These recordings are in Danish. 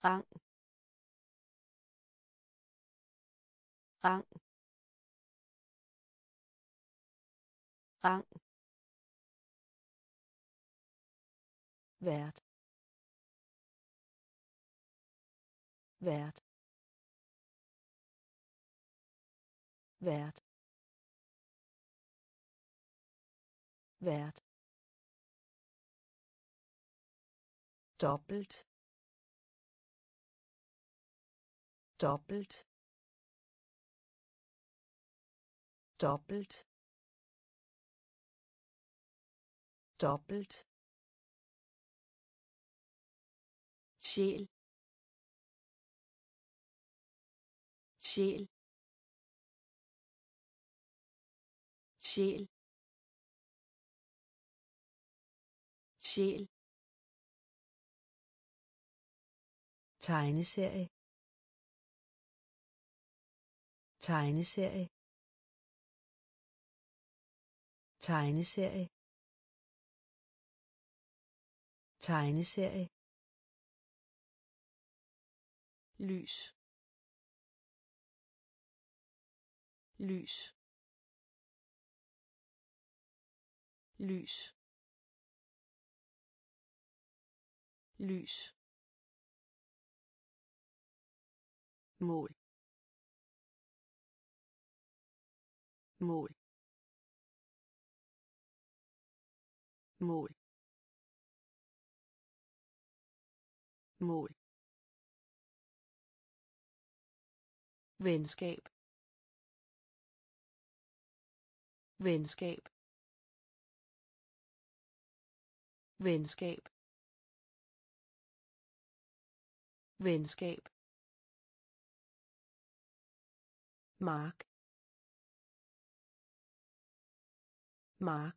rang, rang, rang, vært, vært, vært, vært, dobbelt, dobbelt, dobbelt, dobbelt, sjæl, sjæl, sjæl, sjæl, tegneserie, tegneserie, tegneserie, tegneserie, lys, lys, lys, lys, mål, mål, mål, mål, venskab, venskab, venskab, venskab, mark, mark,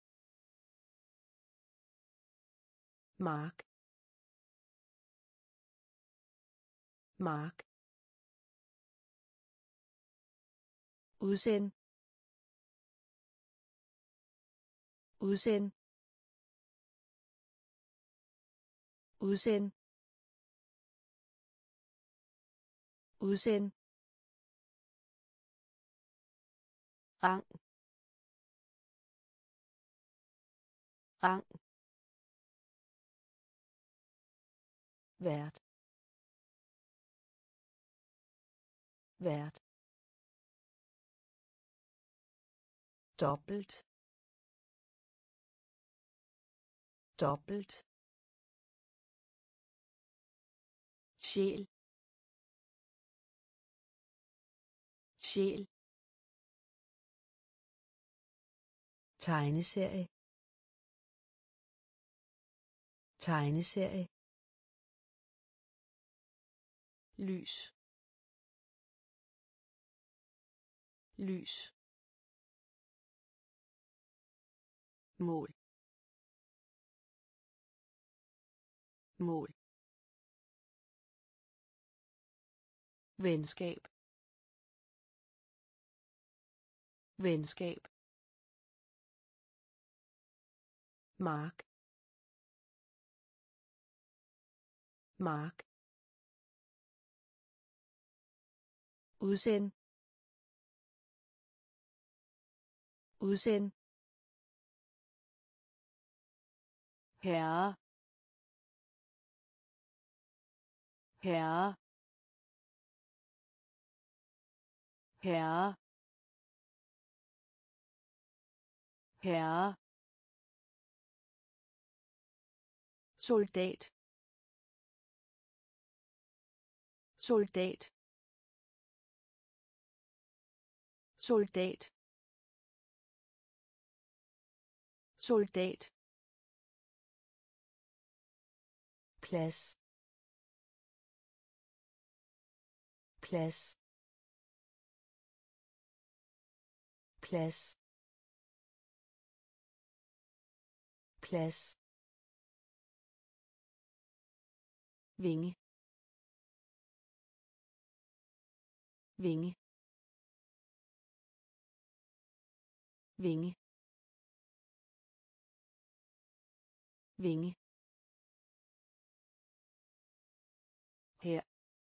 mark, mark, udsend, udsend, udsend, udsend, rang, rang, vært, vært, dobbelt, dobbelt, sjæl, sjæl, tegneserie, tegneserie, lys, lys, mål, mål, venskab, venskab, mark, mark, udsend, udsend, herre, herre, herre, herre, soldat, soldat, soldat, soldat, plads, plads, plads, plads, vinge, vinge, vinge, vinge, her,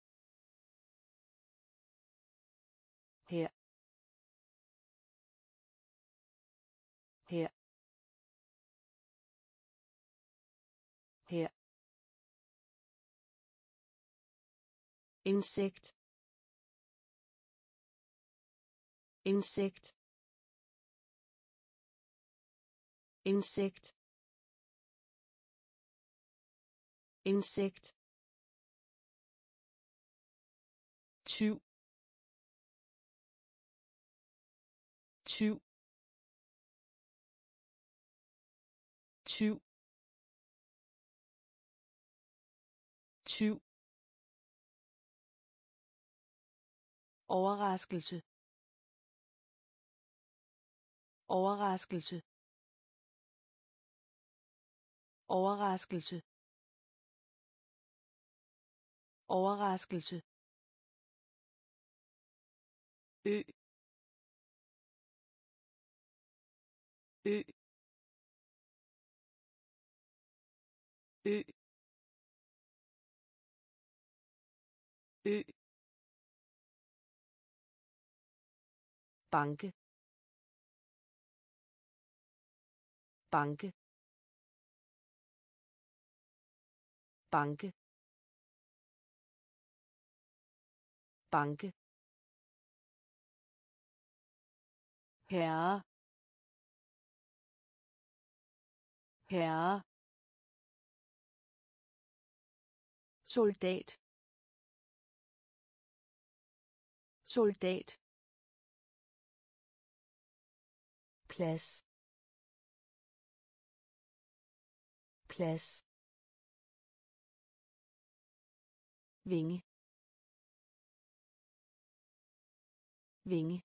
her, her, her, insekt, insekt, insekt, insekt, tyv, tyv, tyv, tyv, overraskelse, overraskelse, overraskelse, overraskelse, ø, ø, ø, ø, banke, banke, banke, banke, herre, herre, soldat, soldat, plads, plads, vinge, vinge,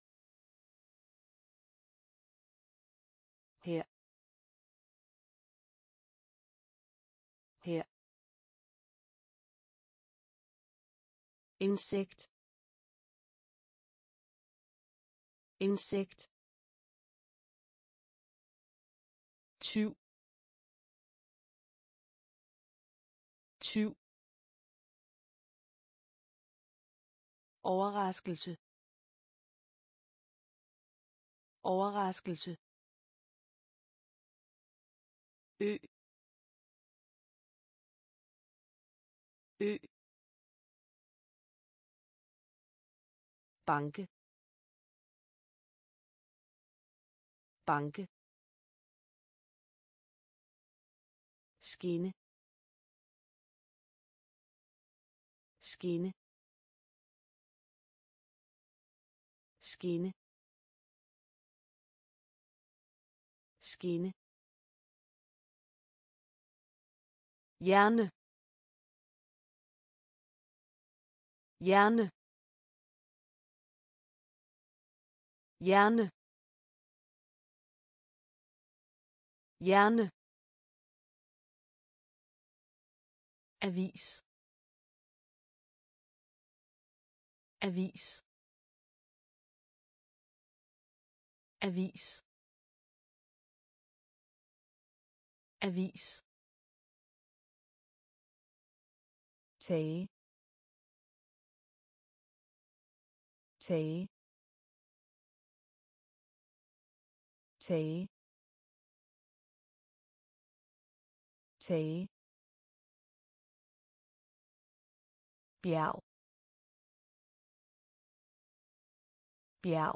her, her, insekt, insekt, tyv, tyv, overraskelse, overraskelse, ø, ø, banke, banke, skinne, skinne, skinne, skinne, hjerne, hjerne, hjerne, hjerne, avis, avis, avis, avis, tage, tage, tage, tage, bjerg, bjerg,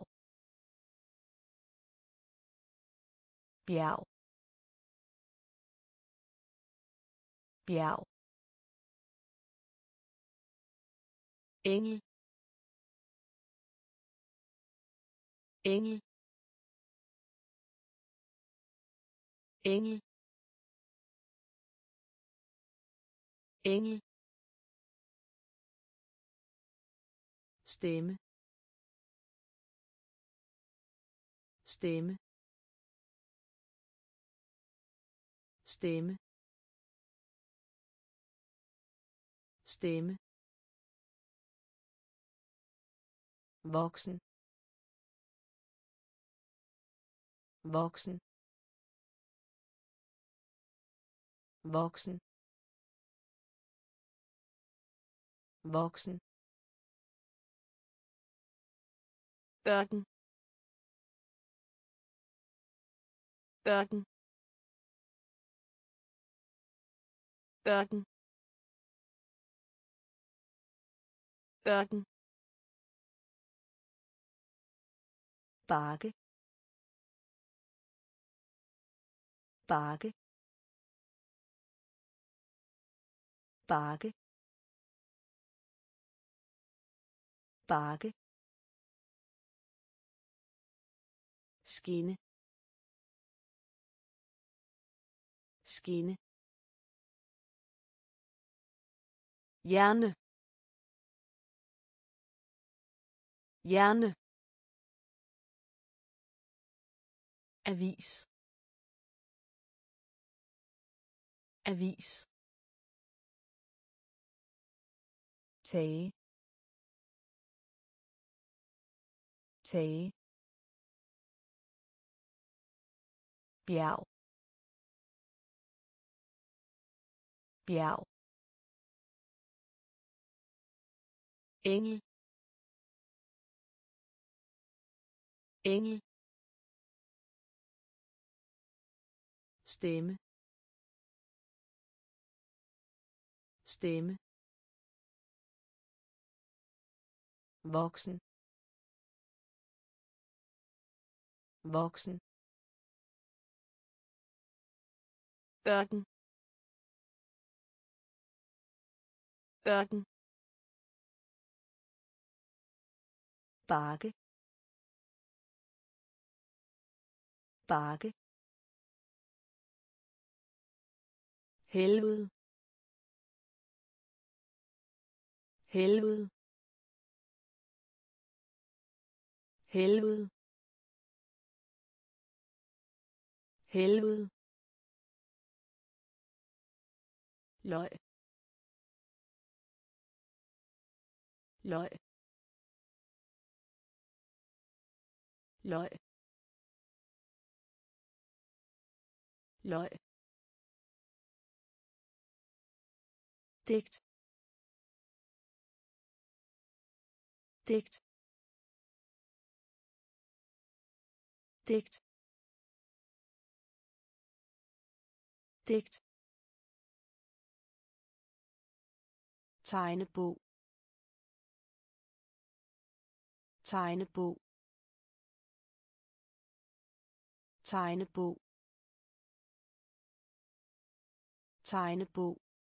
bjerg, bjerg, engel, engel, engel, engel, stemme, stemme, stemme, stemme, voksen, voksen, voksen, voksen, ørken, ørken, ørken, ørken, bakke, bakke, bakke, bakke, skinne, skinne, hjerne, hjerne, avis, avis, tage, tage, bjerg, bjerg, engel, engel, stemme, stemme, voksen, voksen, ørken, ørken, bakke, bakke, helvede, helvede, helvede, helvede, løg, løg, løg, løg, digt, digt, digt, digt, tegnebog, tegnebog, tegnebog, tegnebog,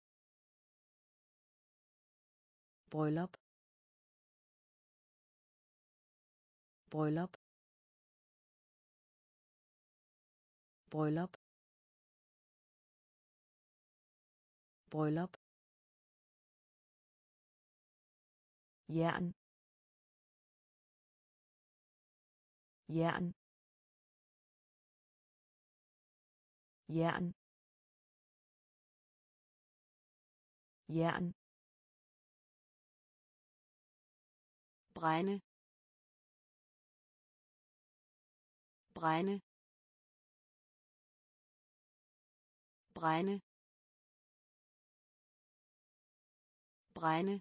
bryllup, bryllup, bryllup, bryllup, jern, jern, jern, jern, brænde, brænde, brænde, brænde,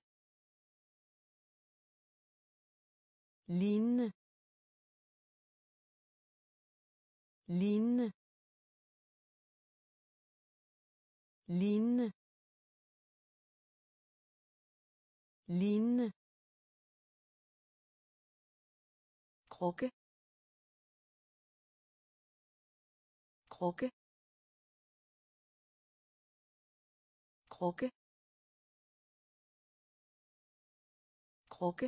lignende, lignende, lignende, lignende, krukke, krukke, krukke, krukke,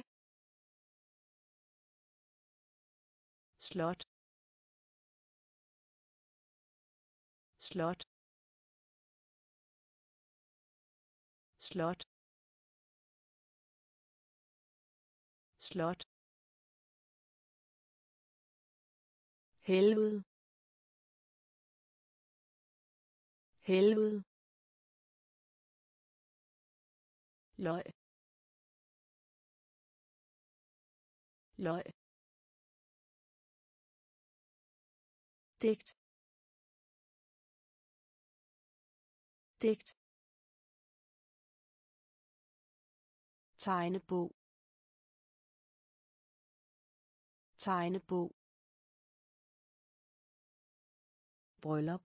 slot, slot, slot, slot, helvede, helvede, løg, løg, digt, digt, tegnebog, tegnebog, bryllup,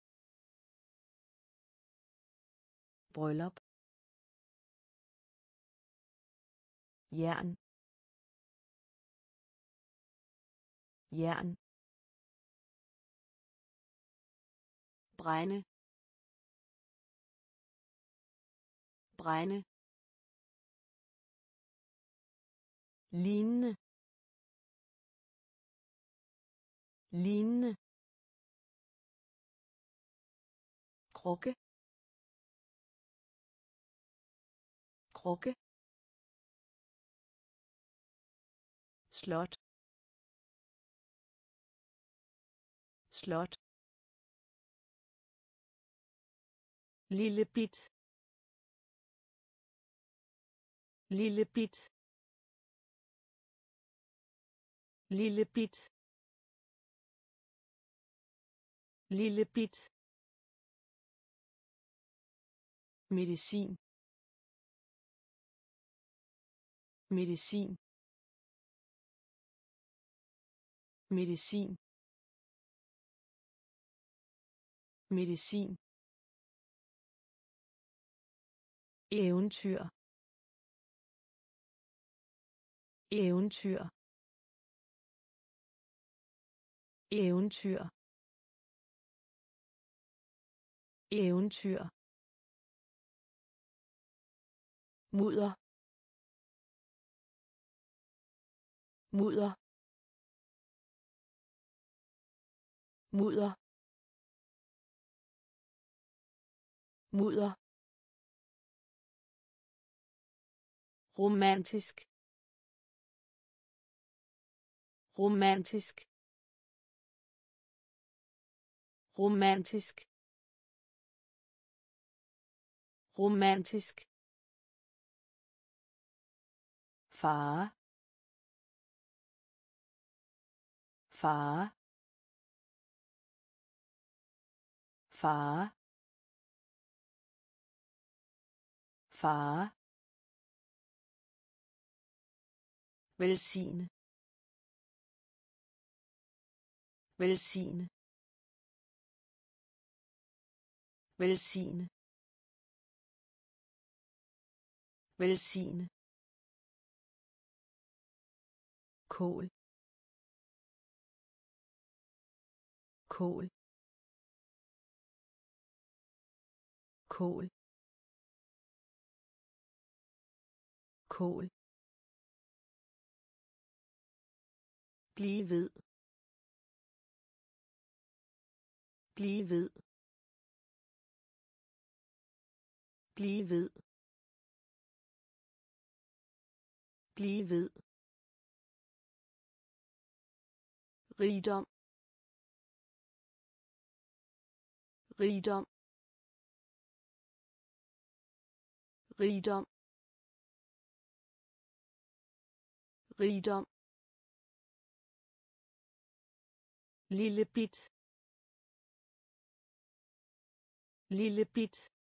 bryllup, jern, jern, brænde, brænde, lignende, lignende, krukke, krukke, slot, slot, lille bit, lille bit, lille bit, lille bit, medicin, medicin, medicin, medicin, eventyr, eventyr, eventyr, eventyr, mudder, mudder, mudder, mudder, romantisk, romantisk, romantisk, romantisk, fare, fare, fare, fare, velsigne, velsigne, velsigne, velsigne, kål, kål, kål, kål, blive ved, blive ved, blive ved, blive ved, rigdom, rigdom, rigdom, rigdom, lille bit, lille bit,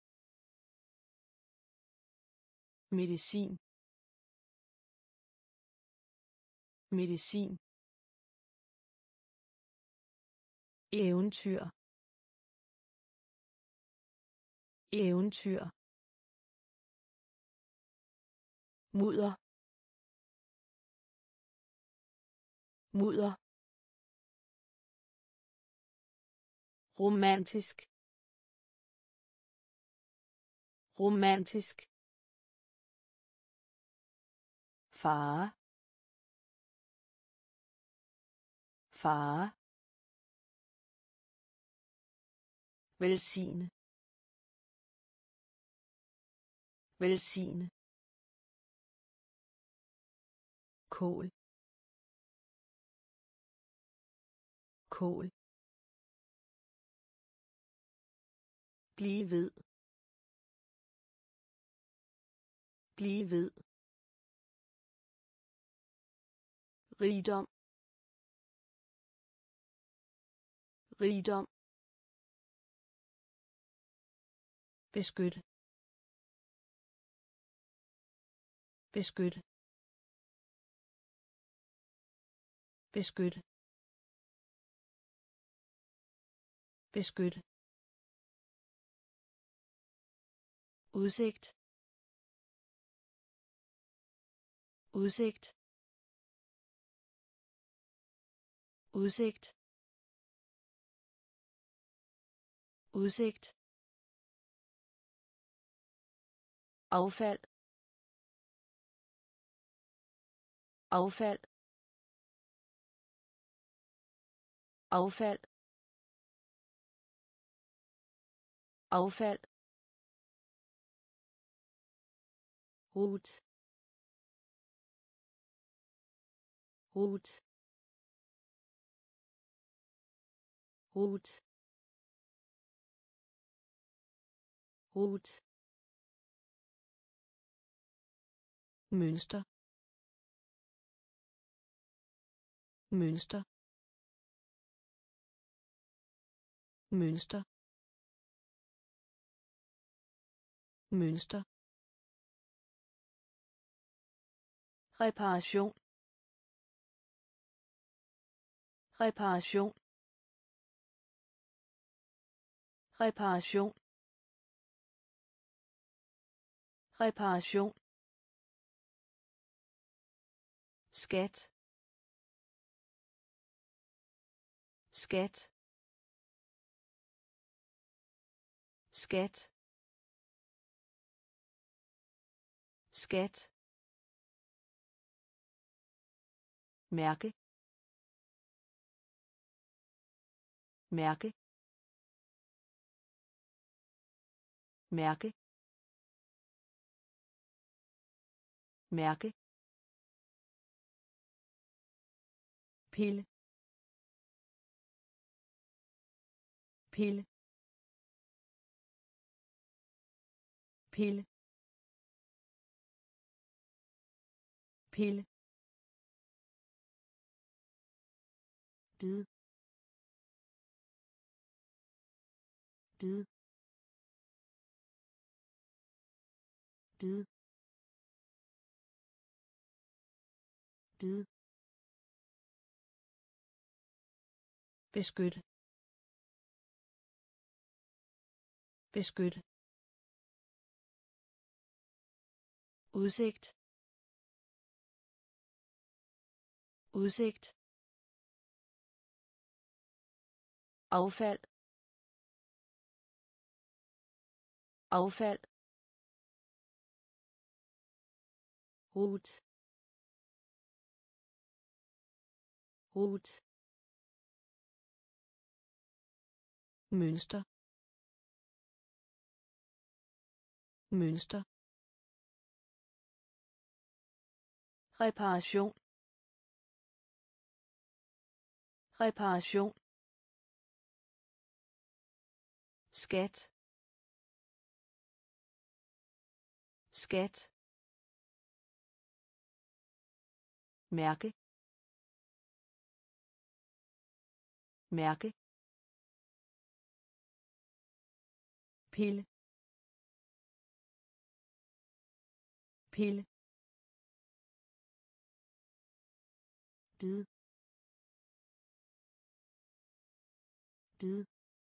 medicin, medicin, eventyr, eventyr, mudder, mudder, romantisk, romantisk, fare, fare, velsigne, velsigne, kål, kål, blive ved, blive ved, rigdom, rigdom, beskytte, beskytte beskytte beskytte udsigt udsigt udsigt udsigt affald affald affald affald rot rot rot rot mønster mønster mønster mønster reparation reparation reparation reparation skat skat skat skat mærke mærke mærke mærke pille pille pille pille bid bid bid bid beskytte beskytte udsigt udsigt affald affald rot rot mønster mønster reparation reparation skat skat mærke mærke pille pille bid bid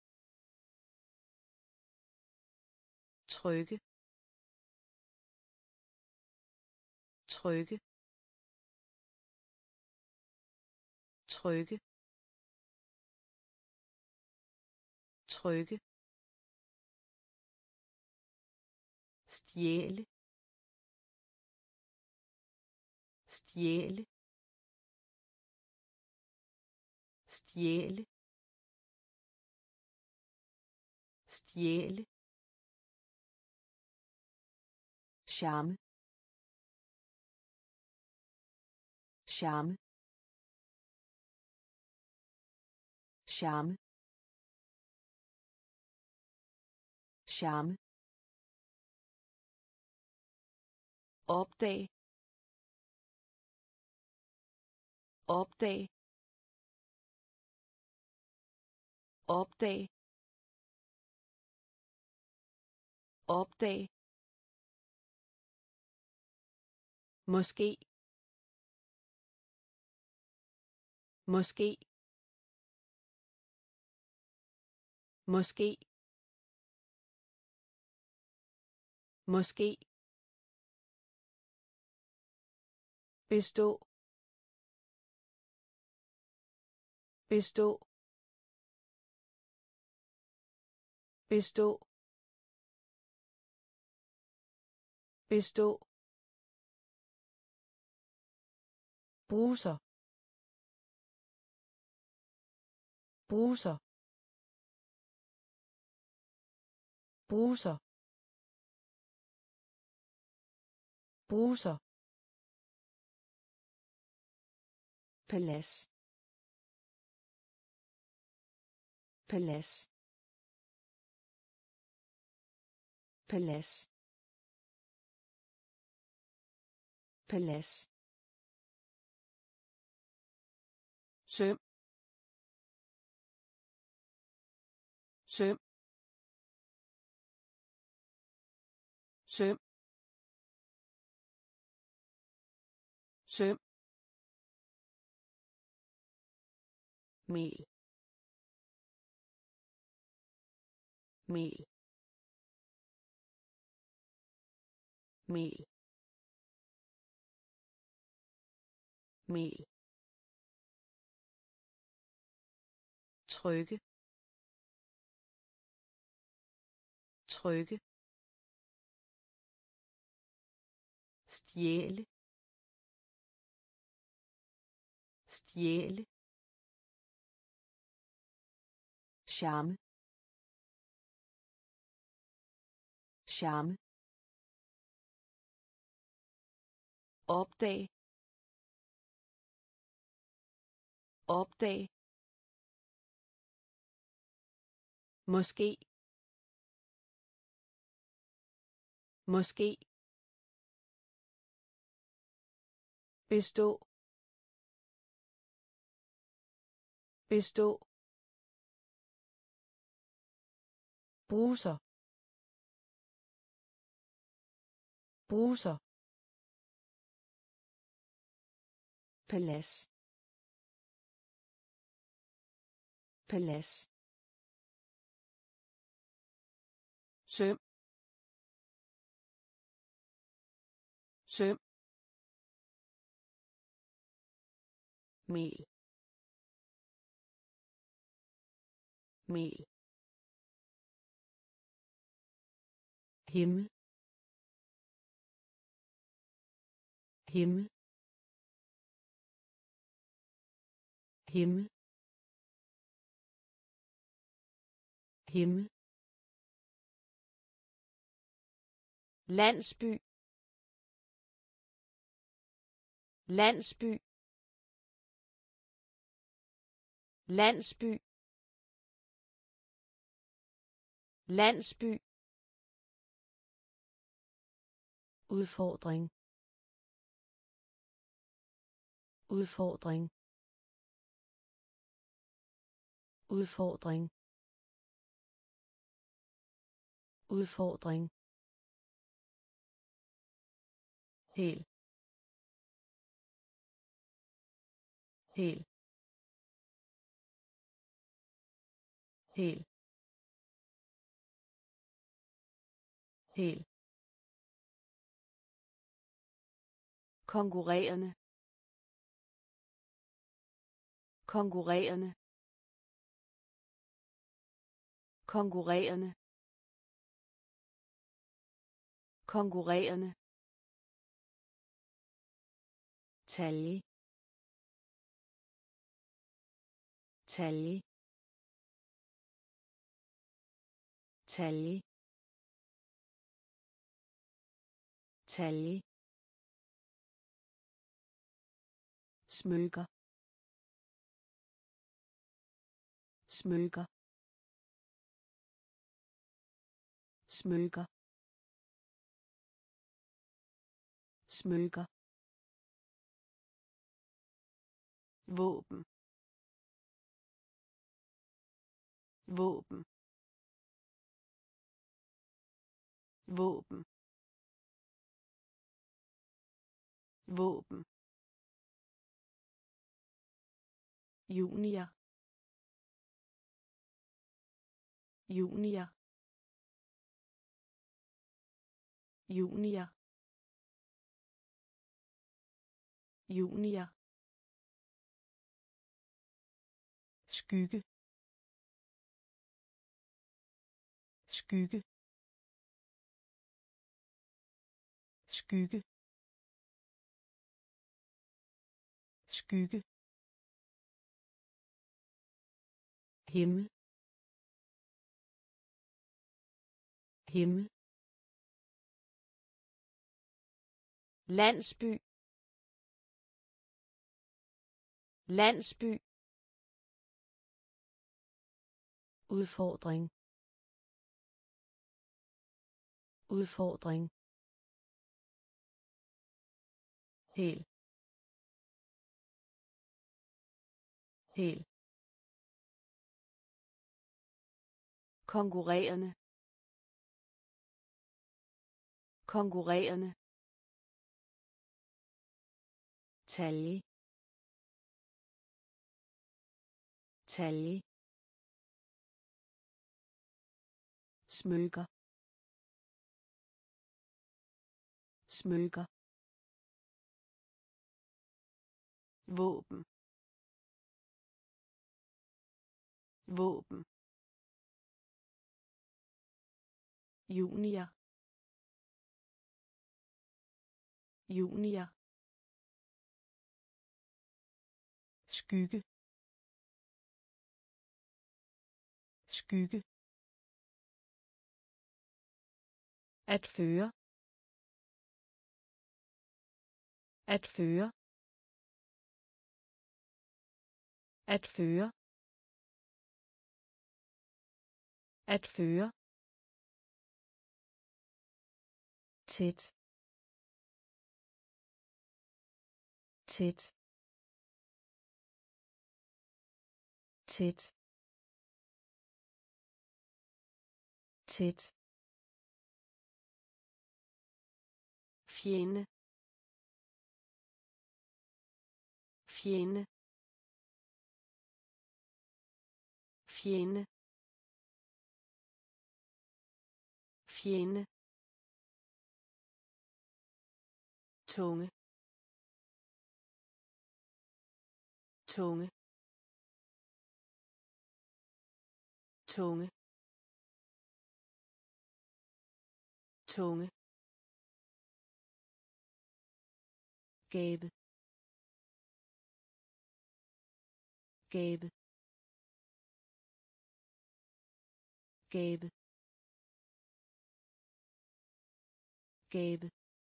trykke trykke trykke trykke stjæle stjæle stjæle stjæle charme charme charme charme opdag opdag opdag opdag Måske. Måske. Måske. Måske. Bestå. Bestå. Bestå. Bestå. Bruser. Bruser. Bruser. Bruser. Palads. Palads. Palads. Palads. Søm. Søm. Søm. Søm. Mel. Mel. Mel. Mel. Trykke. Trykke. Stjæle. Stjæle. Charme. Charme. Opdag. Opdag. Måske. Måske. Bestå. Bestå. Bruser. Bruser. Palads. Palads. Søm. Søm. Mel. Mel. Himmel. Himmel. Himmel. Himmel. Landsby. Landsby. Landsby. Landsby. Udfordring. Udfordring. Udfordring. Udfordring. Hel. Hel. Hel. Hel. Konkurrerende. Konkurrerende. Konkurrerende. Konkurrerende. Talje. Talje. Talje. Talje. Smykker. Smykker. Smykker. Smykker. Våben. Våben. Våben. våben, junior, junior, junior, junior, skygge, skygge, skygge, skygge, himmel, himmel, landsby, landsby, udfordring, udfordring, hel, hel, konkurrerende, konkurrerende, talje, talje, smykker, smykker, våben, våben, junior, junior, skygge, skygge, at føre, at føre, at føre, at føre, tæt, tæt, tæt, tæt, fjende, fjende, fjende, fjende, tunge, tunge, tunge, tunge, gabe, gabe, gabe, gabe,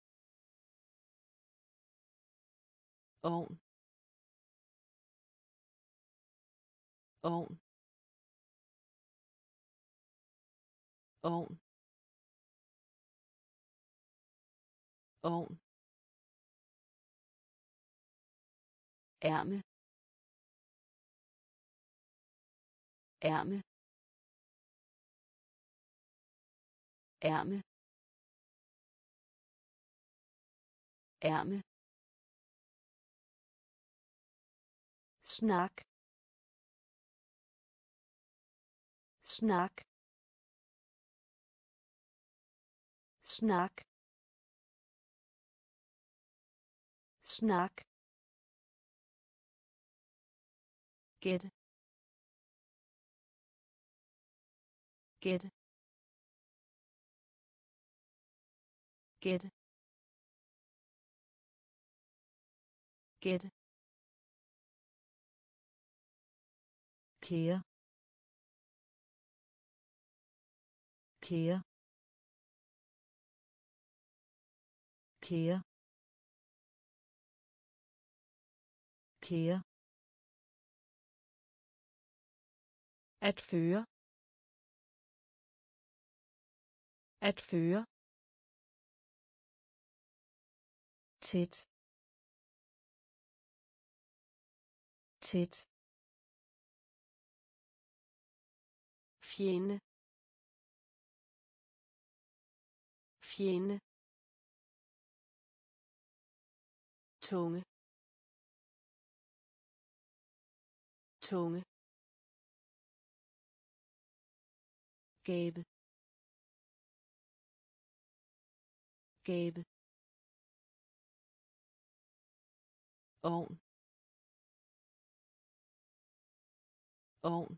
ovn, ovn, ovn, ovn, ærme, ærme, ærme, ærme, snak, snak, snak, snak, gæt, gæt, gæt, gæt, kære, kære, kære, kære, at føre, at føre, tæt, tæt, fjende, fjende, tunge, tunge, gabe, gabe, ovn, ovn,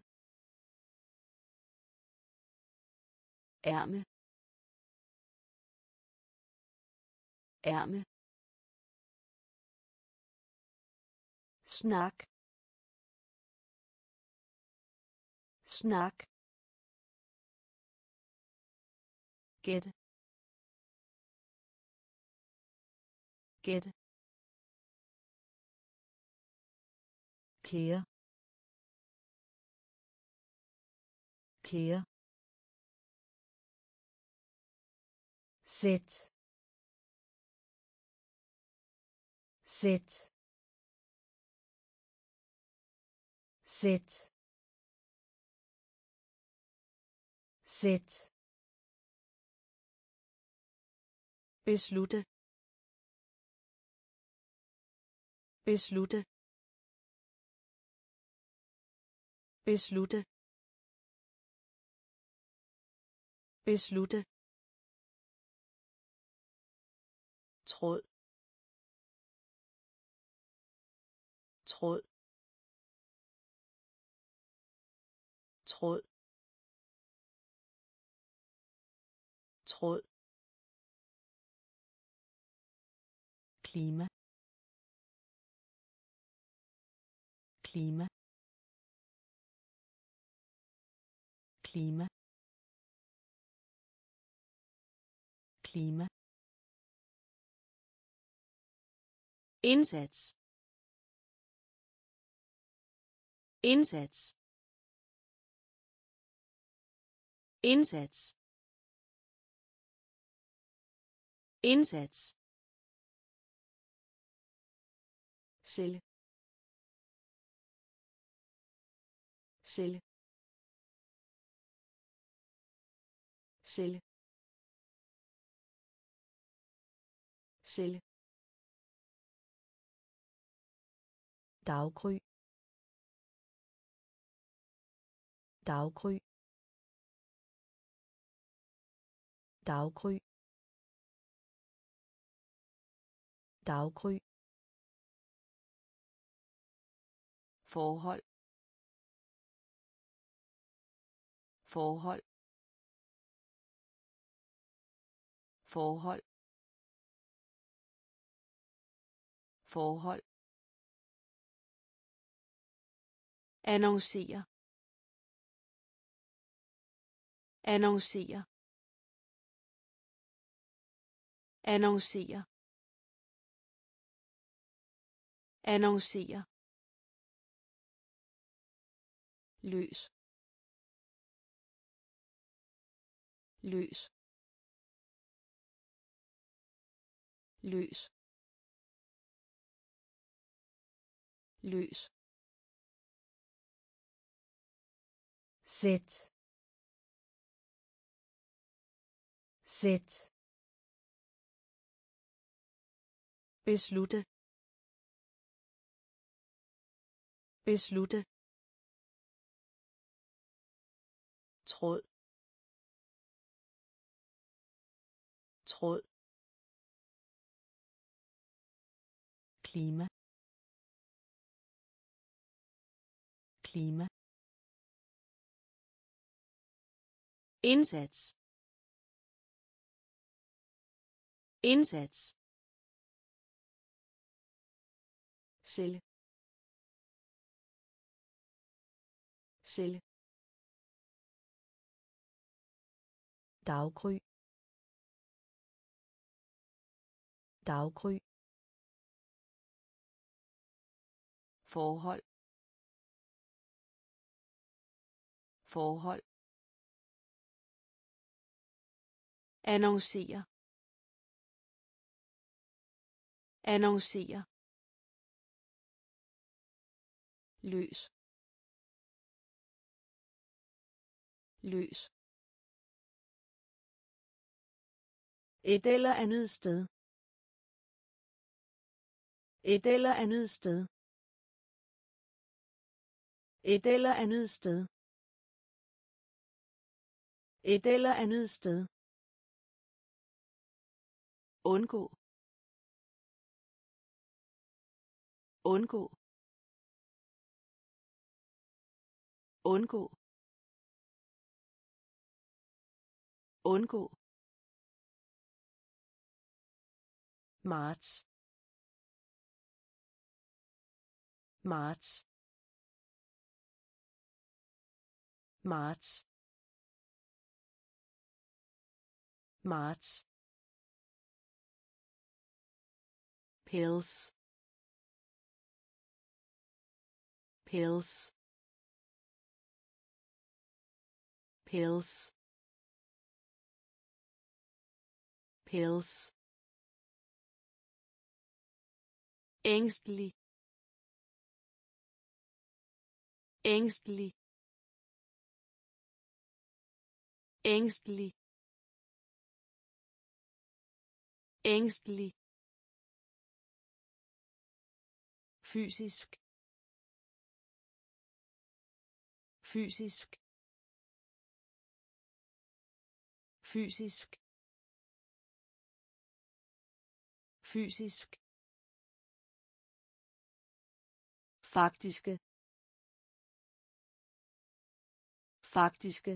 ærme, ærme, snak, snak, gætte, gætte, kære, kære, sæt, sæt, sæt, sæt, beslutte, beslutte, beslutte, beslutte, tråd, tråd, tråd, tråd, klima, klima, klima, klima, indsats, indsats, indsats, indsats, celle, celle, celle, celle, daggry, daggry, daggry, daggry, forhold, forhold, forhold, forhold, annoncere, annoncere, annoncere, annoncere, løs, løs, løs, løs, sæt, sæt, beslutte, beslutte, tråd, tråd, klima, klima, indsats, indsats, celle, celle, daggry, daggry, forhold, forhold, annoncere, annoncere, løs, løs, et eller andet sted, Et eller andet sted. Et eller andet sted. Et eller andet sted. Undgå. Undgå. Undgå. Undgå. Marts. Marts. Marts. Marts. Pills. Pills. Pills. Pills. Ængstelig. Ængstelig. Ængstelig. Ængstelig. Fysisk. Fysisk. Fysisk. Fysisk. Faktiske. Faktiske.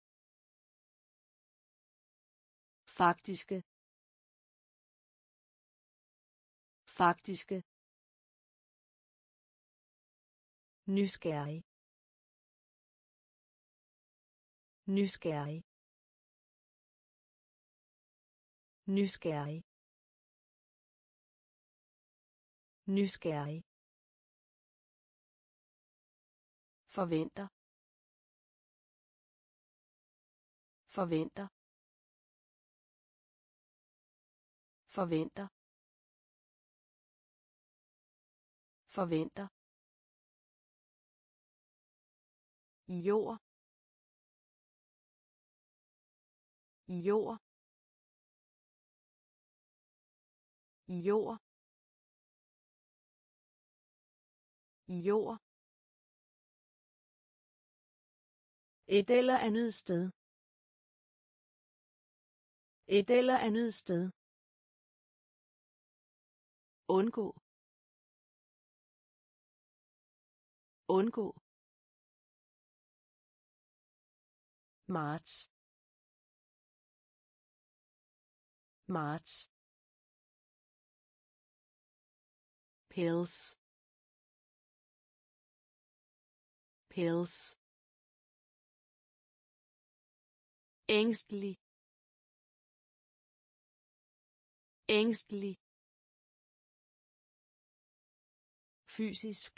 Faktiske. Faktiske. Nysgerrig. Nysgerrig. Nysgerrig. Nysgerrig. Forventer. Forventer. Forventer. Forventer. Jord. Jord. Jord. Jord. Et eller andet sted. Et eller andet sted. Undgå. Undgå. Marts. Marts. Pills. Pills. Ængstelig. Ængstelig. Fysisk.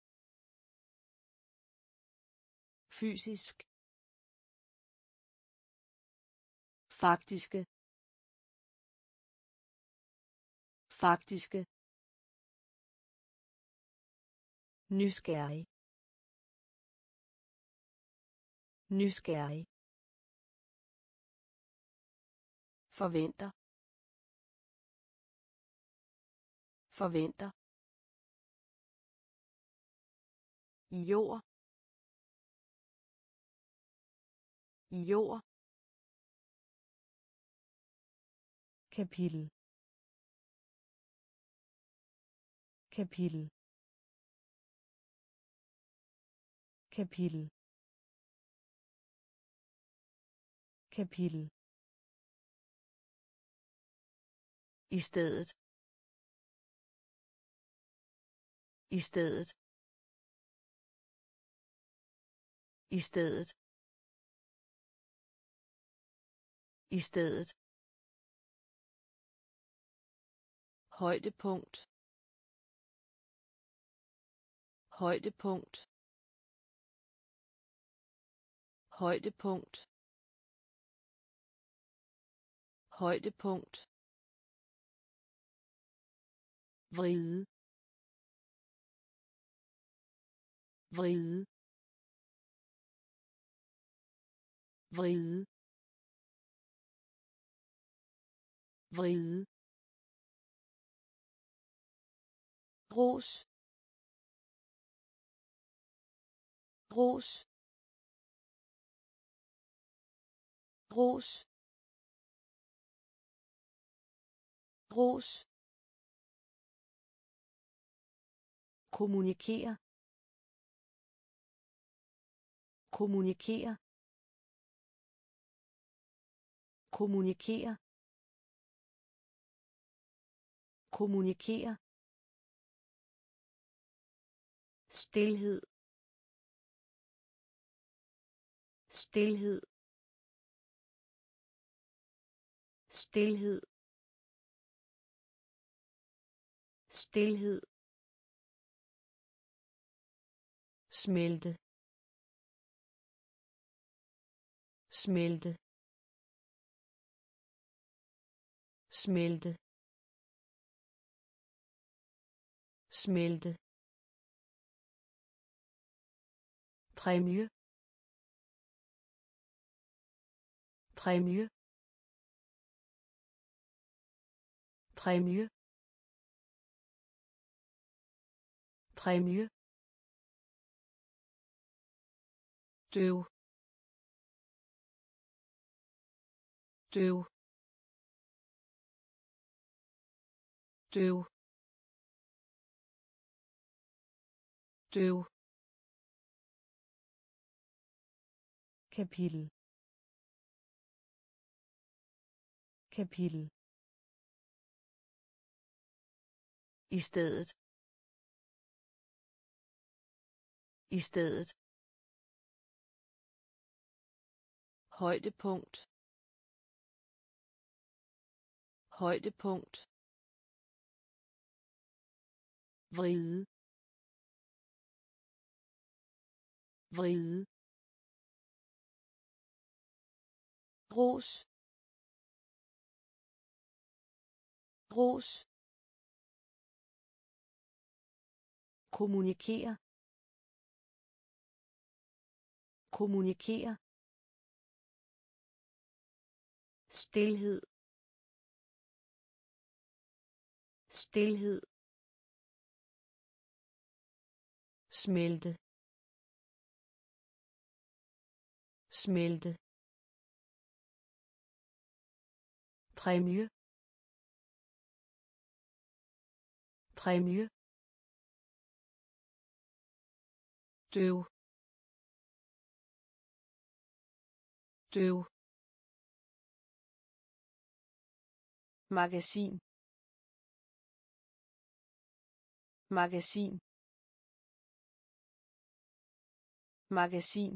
Fysisk. Faktiske. Faktiske. Nysgerrig. Nysgerrig. Forventer. Forventer. Jord. Jord. Kapitel. Kapitel. Kapitel. Kapitel. I stedet. I stedet. I stedet. I stedet. Højdepunkt. Højdepunkt. Højdepunkt. Højdepunkt. Vride. Vride. Vride. Vride. ros ros ros ros kommunikere kommunikere kommunikere kommunikere stilhed stilhed stilhed stilhed smelte smelte smelte smelte præmie præmie præmie præmie døv døv døv døv kapitel kapitel i stedet i stedet højdepunkt højdepunkt vride vride ros ros kommunikere kommunikere stilhed stilhed smelte smelte præmie præmie døv døv magasin magasin magasin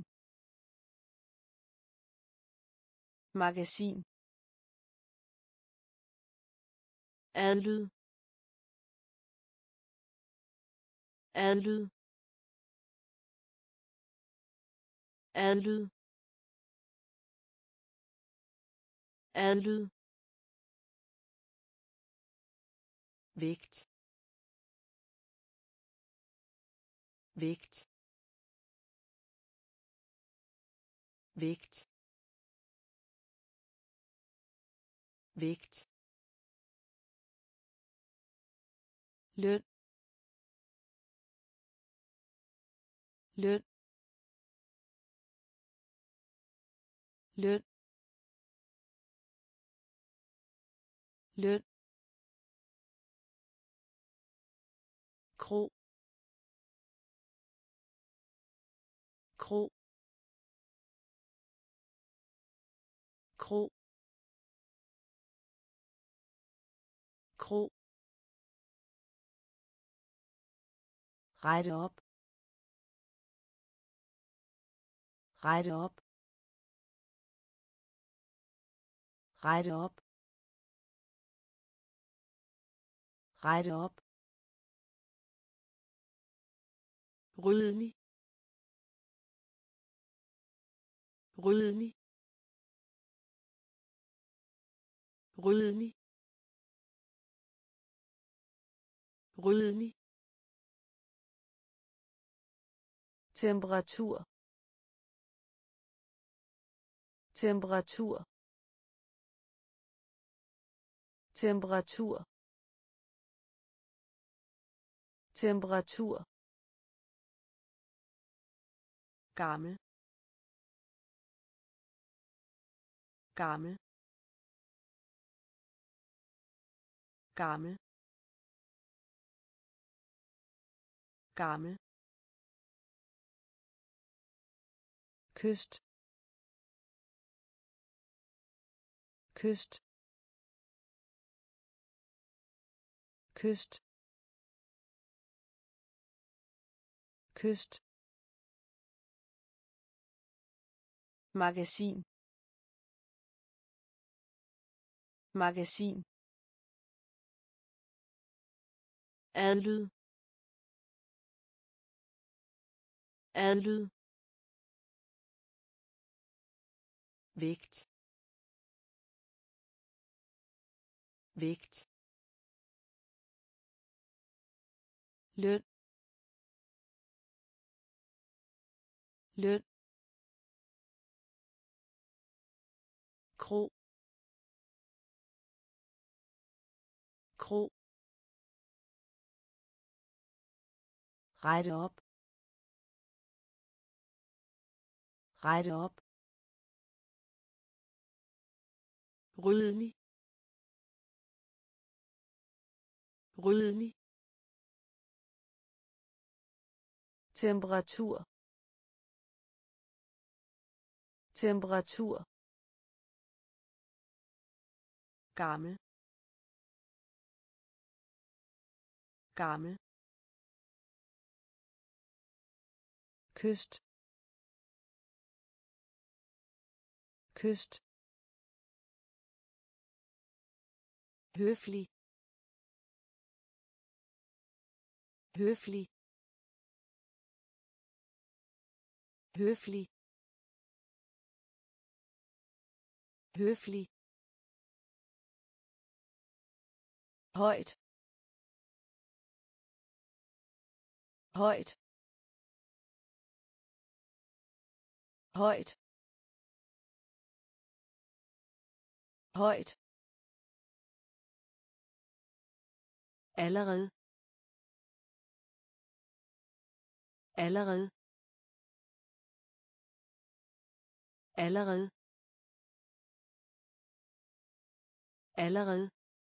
magasin adlyd adlyd adlyd adlyd vægt vægt vægt vægt løn løn løn løn kro kro kro kro rette op rette op rette op rette op ryddelig ryddelig ryddelig ryddelig temperatur temperatur temperatur temperatur, gammel, gammel, gammel, gammel, kyst, kyst, kyst, kyst, magasin, magasin, adlyd, adlyd, vægt, vægt, løn, løn, kro, kro, rette op, rette op, ryddelig, ryddelig, temperatur, temperatur, gammel, gammel, kyst, kyst, høflig, høflig, høflig, høflig, højt, højt, højt, højt, allerede, allerede, allerede, allerede,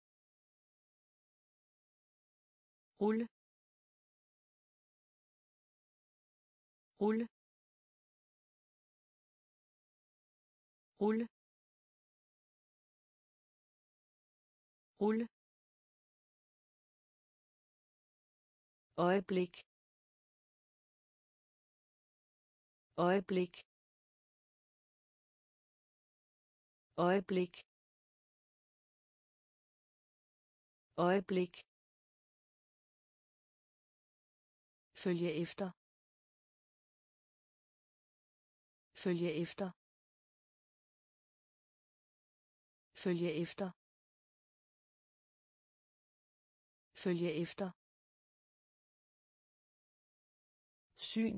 rulle, rulle, rulle, rulle, øjeblik, øjeblik, øjeblik, øjeblik, følge efter, følge efter, følge efter, følge efter, syn,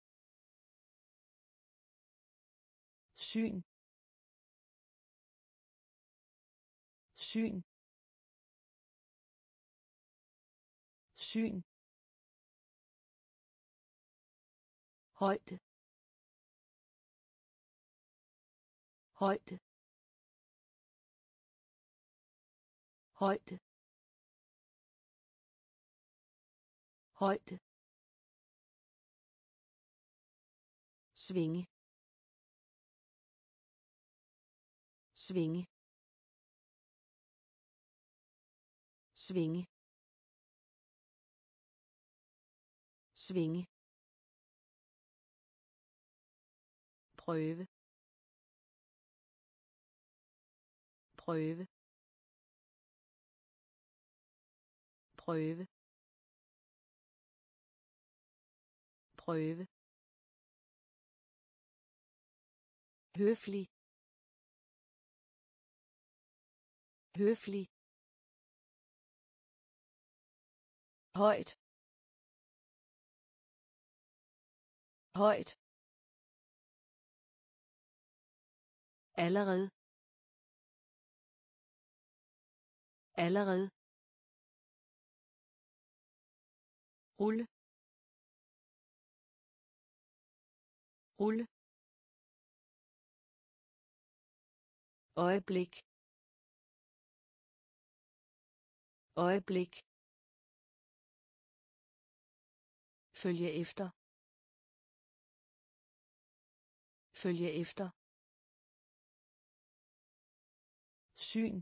syn, syn, syn, højde, højde, højde, højde, svinge, svinge, svinge, svinge, prøve, prøve, prøve, prøve, høflig, høflig, højt, højt, allerede, allerede, rulle rulle øjeblik øjeblik følge efter følge efter syn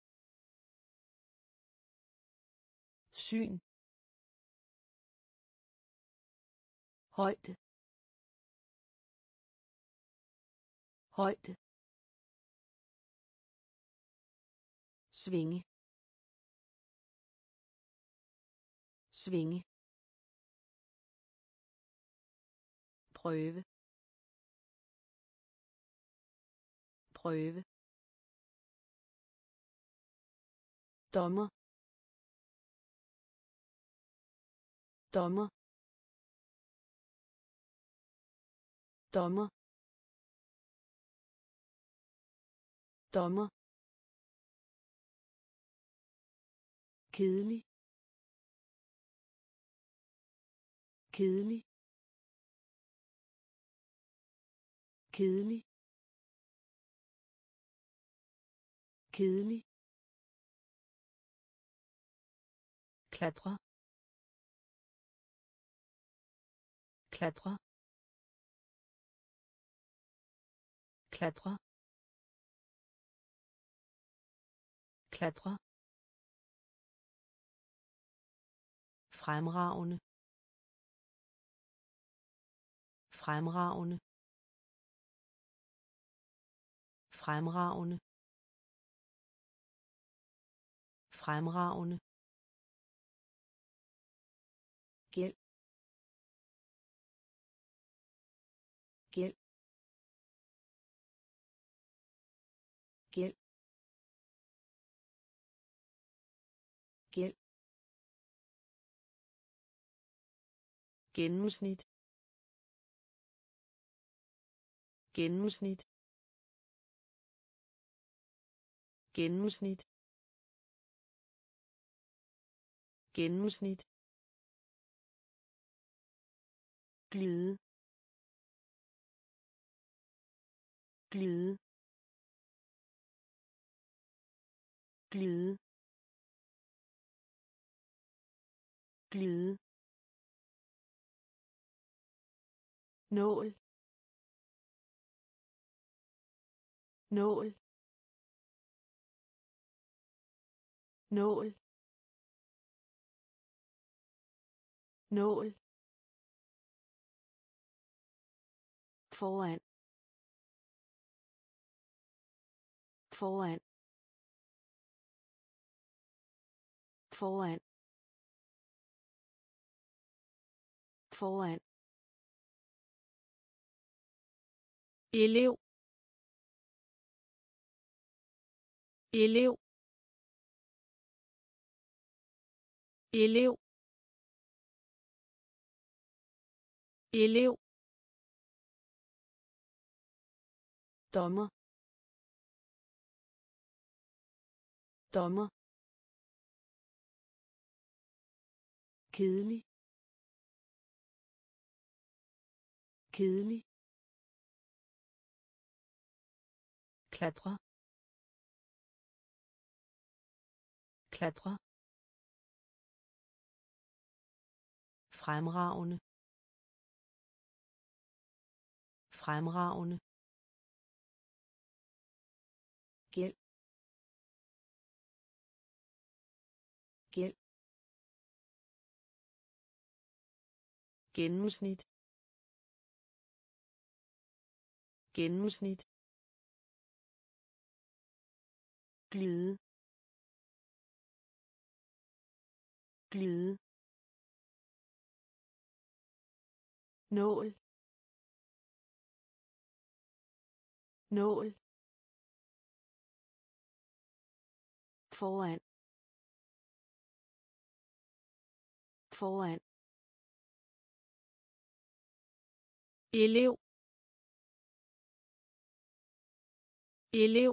syn højde højde svinge svinge prøve prøve dommer dommer dommer dommer kedelig kedelig kedelig kedelig klatre klatre klatre klatre fremragende fremragende fremragende fremragende gæld gæld gæld gæld gennemsnit gennemsnit gennemsnit gennemsnit glide glide glide glide nål nål nål nål foran foran foran foran elev elev elev elev dommer dommer kedelig kedelig klatre klatre fremragende fremragende gæld gæld gennemsnit gennemsnit glide glide nål nål foran foran elev elev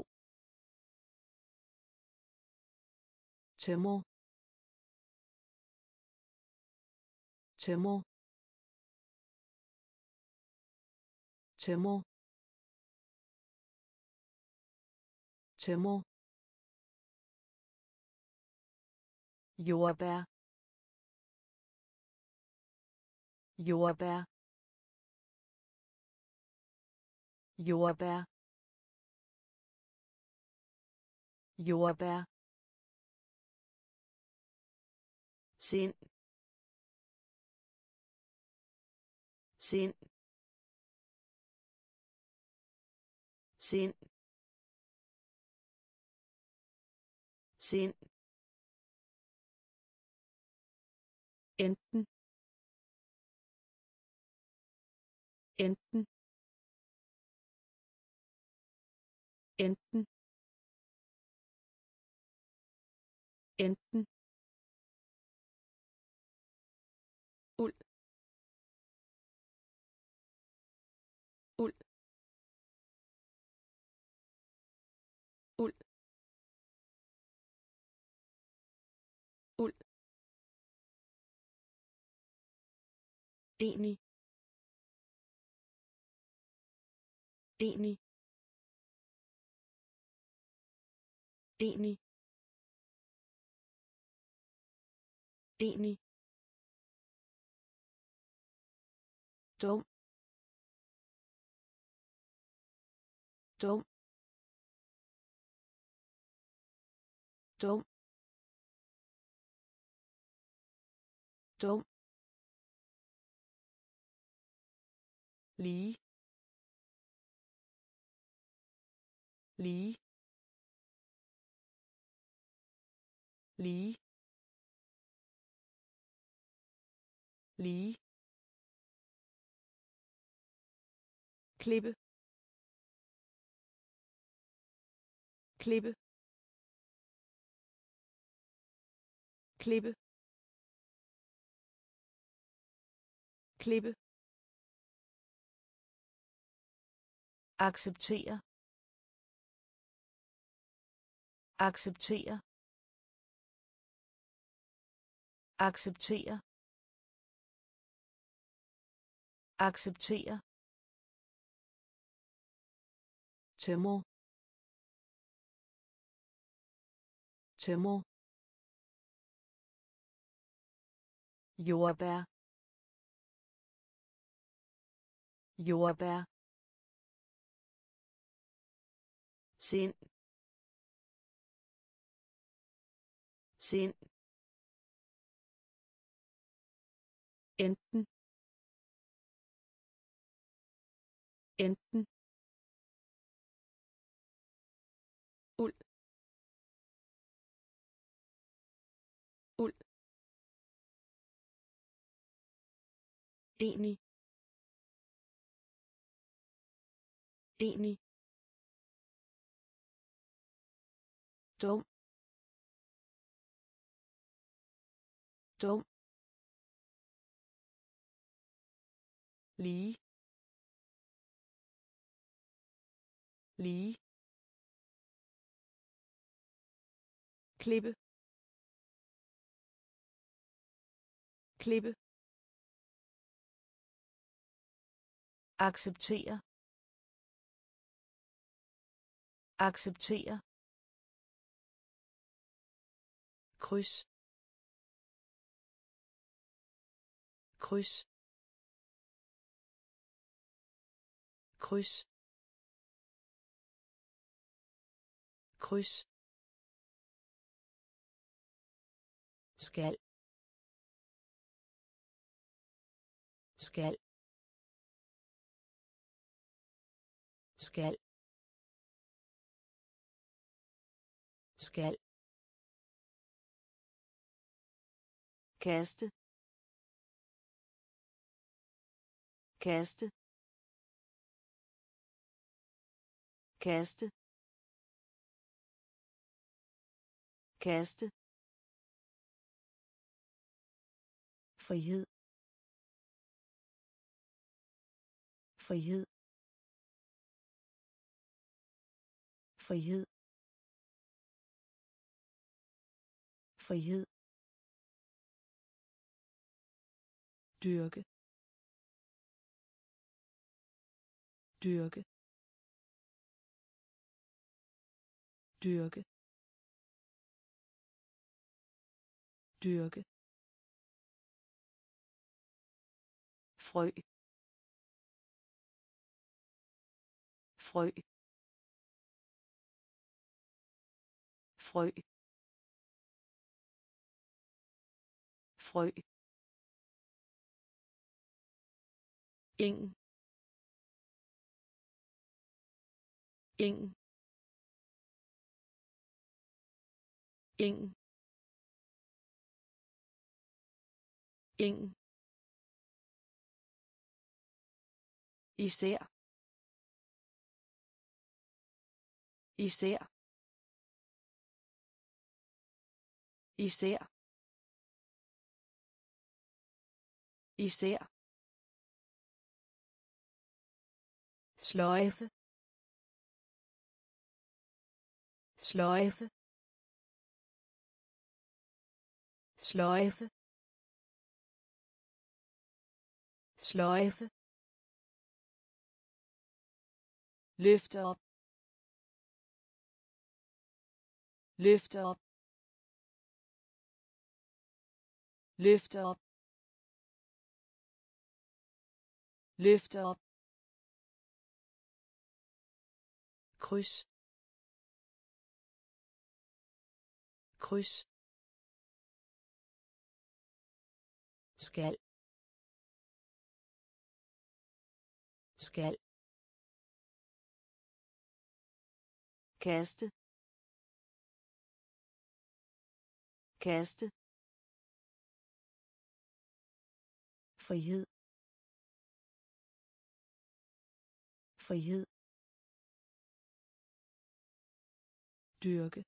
tømmer tømmer tømmer tømmer jordbær jordbær jordbær jordbær sind sind sind sind enten enten enten enten uld uld uld uld enig enig enig enig dum dum dum dum lige lige lige lige klippe klippe klippe klippe acceptere acceptere acceptere acceptere tømmer tømmer jordbær jordbær sind sind enten enten uld uld enig enig dum dum lige lige klippe klippe acceptere acceptere kryds kryds kryds kryds skal skal skal skal kaste kaste kaste kaste frihed frihed frihed frihed dyrke dyrke dyrke dyrke frø frø frø frø ing ing ing ing især især især især sløjfe sløjfe sløjfe sløjfe løfte op løfte op løfte op løfte op kryds kryds skal skal kaste kaste frihed frihed dyrke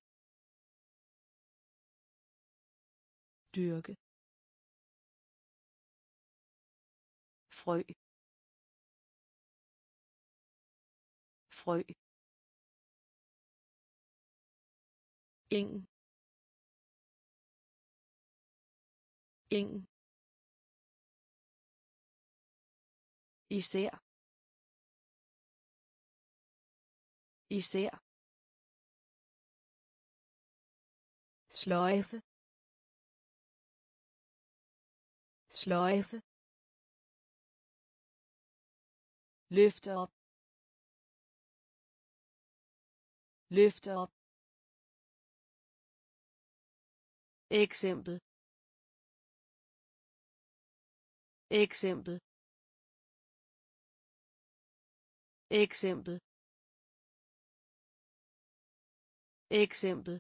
dyrke frø frø ing ing især især sløjfe sløjfe løfte op løfte op eksempel eksempel eksempel eksempel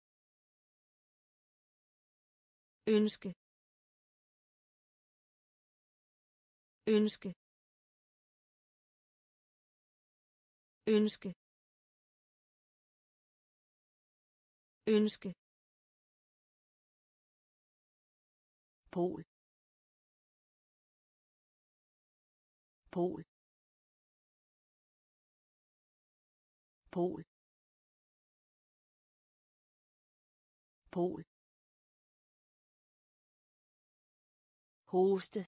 ønske ønske ønske ønske pol pol pol pol hoste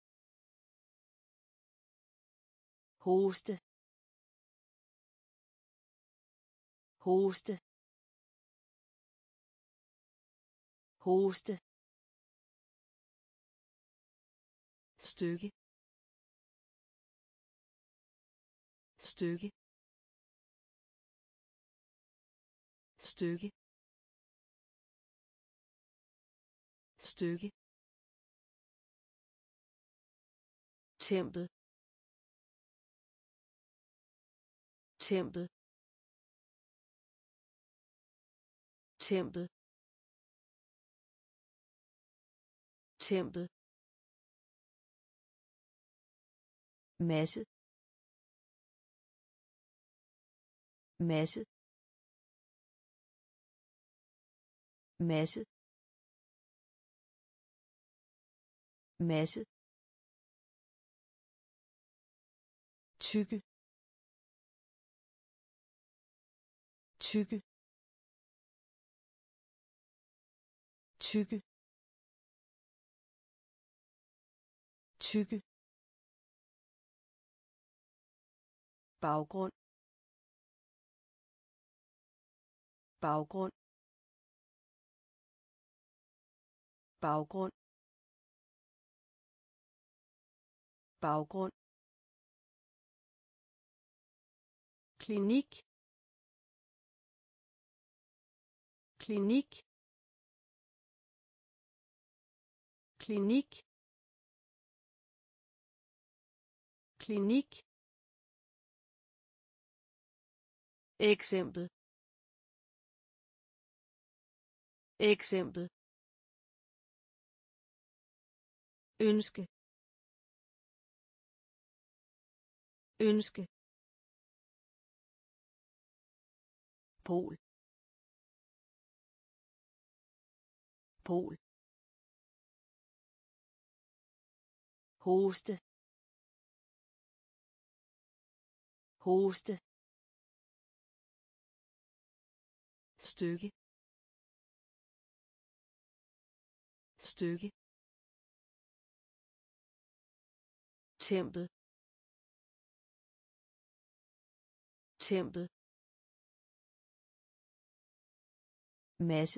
hoste hoste hoste stykke stykke stykke stykke tempel tempel tempel tempel masse masse masse masse tykke tykke tykke tykke, baggrund, baggrund, baggrund, baggrund, klinik, klinik, klinik, klinik, eksempel, eksempel, ønske, ønske, pol, pol, hoste, hoste, stykke, stykke, tempel, tempel, masse,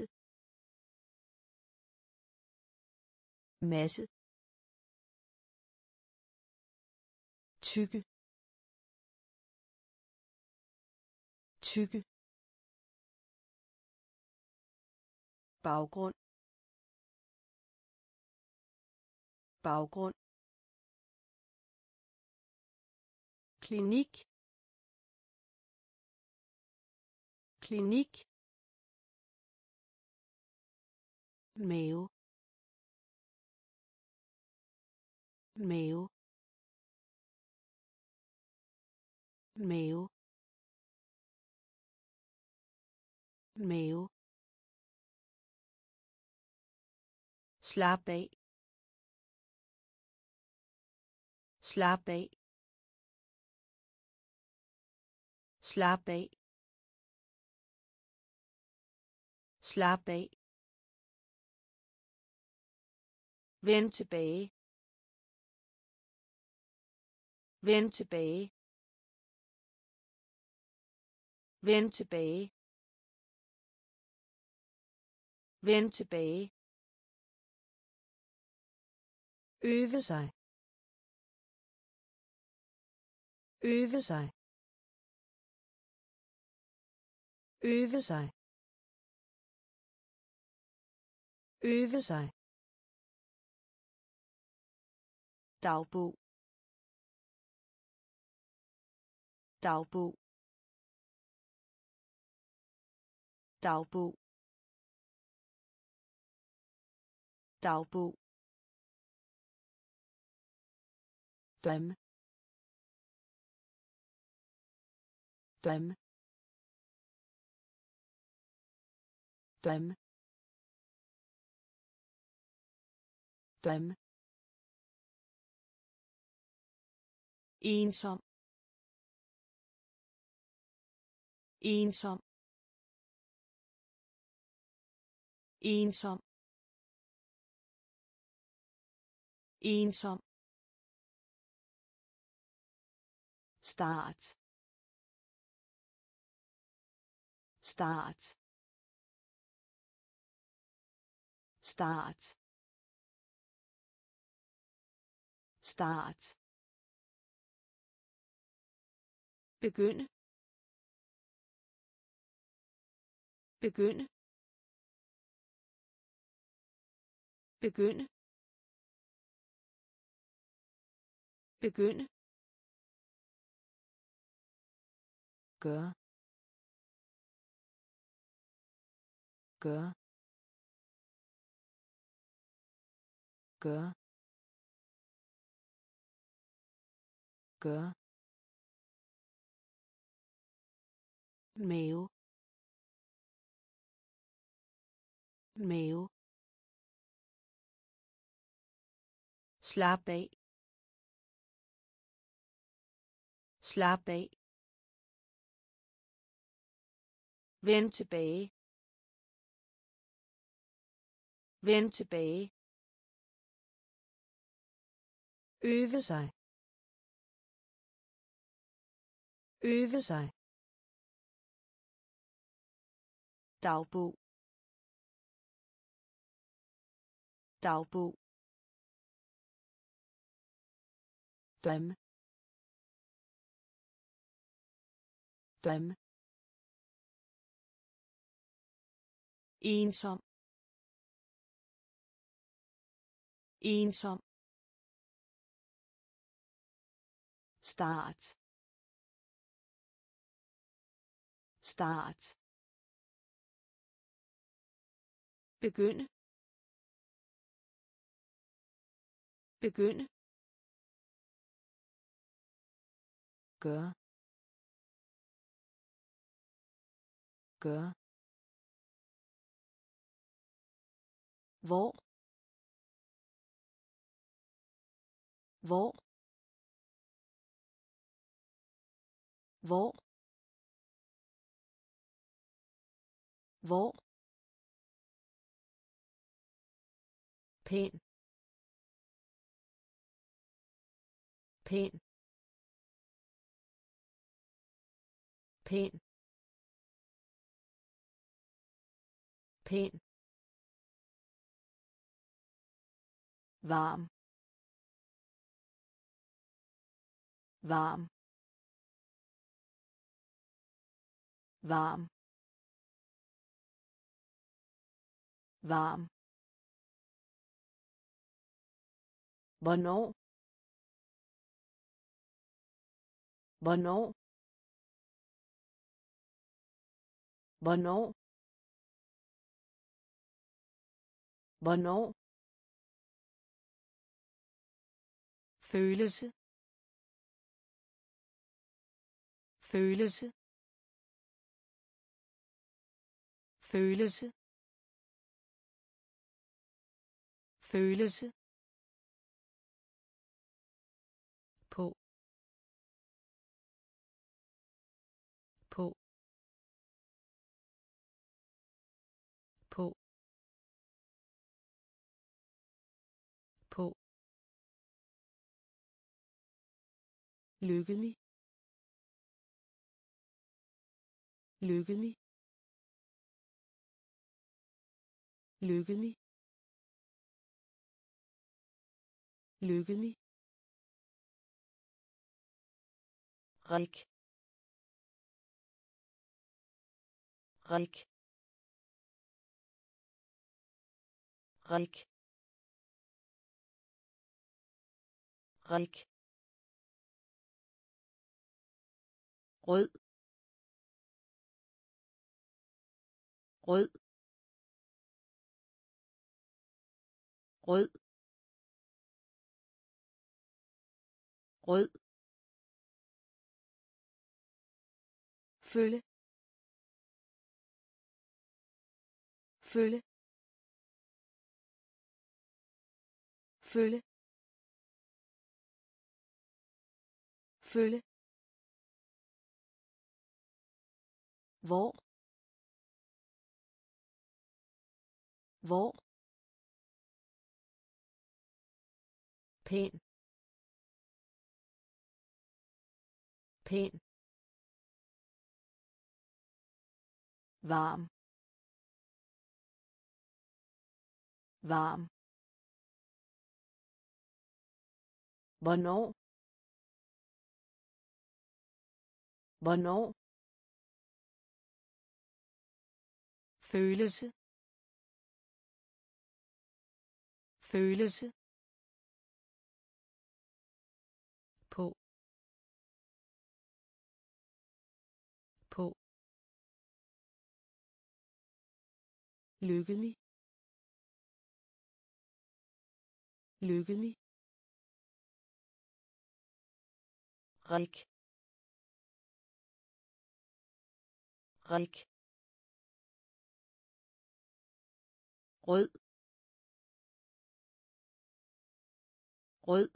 masse, tykke, tykke, baggrund, baggrund, klinik, klinik, mave, mave, mave, mave, slap af, slap af, slap af, slap af, vend tilbage, vend tilbage, vend tilbage, vend tilbage, øve sig, øve sig, øve sig, øve sig, dagbog, dagbog, dagbog, dagbog, drøm, drøm, drøm, drøm, ensom, ensom, ensom, ensom, start, start, start, start, begynde, begynde, begynde, begynde, gør, gør, gør, gør, mave, mave, slap af, slap af, vend tilbage, vend tilbage, Øve sig. Øve sig. Dagbog. Dagbog. Drømme. Drømme. Ensom. Ensom. Start. Start. Begynde. Begynde. Gør. Gør. Hvor. Hvor. Hvor. Hvor. Pæn. Pæn. Pæn. Pæn. Varm. Varm. Varm. Varm. Hvornår. Hvornår. Hvornår. Hvornår. Følelse. Følelse. Følelse. Følelse. På. På. På. På. Lykkelig. Lykkelig. Lykkelig. Lykkelig. Rik. Rik. Rik. Rik. Rød. Rød. Rød. Rød. Følge. Følge. Følge. Følge. Hvor. Hvor. Pæn. Pæn. Varm. Varm. Hvornår. Hvornår. Følelse. Følelse. På. På. Lykkelig. Lykkelig. Rik. Rik. Rød. Rød.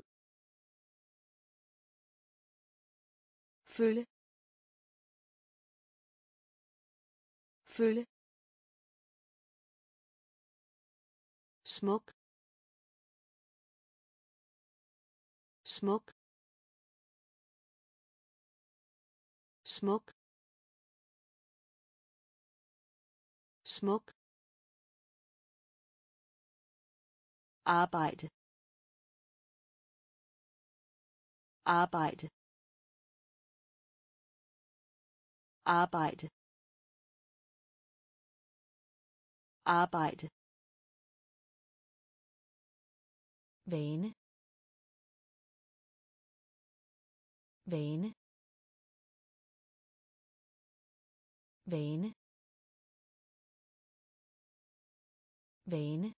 Følge. Følge. Smuk. smuk smuk smuk arbejde arbejde arbejde arbejde vane vane vane vane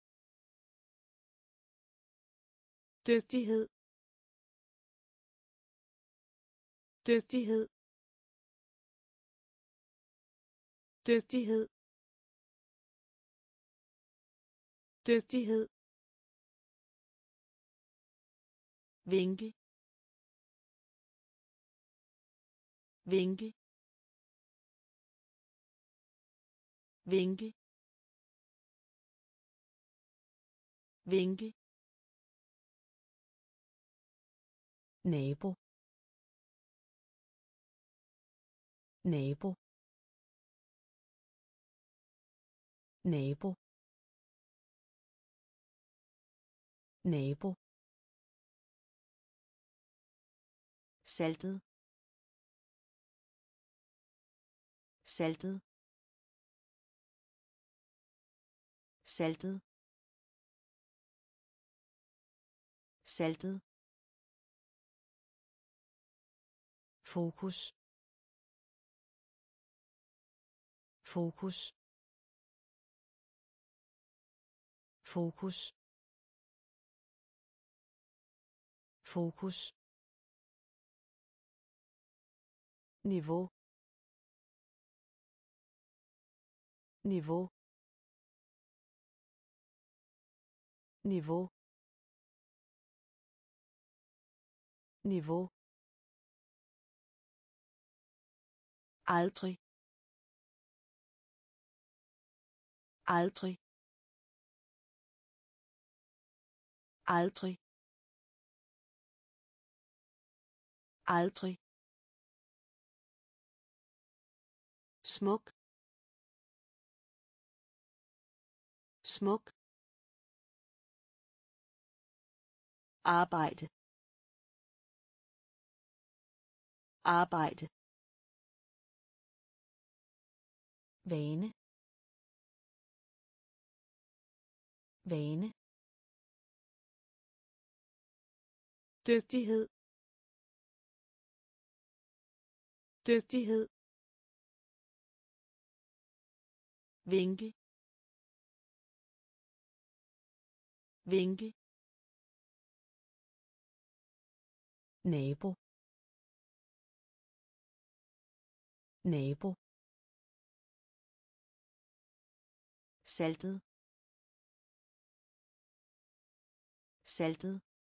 dygtighed dygtighed dygtighed dygtighed vinkel vinkel vinkel vinkel nabo nabo nabo nabo saltet saltet saltet saltet fokus fokus fokus fokus niveau niveau niveau niveau aldrig aldrig aldrig aldrig smuk smuk arbejde arbejde vane vane dygtighed dygtighed vinkel vinkel nabo nabo saltet saltet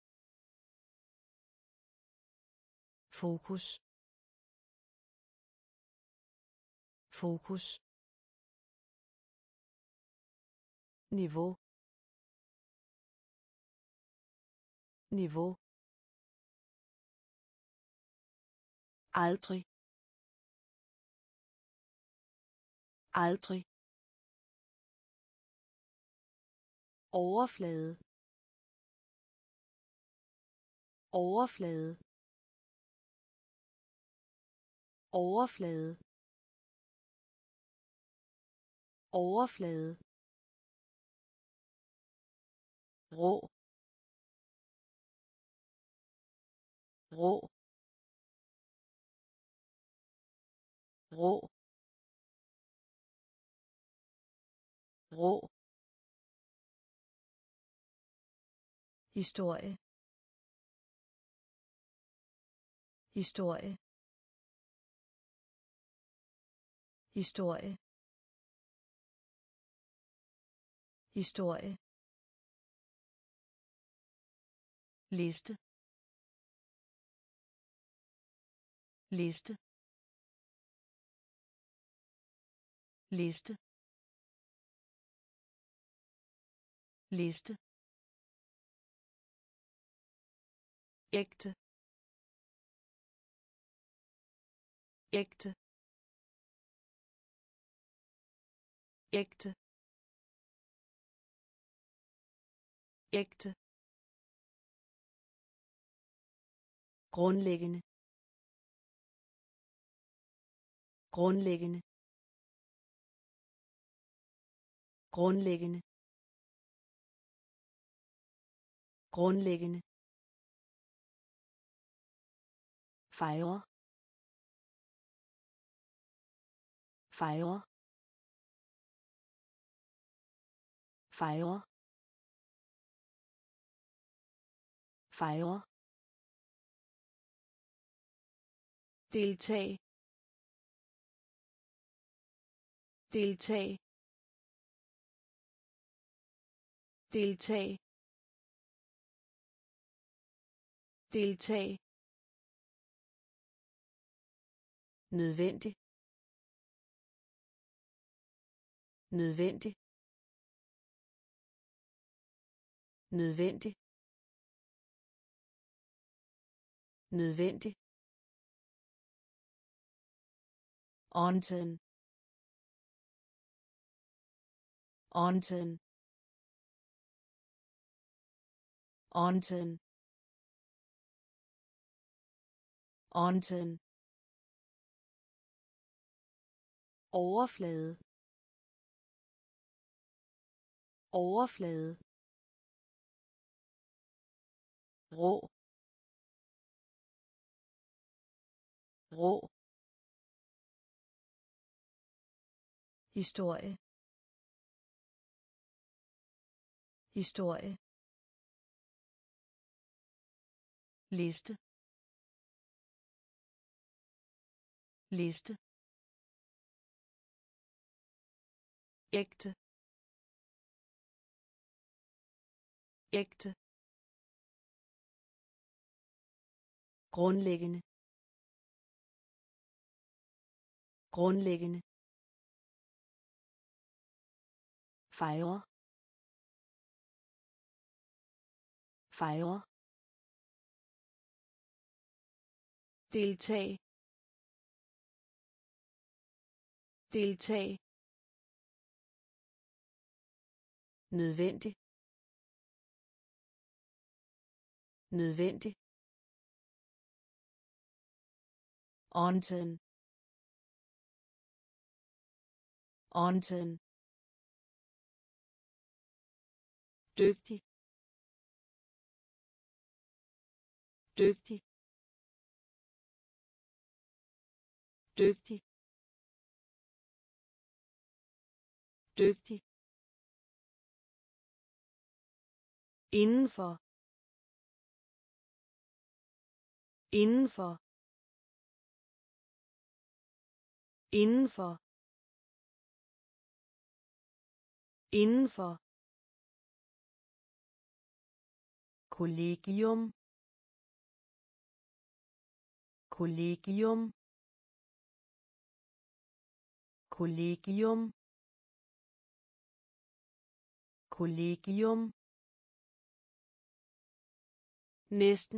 fokus fokus niveau niveau aldrig aldrig overflade overflade overflade overflade rå rå rå rå historie historie historie historie liste liste liste liste ægte ægte ægte ægte grundlæggende grundlæggende grundlæggende grundlæggende fejre fejre fejre fejre deltag deltag deltag deltag nødvendig nødvendig nødvendig nødvendig Onten. Onten. Onten. Onten. Overflade. Overflade. Rå. Rå. Historie. Historie. Liste. Liste. Ægte. Ægte. Grundlæggende. Grundlæggende. Fejre. Fejre. Deltag. Deltag. Nødvendig. Nødvendig. Onten. Onten. Dygtig. Dygtig. Dygtig. Dygtig. Indenfor. Indenfor. Indenfor. Indenfor. Kollegium. Kollegium. Kollegium. Kollegium. Næsten.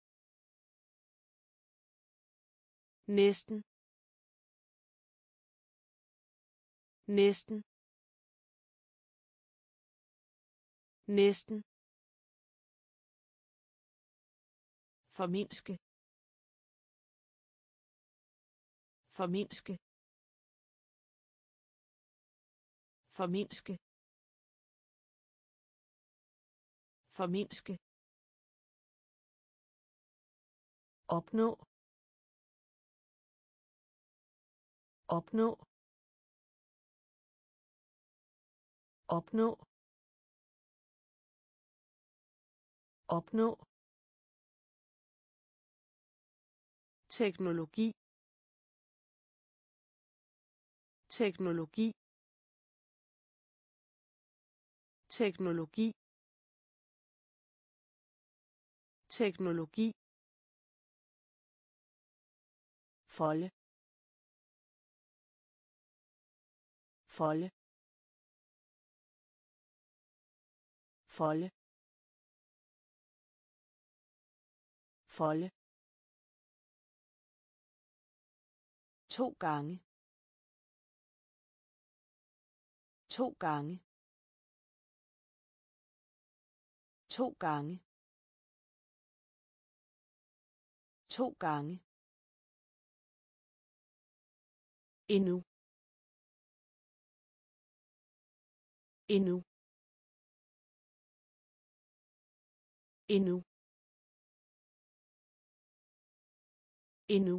Næsten. Næsten. Næsten. Formindske. Formindske. Formindske. Formindske. Opnå. Opnå. Opnå. Opnå. Teknologi. Teknologi. Teknologi. Teknologi. Folde. Folde. Folde. folde, 2 gange, 2 gange, 2 gange, 2 gange, endnu, endnu, endnu, endnu,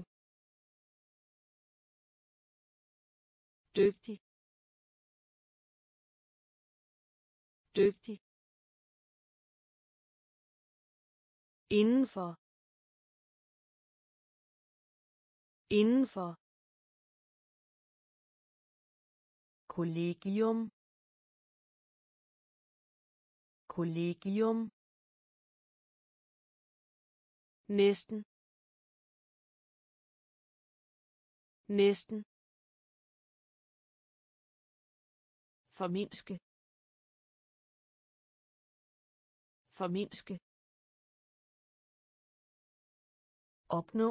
dygtig, dygtig, indenfor, indenfor, kollegium, kollegium, næsten, næsten, formindske, formindske, opnå,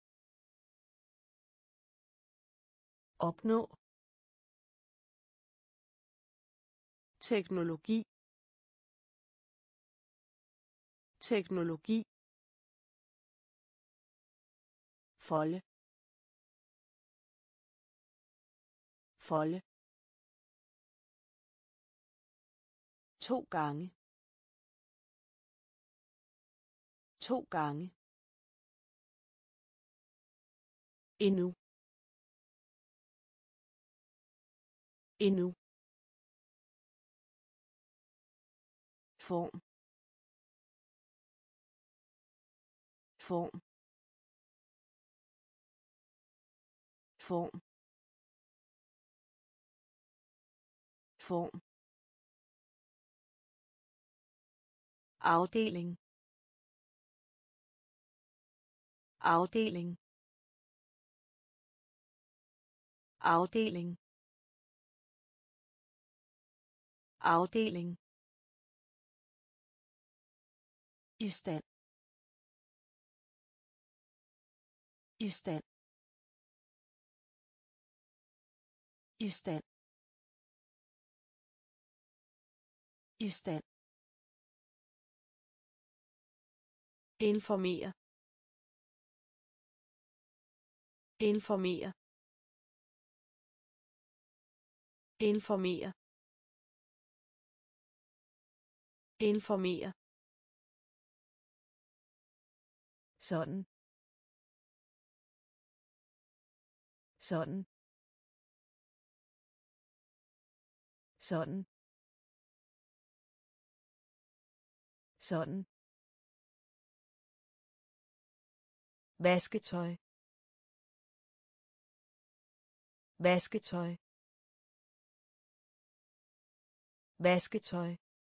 opnå, teknologi, teknologi, folde, folde, 2 gange, 2 gange, endnu, endnu, form, form, form, form, afdeling, afdeling, afdeling, afdeling, i stand, i stand, i stand, i stand, informere, informere, informere, informere, sådan, sådan, sådan, sådan, vasketøj, vasketøj, vasketøj,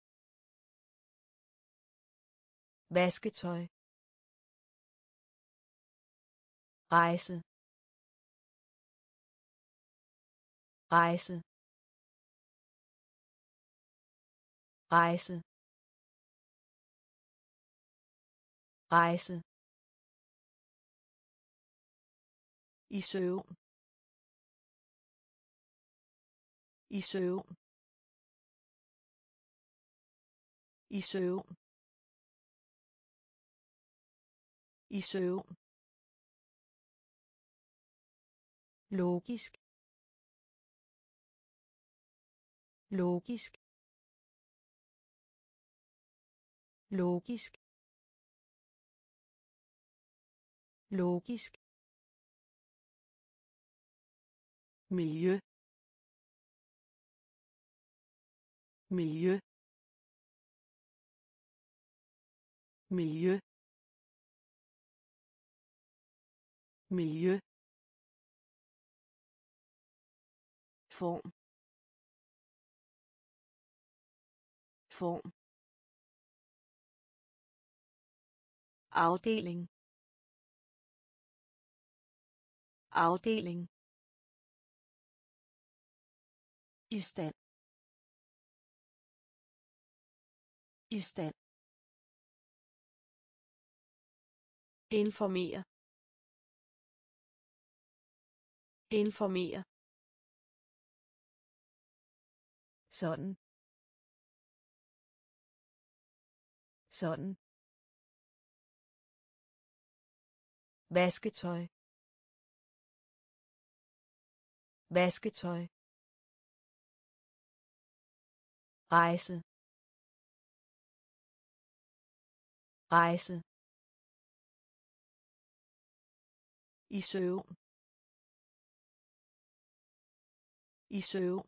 vasketøj, rejse, rejse, rejse, rejse, i søvn, i søvn, i søvn, i søvn, logisk, logisk, logisk, logisk, miljø, miljø, miljø, miljø, form, form, afdeling, afdeling, i stand, i stand, informere informere sådan sådan vasketøj vasketøj rejse rejse i søvn i søvn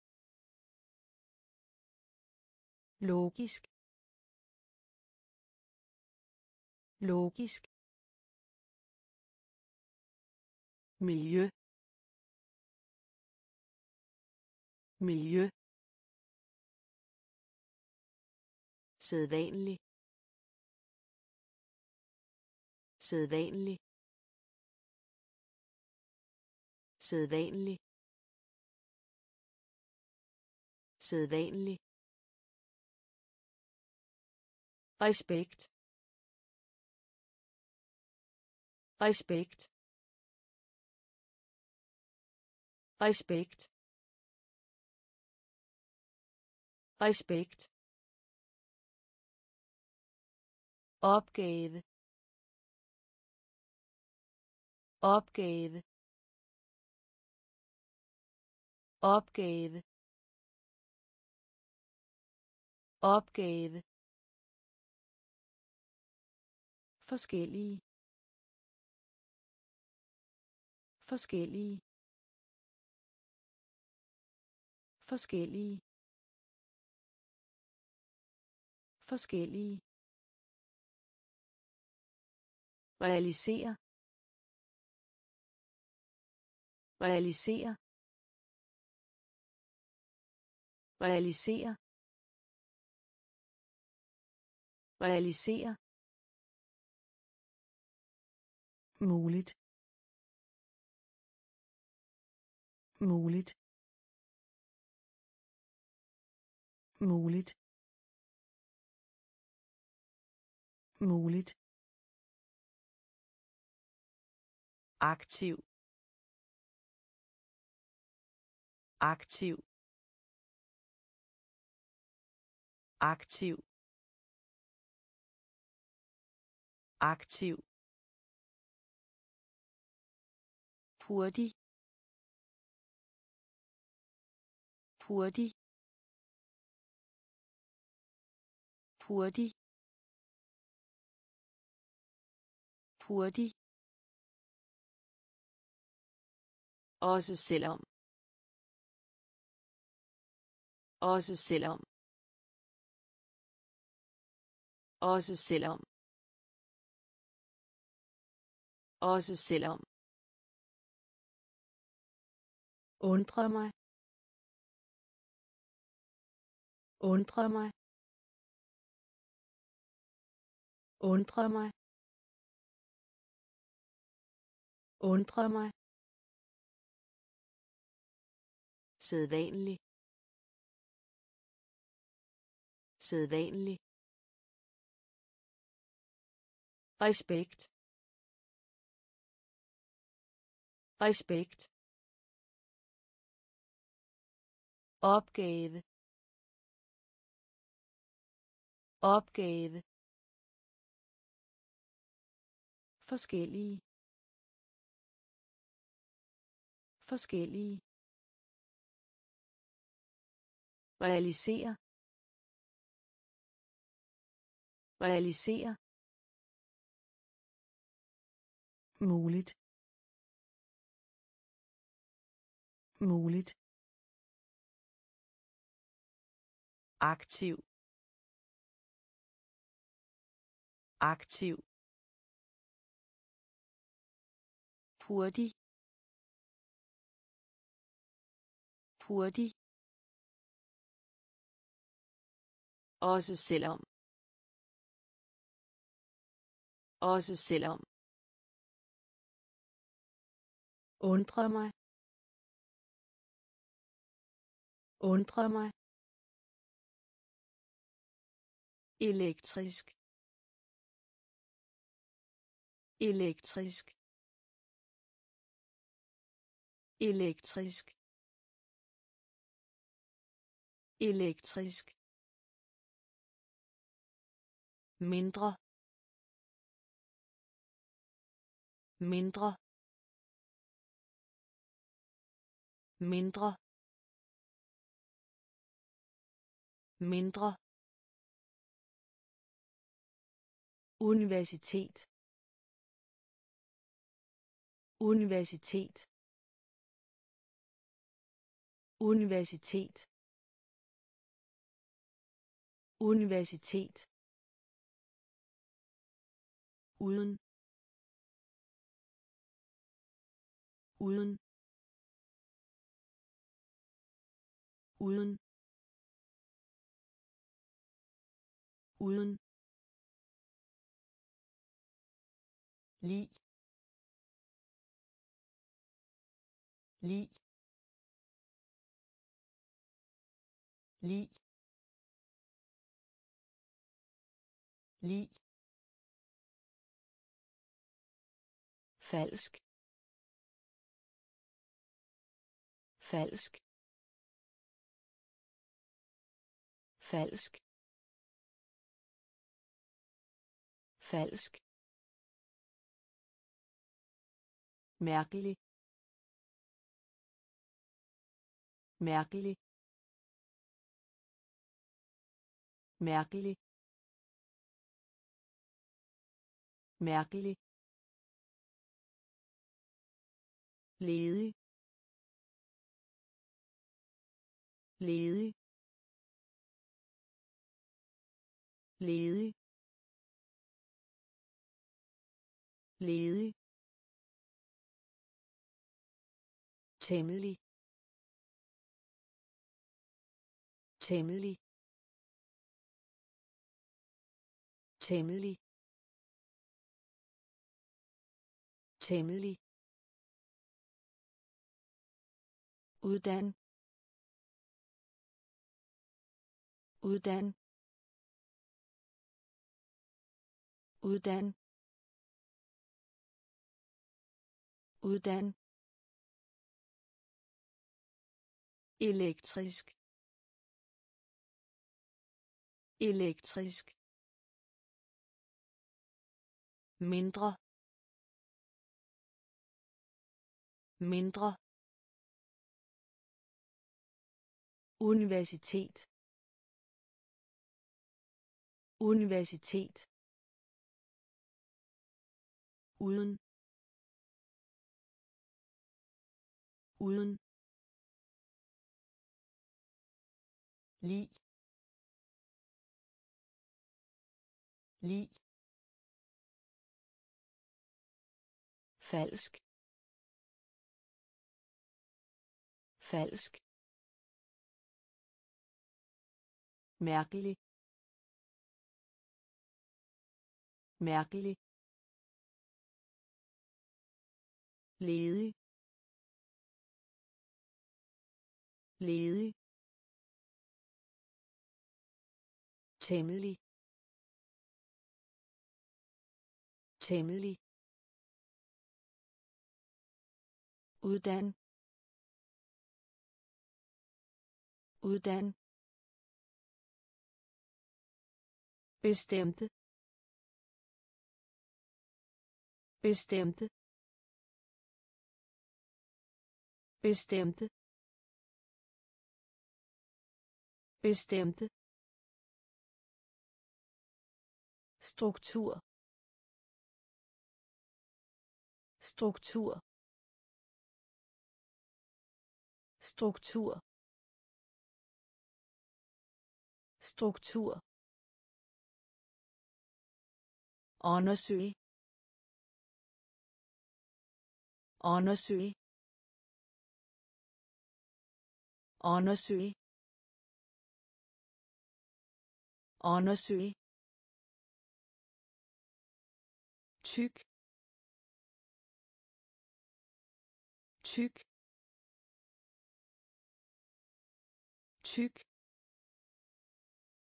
logisk logisk miljø miljø sædvanlig sædvanlig sædvanlig sædvanlig respekt respekt respekt respekt opgave opgave opgave opgave forskellige forskellige forskellige forskellige realisere realisere realisere realisere muligt muligt muligt muligt aktiv aktiv aktiv aktiv hurtig hurtig hurtig hurtig også selvom også selvom også selvom også selvom undre mig undre mig undre mig undre mig sædvanlig sædvanlig respekt respekt opgave opgave forskellige forskellige realisere realisere muligt muligt aktiv aktiv hurtig hurtig også selvom også selvom undre mig undre mig elektrisk elektrisk elektrisk elektrisk mindre mindre mindre mindre universitet universitet universitet universitet uden uden uden uden lig lig lig lig falsk falsk falsk falsk mærkelig mærkelig mærkelig mærkelig ledig ledig ledig ledig temmelig temmelig temmelig temmelig uddan uddan uddan uddan elektrisk elektrisk mindre mindre universitet universitet uden uden lig lig falsk falsk mærkelig mærkelig ledig ledig temmelig temmelig uddan uddan bestemte bestemte bestemte bestemte struktur struktur struktur struktur undersøge undersøge undersøge undersøge tyk tyk tyk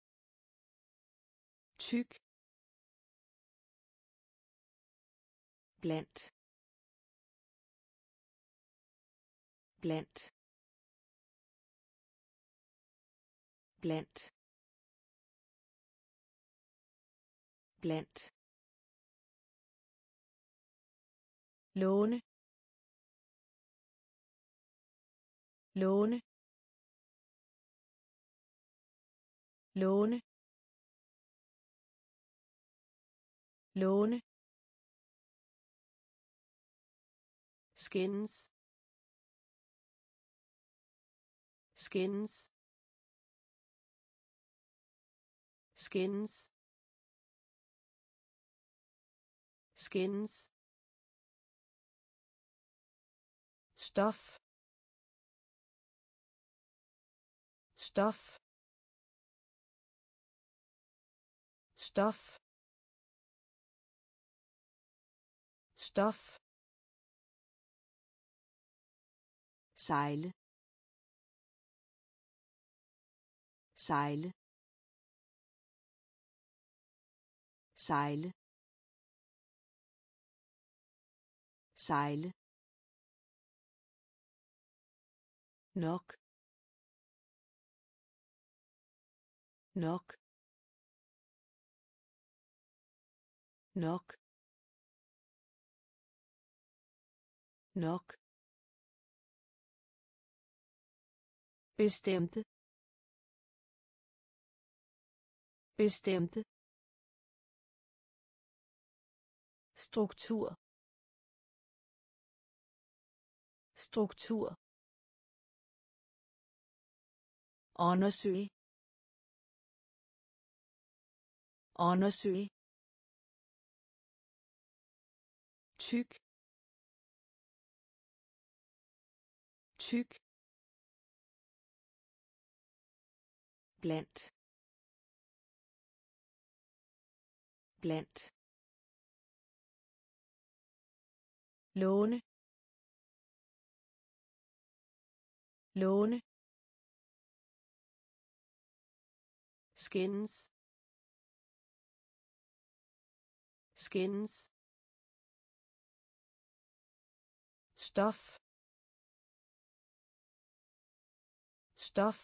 tyk blandt blandt blandt blandt låne låne låne låne skins skins skins skins stof stof stof stof sejle sejle sejle sejle nok nok nok nok bestemte bestemte struktur struktur undersøge undersøge tyk tyk blandt blandt låne låne skins skins stof stof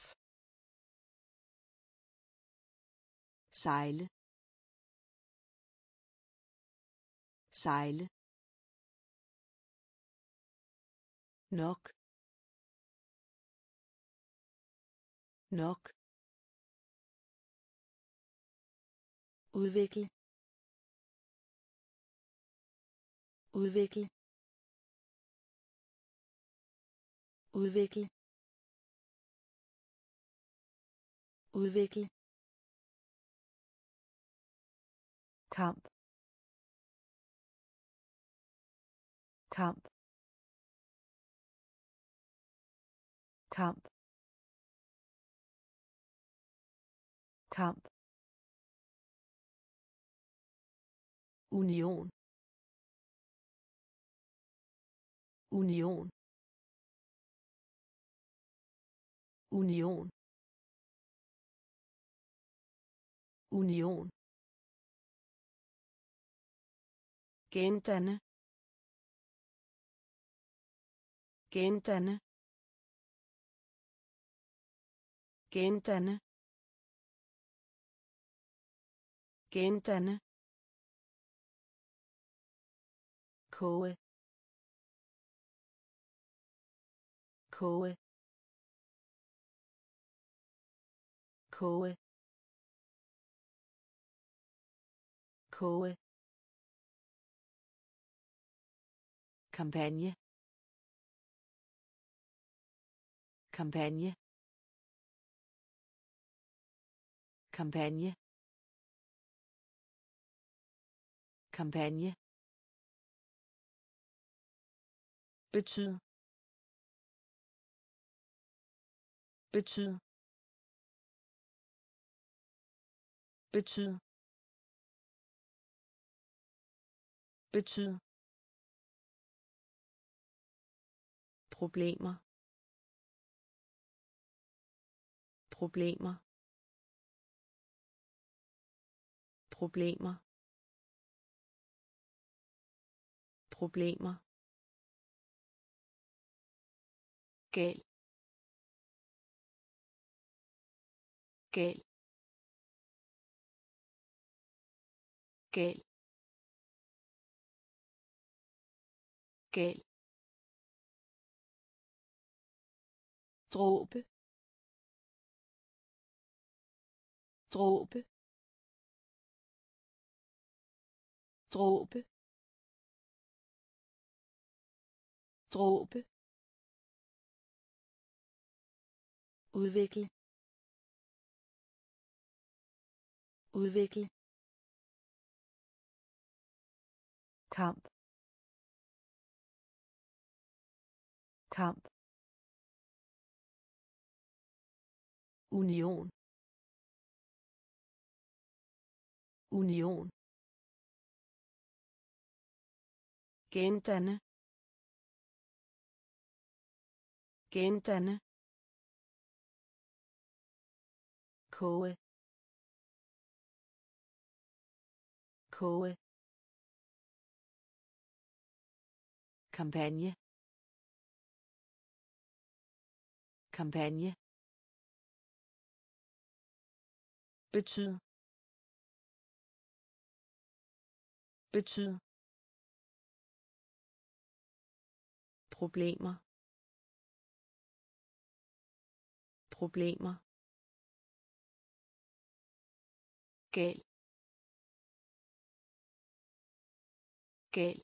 sejle sejle nok nok udvikle udvikle udvikle udvikle kamp kamp kamp kamp union union union union gendanne gendanne gendanne gendanne koge koge koge koge kampagne kampagne kampagne kampagne betyd betyd betyd betyd problemer problemer problemer problemer, gal, gal, gal, gal, dråbe, dråbe, dråbe, dråbe, udvikle, udvikle, kamp, kamp, union, union, gendanne, gendanne, koge, koge, kampagne, kampagne, betyd, betyd, problemer, problemer, gal, gal,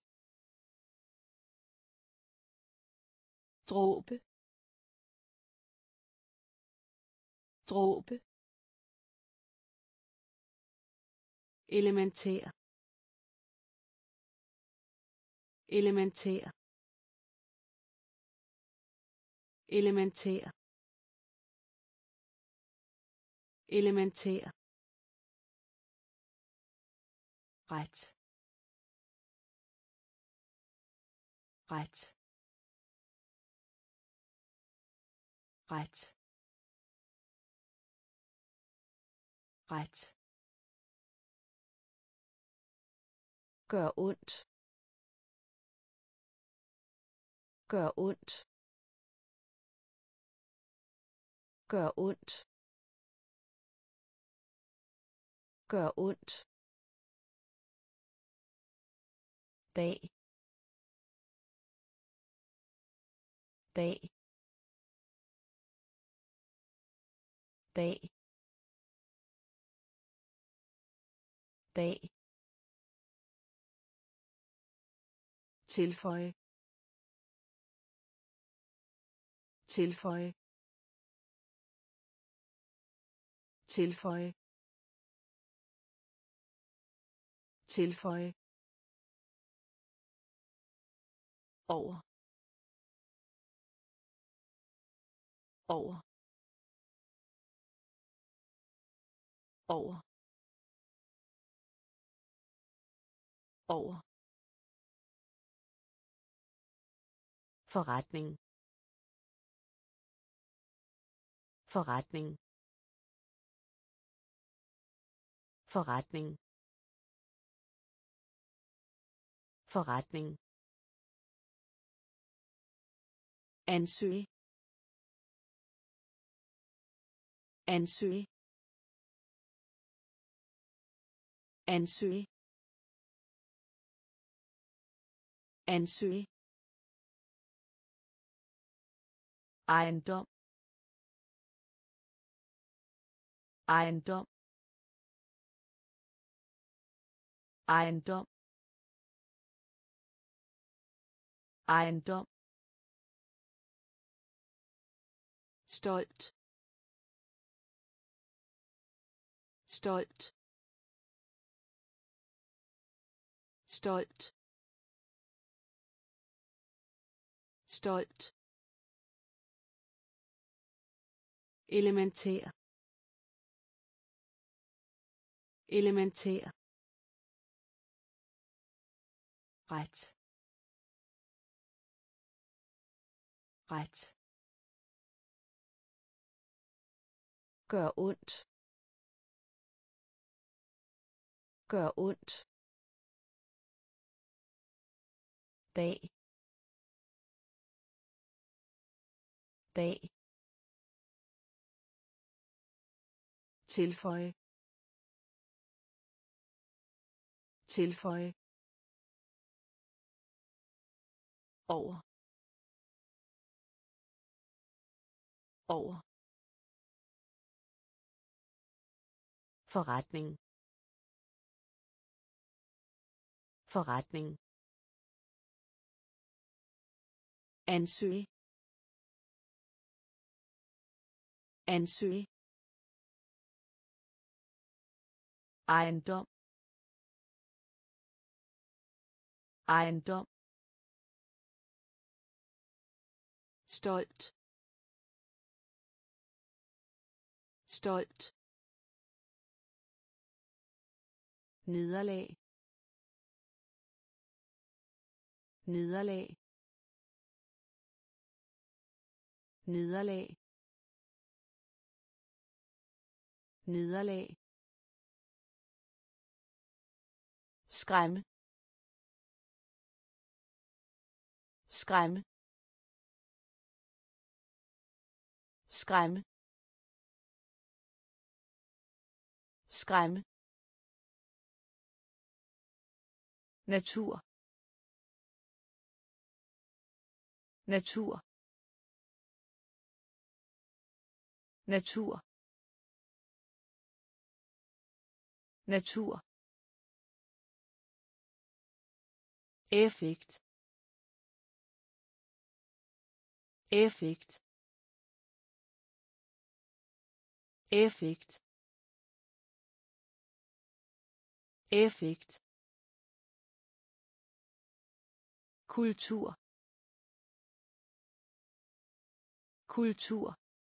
dråbe, dråbe, elementær, elementær, elementær, elementær, ret, ret, ret, ret, gør ondt, gør ondt, gør ondt, gør ondt, bag, bag, bag, bag, tilføje, tilføje, tilføje, tilføje, over, over, over, over, forretning, forretning, forretning, forretning, ansøge, ansøge, ansøge, ansøge, ejendom, ejendom, ejendom, ejendom, stolt, stolt, stolt, stolt, elementær, elementær, ret, ret, gør ondt, gør ondt, bag, bag, tilføje, tilføje, over, over, forretning, forretning, ansøge, ansøge, ejendom, ejendom, stolt, stolt, nederlag, nederlag, nederlag, nederlag, skræmme, skræmme, skræmme, skræmme, natur, natur, natur, natur, effekt, effekt, effekt, effekt, kultur, kultur,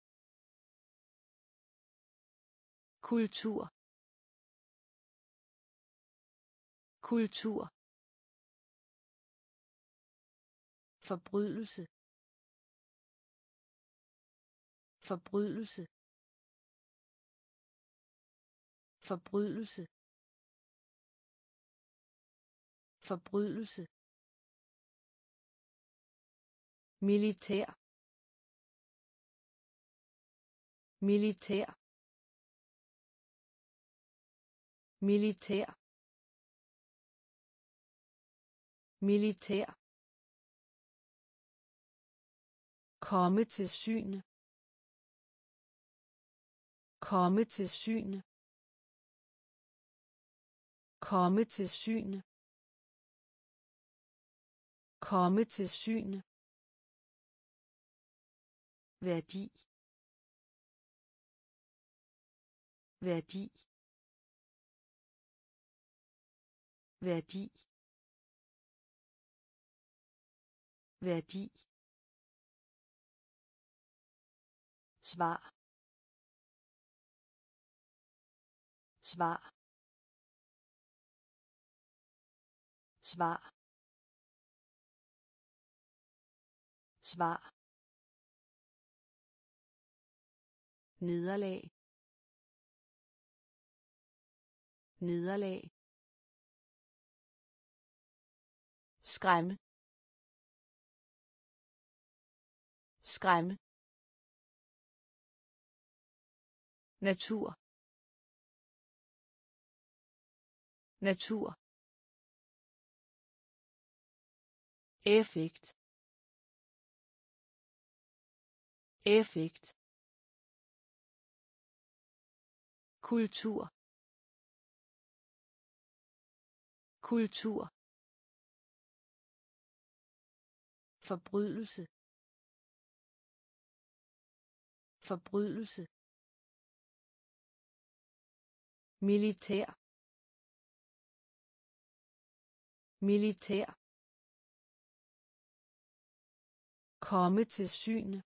kultur, kultur, forbrydelse, forbrydelse, forbrydelse, forbrydelse, militær, militær, militær, militær, komme til syne, komme til syne, komme til syne, komme til syne, værdi, værdi, værdi, værdi, svar, svar, svar, svar, nederlag, nederlag, skræmme, skræmme, natur, natur, effekt, effekt, kultur, kultur, forbrydelse, forbrydelse, militær, militær, komme til syne,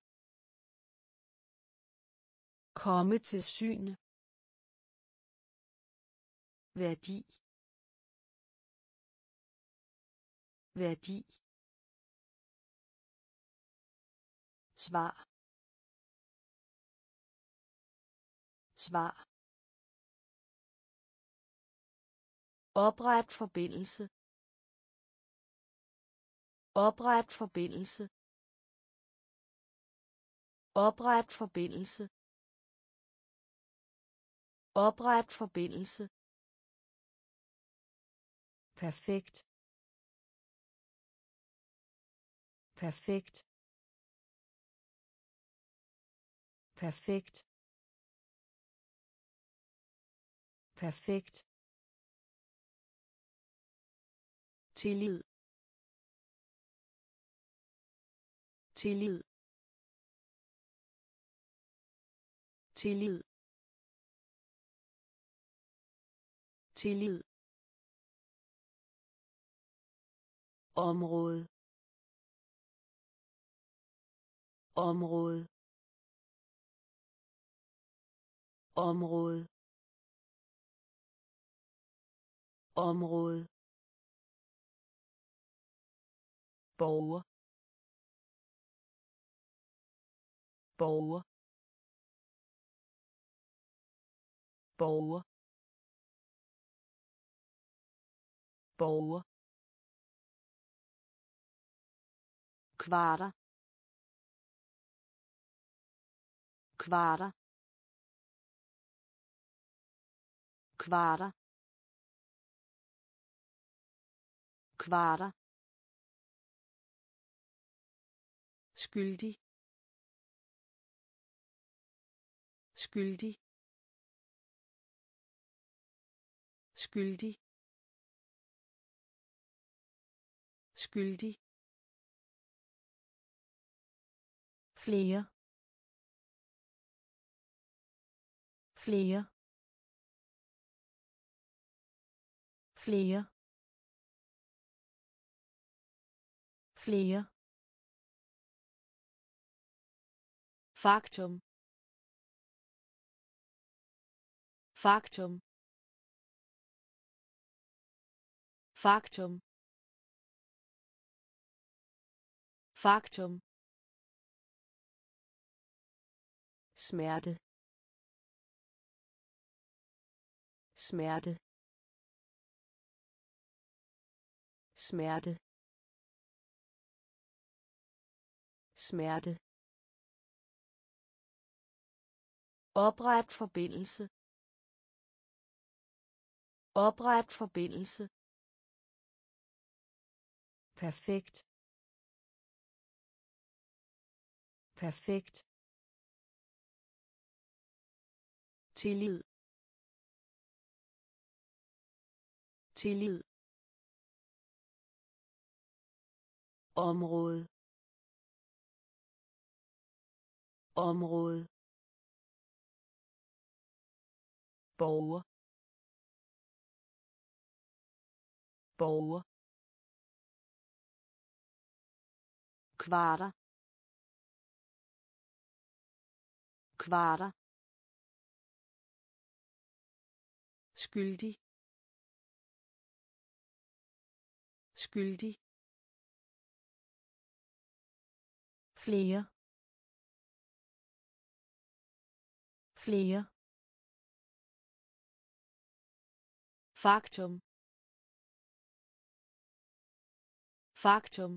komme til syne, værdi, værdi, svar, svar, opret forbindelse, Opret forbindelse. Opret forbindelse. Opret forbindelse. Perfekt. Perfekt. Perfekt. Perfekt. Tillid. Tillid. Tillid. Tillid. Område. Område. Område. Område. Borger. Borger. Borger. Borger. Kvarter. Kvarter. Kvarter. Kvarter. Skyldig. Skyldig. Skyldig. Skyldig. Flere. Flere. Flere. Flere. Faktum. Faktum. Faktum. Faktum. Smerte. Smerte. Smerte. Smerte. Opret forbindelse. Opret forbindelse. Perfekt. Perfekt. Tillid. Tillid. Område. Område. Borger. Borger. Kvarter. Kvarter. Skyldig. Skyldig. Flere. Flere. Faktum. Faktum.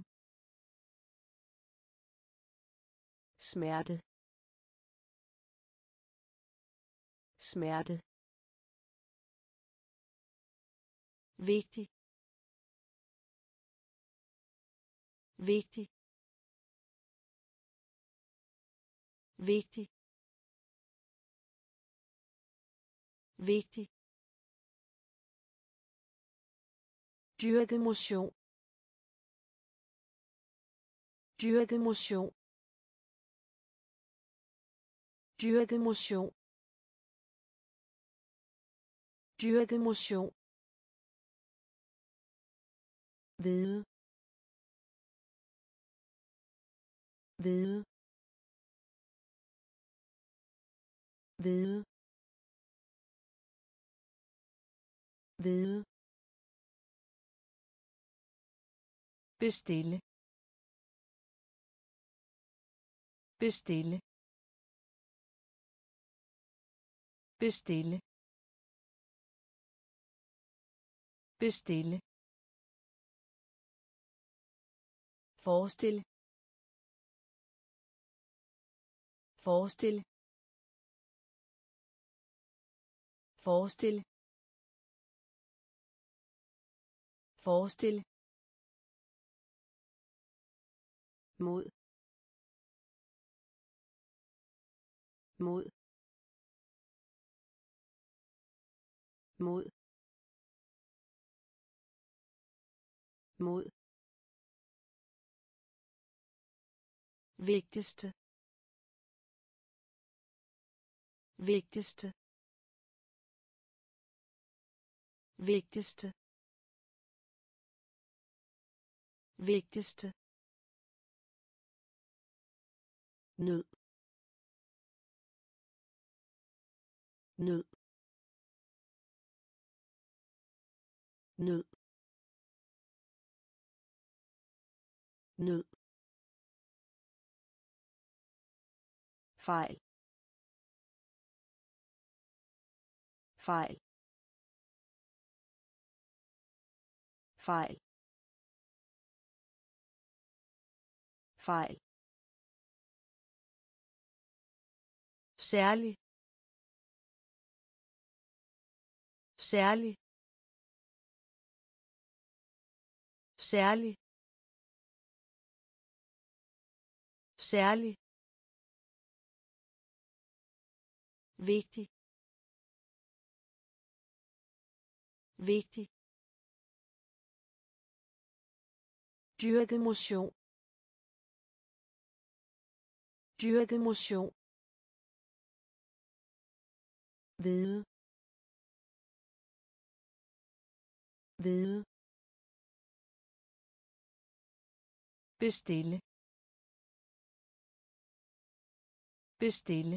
Smerte. Smerte. Vigtig. Vigtig. Vigtig. Vigtig. Dyrke motion. Dyrke motion. Dyrke motion. Dyrke motion. Vide. Vide. Vide. Vide. Bestille. Bestille. Bestille. Bestille. forestil forestil forestil forestil mod mod mod mod vigtigste vigtigste vigtigste vigtigste nød nød nød nød fejl fejl fejl fejl særlig særlig særlig særlig vigtig vigtig dyrke motion dyrke motion vide vide bestille bestille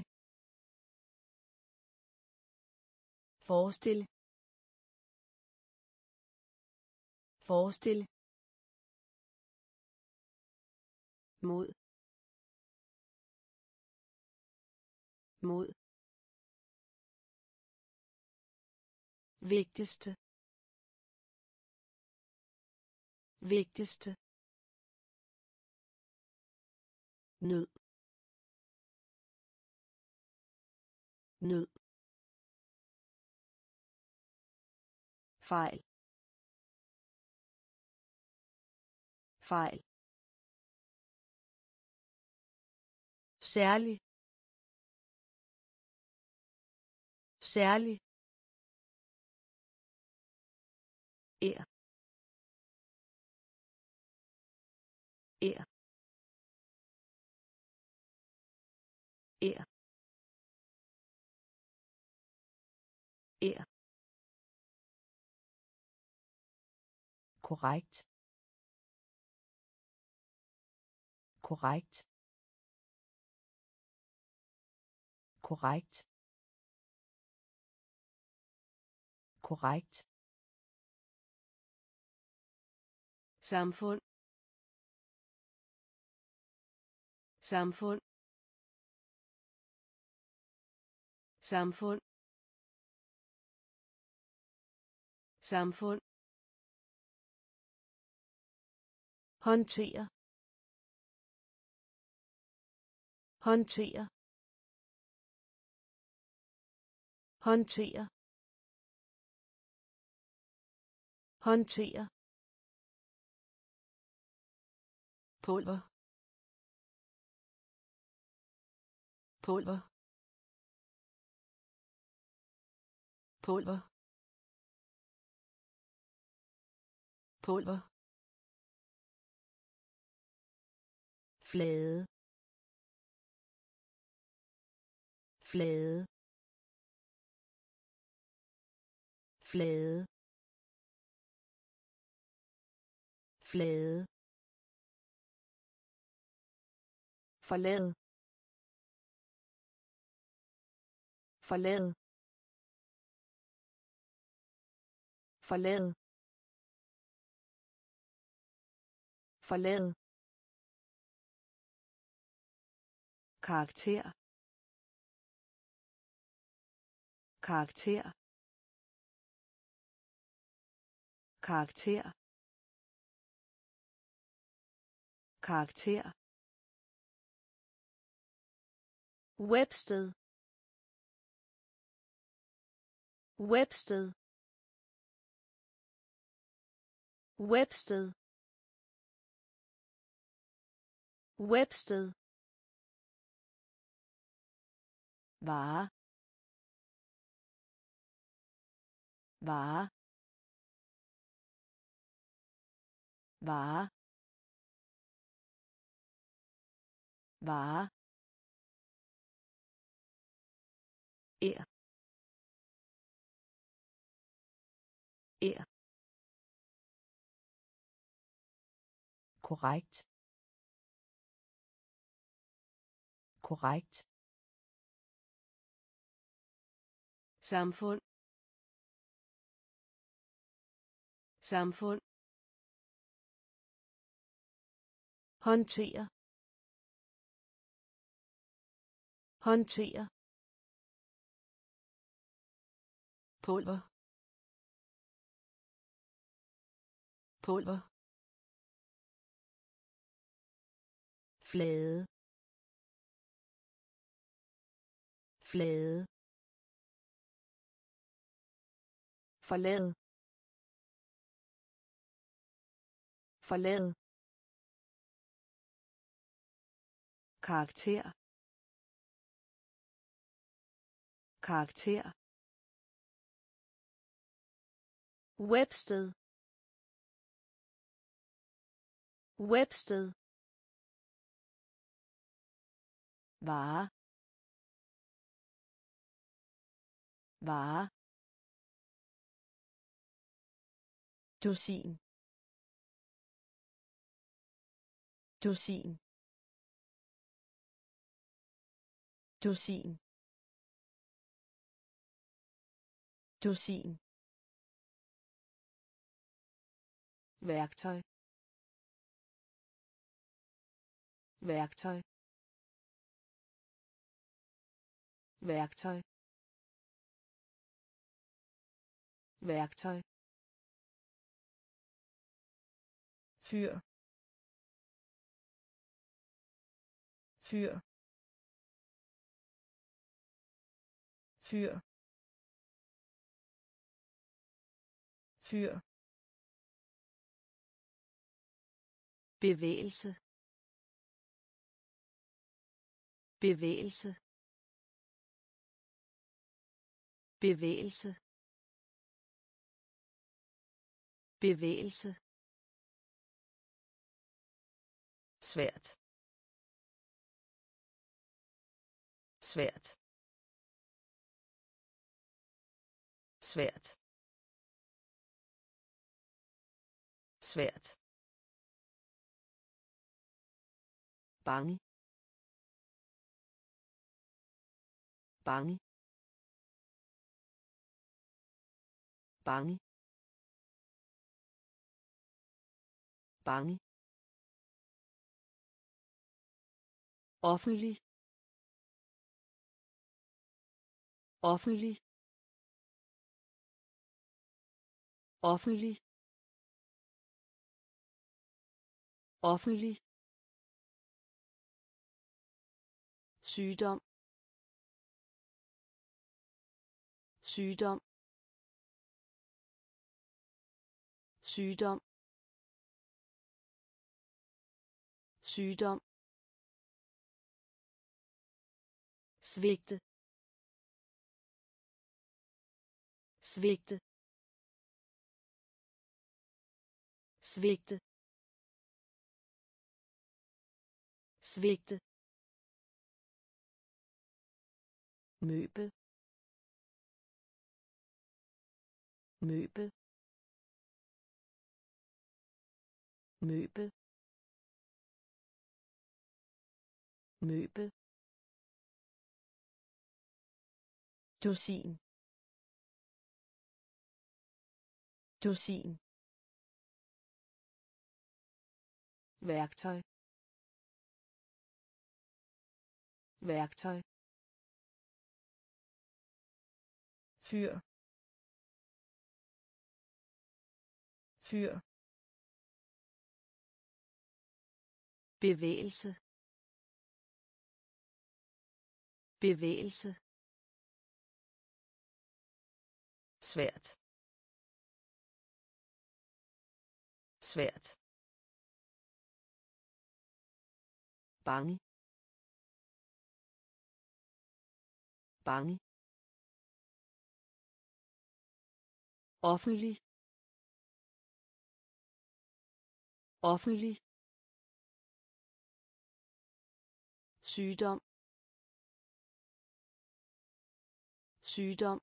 forestil forestil mod mod vigtigste vigtigste nød nød fejl fejl særlig særlig ære ære ære ære korrekt korrekt korrekt korrekt samfund samfund samfund samfund håndtere håndtere håndtere håndtere pulver pulver pulver pulver flade flade flade flade forlad forlad forlad forlad karakter karakter karakter karakter, Websted. Websted. Websted. Websted. vare, vare, vare, vare, er, er, korrekt, korrekt, Samfund. Samfund. Håndtere. Håndtere. Pulver. Pulver. Flade. Flade. forlade, forlade, karakter, karakter, Websted. Websted. vare, vare, Dusin. Dusin. Dusin. Dusin. værktøj, værktøj, værktøj, værktøj, Fyr. Fyr. Fyr. Fyr. bevægelse, bevægelse, bevægelse, bevægelse, Svært. Svært. Svært. Svært. bange, bange, bange, bange, offentlig, offentlig, offentlig, offentlig, sygdom, sygdom, sygdom, sygdom, svigte, svigte, svigte, svigte, møbel, møbel, møbel, møbel, Dusin. Dusin. værktøj, værktøj, Fyr. Fyr. bevægelse, bevægelse, svært, svært, bange, bange, offentlig, offentlig, sygdom, sygdom,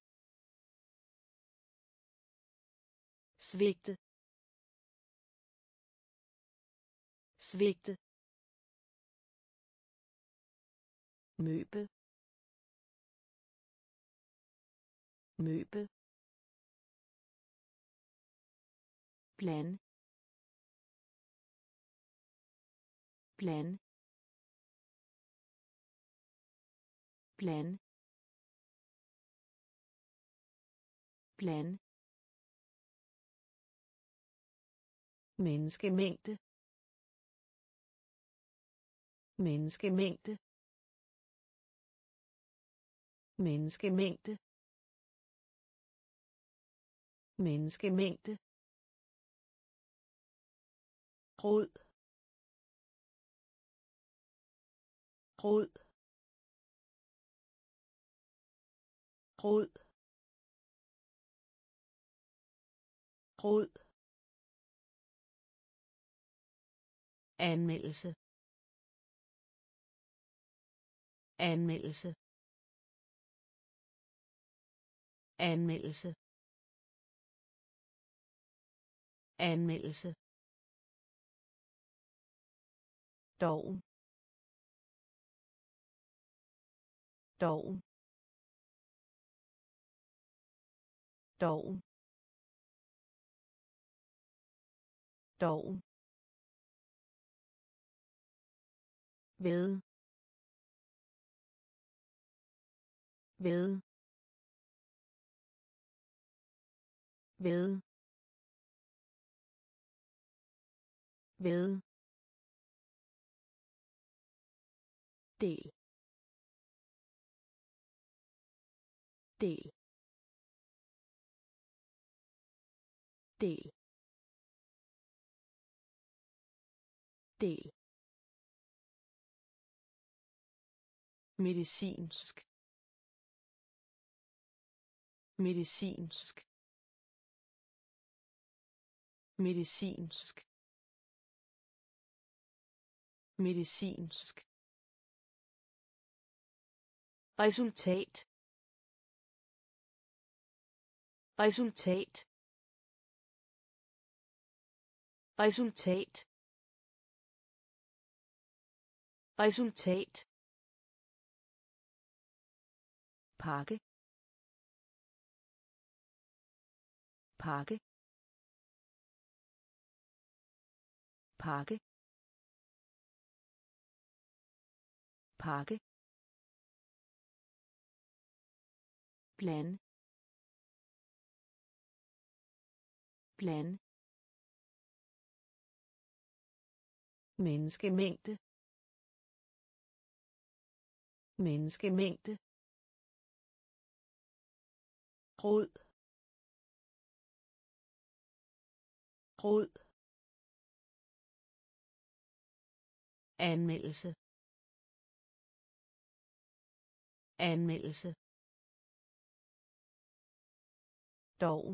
svigte, svigte, møbel, møbel, blande, blande, blande, blande, menneskemængde, menneskemængde, menneskemængde, menneskemængde, rod, rod, rod, rod, anmeldelse, anmeldelse, anmeldelse, anmeldelse, doven, doven, doven, doven, ved, ved, ved, ved, del, del, del, del, medicinsk, medicinsk, medicinsk, medicinsk, resultat, resultat, resultat, resultat, pakke, pakke, pakke, pakke, blande, blande, menneskemængde, menneskemængde, rod, rod, anmeldelse, anmeldelse, doven,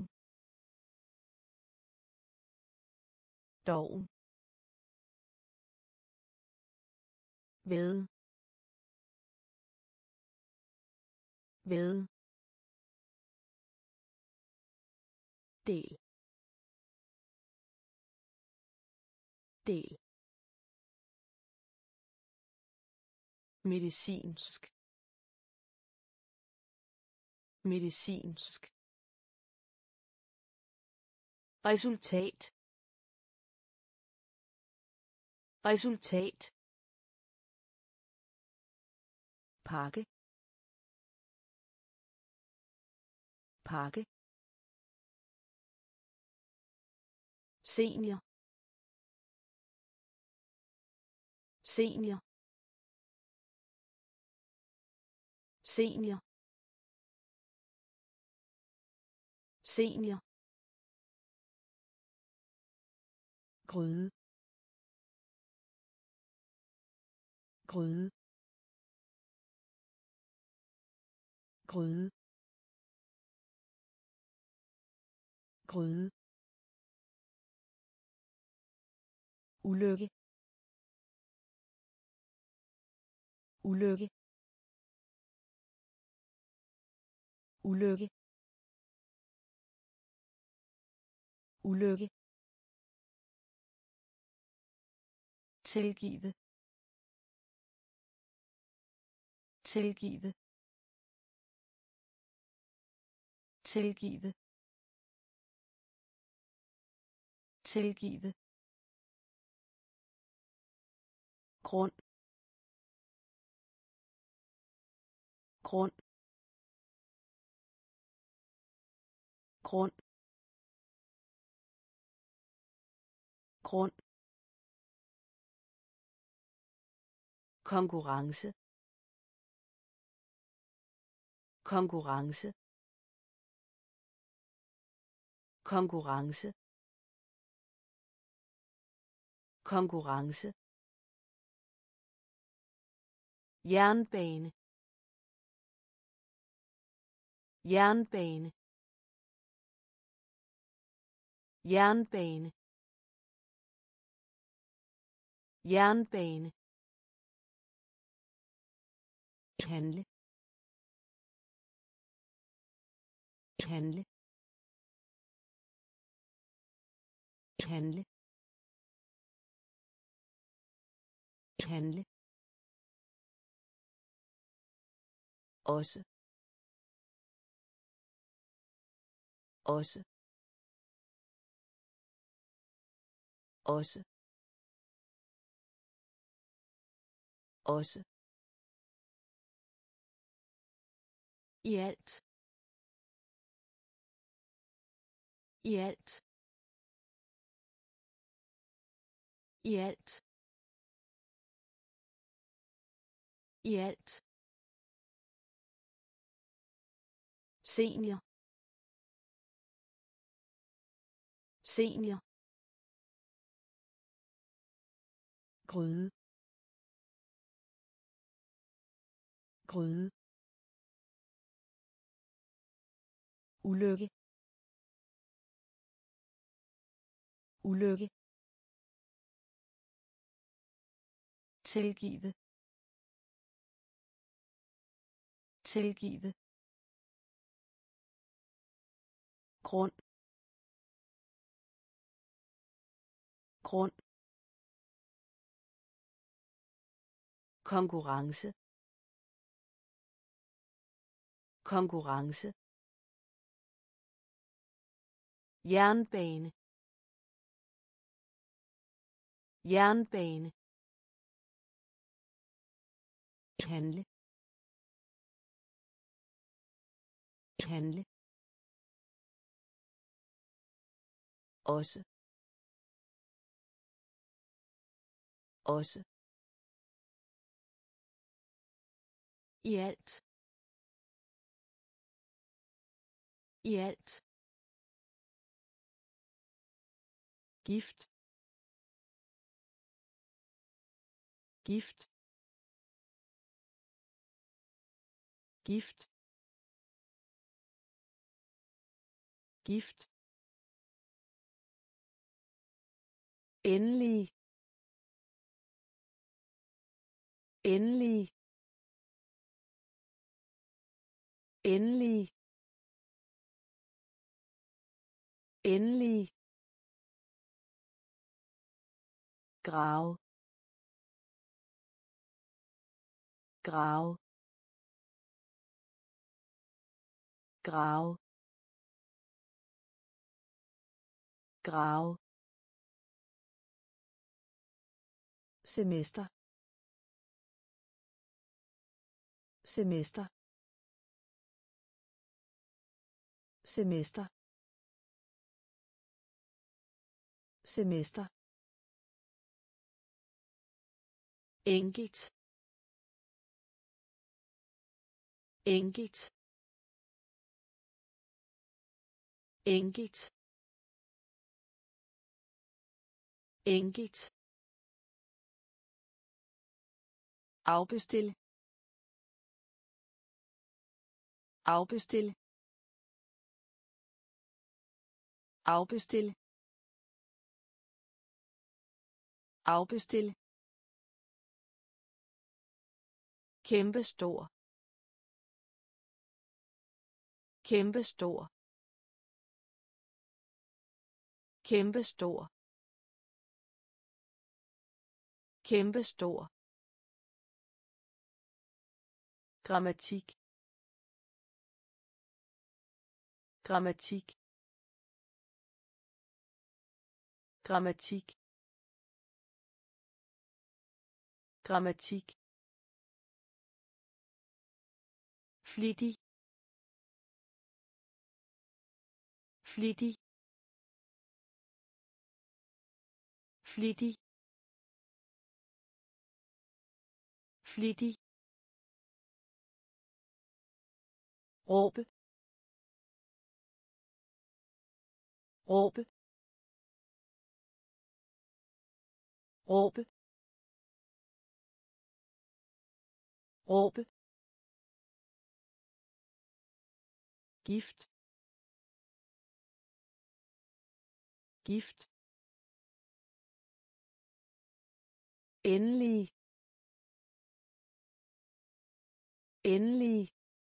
doven, ved, ved, del, del, medicinsk, medicinsk, resultat, resultat, pakke, pakke, senior, senior, senior, senior, gryde, gryde, gryde, gryde, ulykke, ulykke, ulykke, ulykke, tilgive, tilgive, tilgive, tilgive, grund, grund, grund, grund, konkurrence, konkurrence, konkurrence, konkurrence, jernbane, jernbane, jernbane, jernbane, handle, handle, handle, handle, også, også, også, også, i alt, i alt, i alt, i alt, senior, senior, gryde, gryde, ulykke, ulykke, tilgive, tilgive, grund, grund, konkurrence, konkurrence, jernbane, jernbane, handle, handle, også, også, i alt, i alt, gift, gift, gift, gift, endelig, endelig, endelig, endelig, grav, grav, grav, grav, semester, semester, semester, semester, enkelt enkelt enkelt enkelt afbestil afbestil afbestil afbestil kæmpestor kæmpestor kæmpestor kæmpestor grammatik grammatik grammatik grammatik flittig flittig flittig flittig råbe råbe råbe råbe gift gift endelig endelig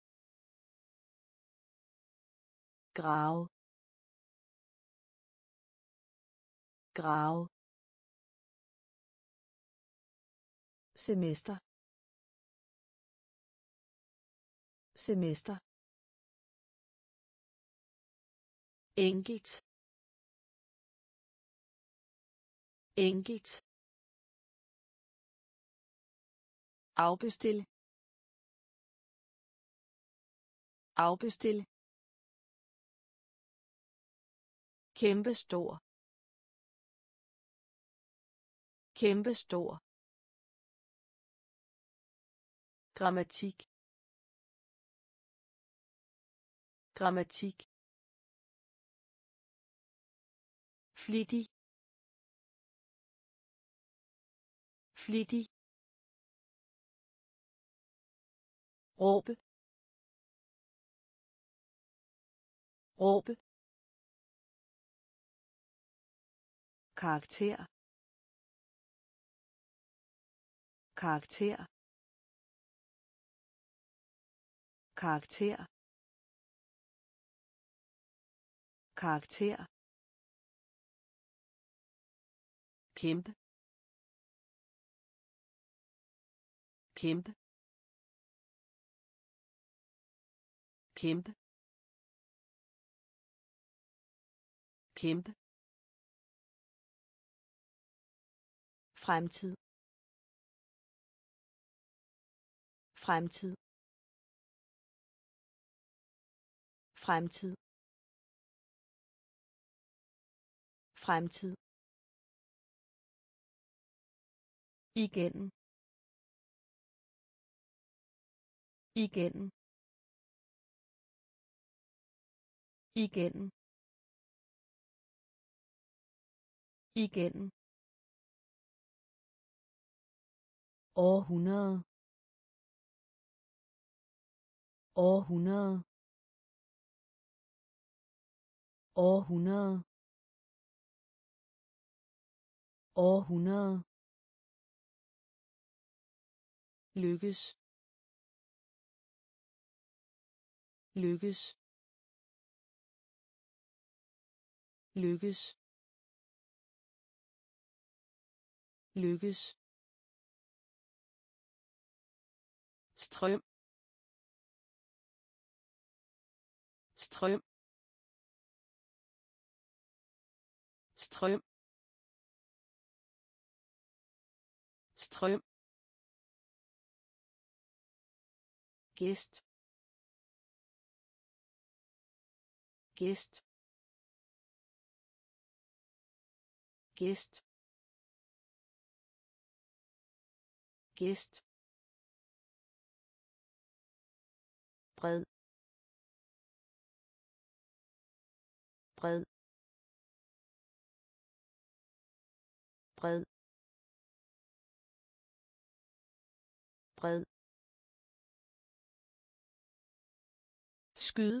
grave grave semester semester enkelt enkelt afbestil afbestil kæmpestor kæmpestor grammatik grammatik flittig flittig råbe råbe karakter karakter karakter karakter kæmpe kæmpe kæmpe kæmpe fremtid fremtid fremtid fremtid igennem igennem igennem igennem århundrede århundrede århundrede århundrede lykkes lykkes lykkes lykkes strøm strøm strøm strøm gæst gæst gæst gæst, bred, bred, bred, bred, skyde,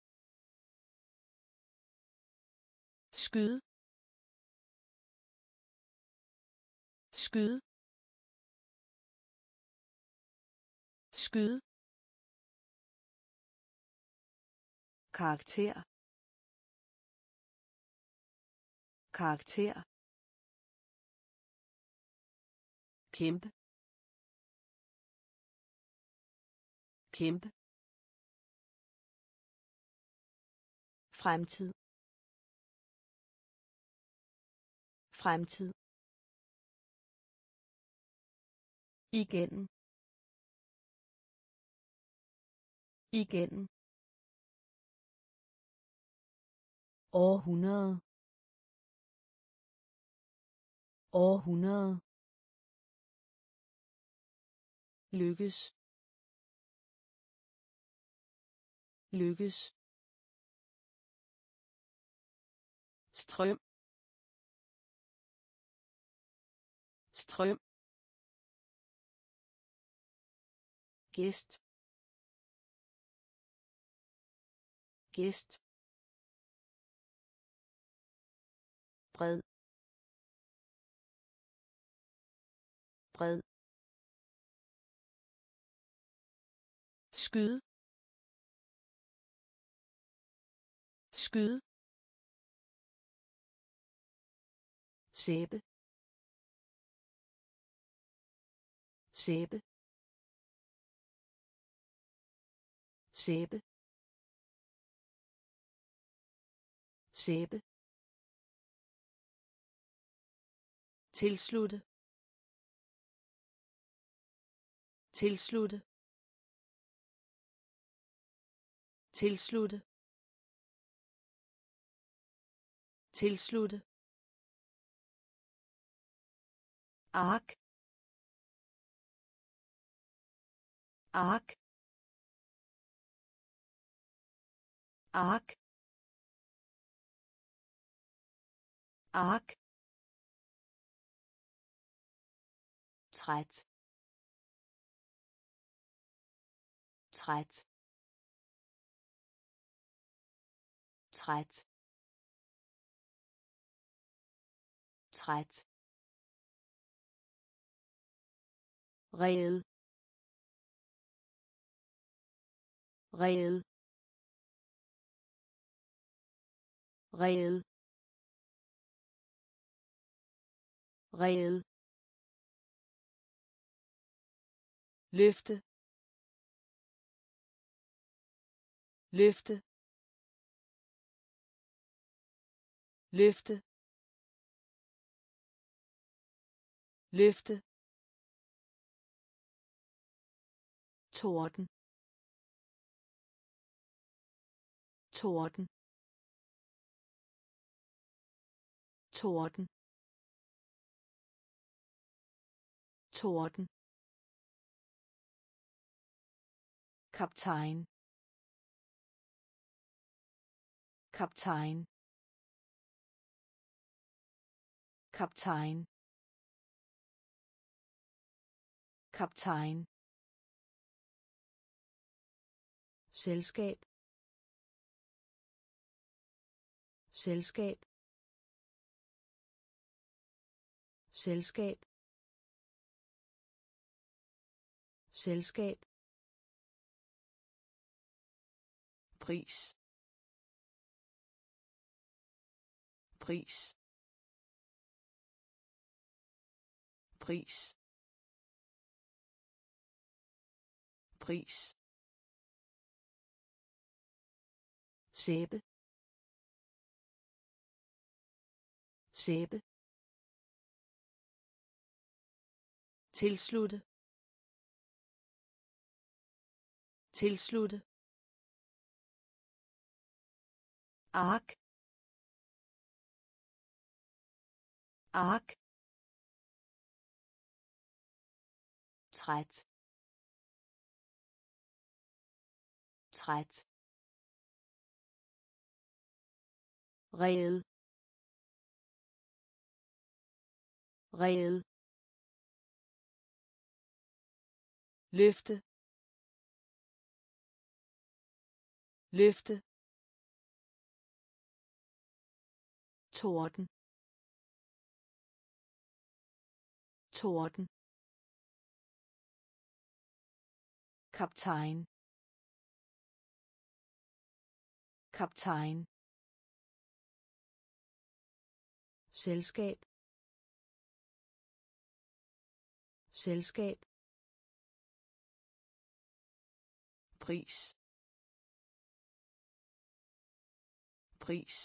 skyde, skyde, skyde, karakter, karakter, kæmpe, kæmpe, fremtid, fremtid, igennem, igennem, århundrede, århundrede, lykkes, lykkes, strøm, strøm, gæst, gæst, bred, bred, skyde, skyde, sæbe, sæbe, sæbe, sæbe, tilslutte, tilslutte, tilslutte, tilslutte, ark, ark, ark, ark, træt, træt, træt, træt, reel, reel, reel, reel, løfte, løfte, løfte, løfte, torden, torden, torden, torden, kaptajn, kaptajn, kaptajn, kaptajn, selskab, selskab, selskab, selskab, pris, pris, pris, pris, sæbe, sæbe, tilslutte, tilslutte, ark, ark, træt træt reel reel løfte løfte torden torden kaptajn kaptajn selskab selskab pris pris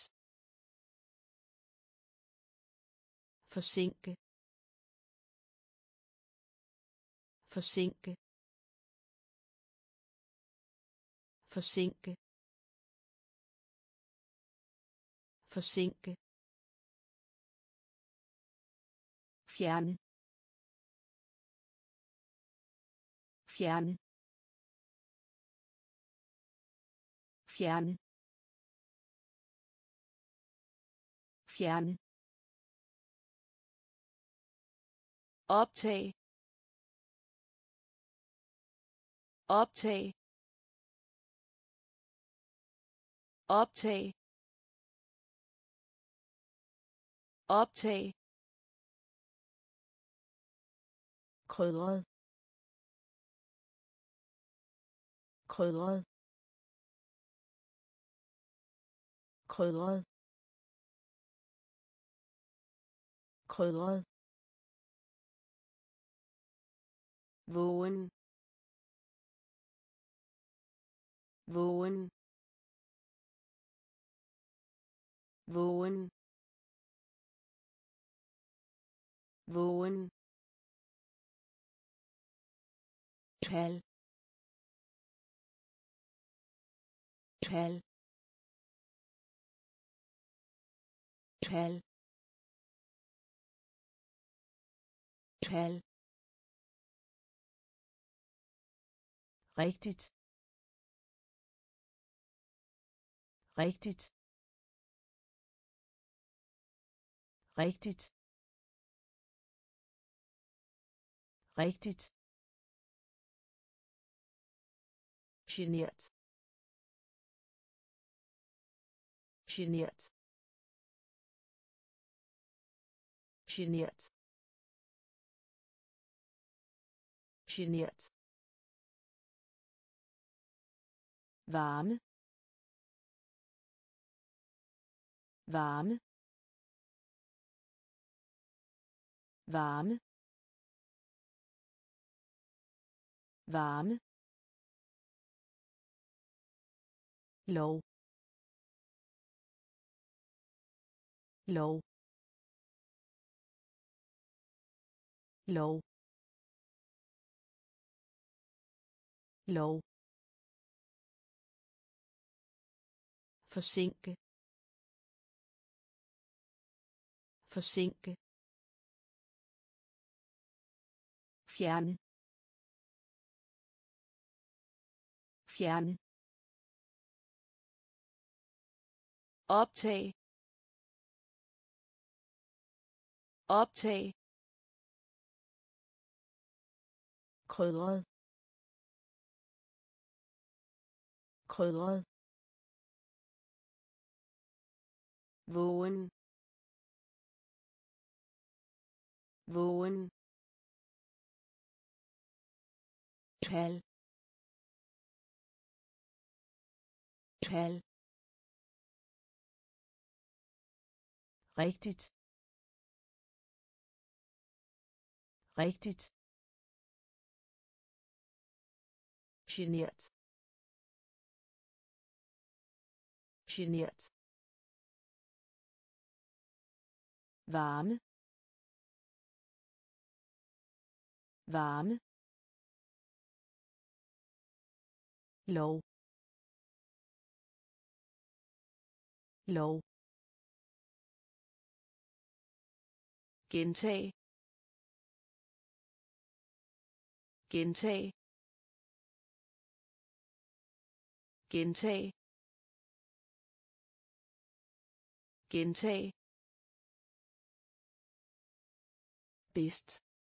forsinke forsinke forsinke forsinke fjerne fjerne fjerne fjerne optag optag optag optag krydret krydret krydret krydret vågen vågen vågen vågen kald kald kald kald rigtigt rigtigt rigtigt rigtigt genert genert genert genert varme varme varme varme lov lov lov lov forsinke forsinke fjerne fjerne optag optag krydret krydret vågen vågen kald kald rigtigt rigtigt genert genert varme varme lov lov gentag gentag, gentag, gentag, bedst,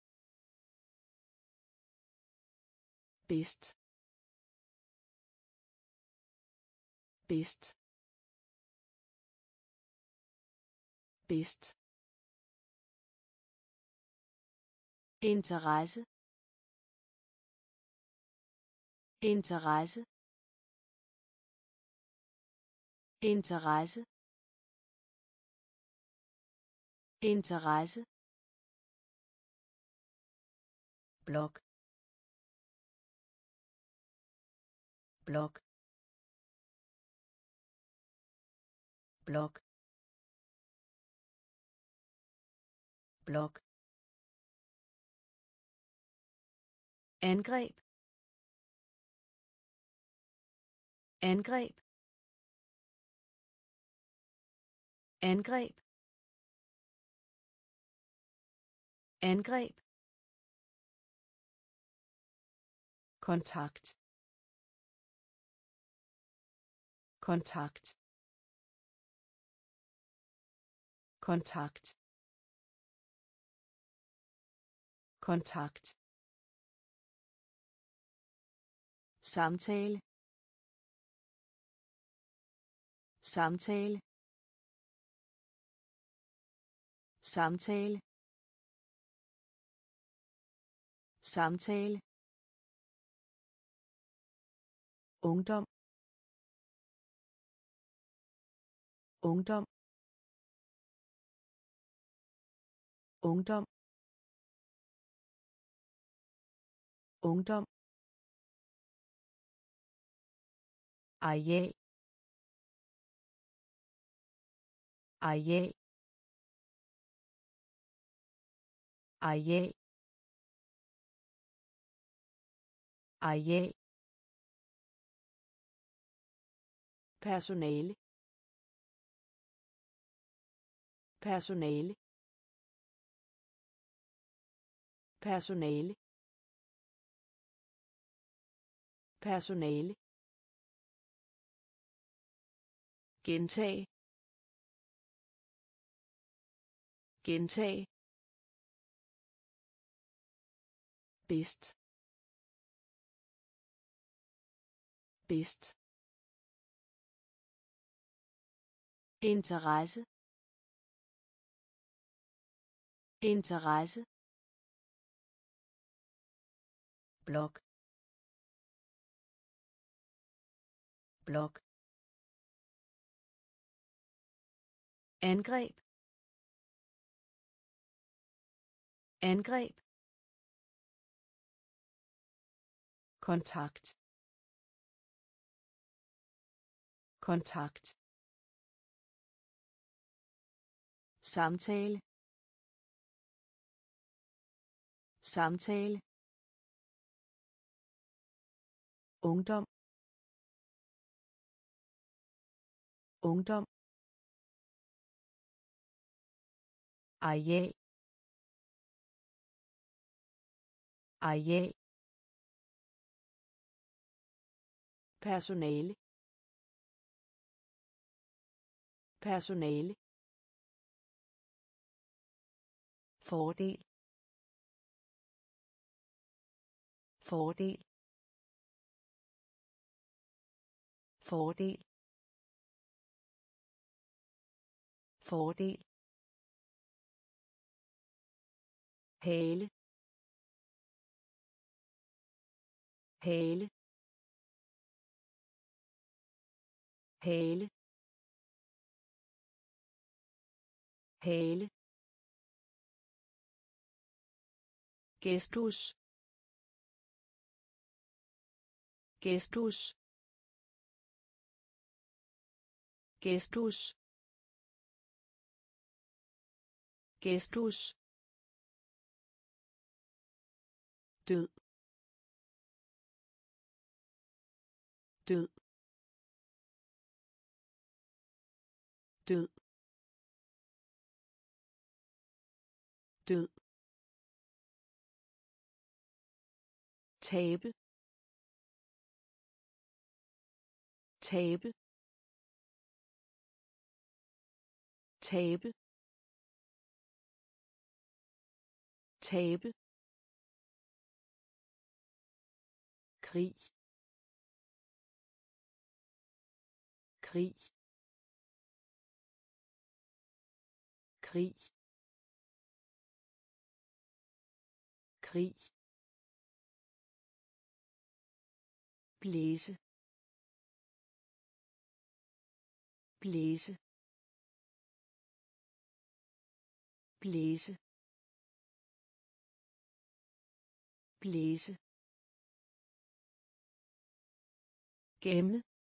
bedst, bedst, bedst, interesse, interesse, interesse, interesse, blok, blok, blok, blok, angreb, angreb, angreb, angreb, kontakt, kontakt, kontakt, kontakt, samtale, samtale, samtale, samtale, ungdom, ungdom, ungdom, ungdom, areal, areal, areal, areal, personale, personale, personale, personale, gentag, gentag, bedst, bedst, interesse, interesse, blok, blok, angreb, angreb, kontakt, kontakt, samtale, samtale, ungdom, ungdom, areal, areal, personale, personale, fordel, fordel, fordel, fordel, hale, hale, hale, hale, gestus, gestus, gestus, gestus, død, død, død, død, tabe, tabe, tabe, tabe, krig, krig, krig, krig, blæse, blæse, blæse, blæse, gemme,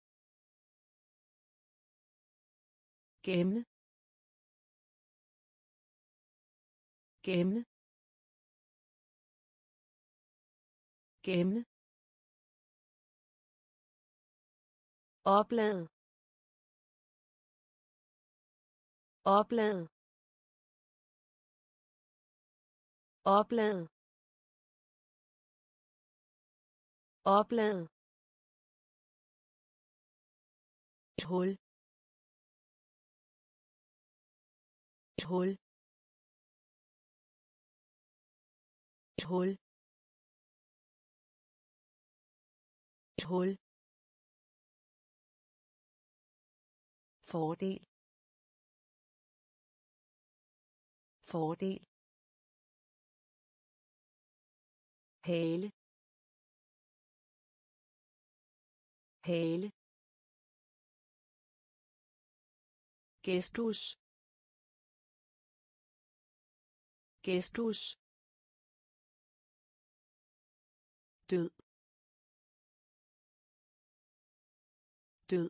gemme, gemme, gemme, oplad, oplad, oplad, oplad, et hul, et hul, et hul, et hul, fordel, fordel, hale, hale, gestus, gestus, død, død,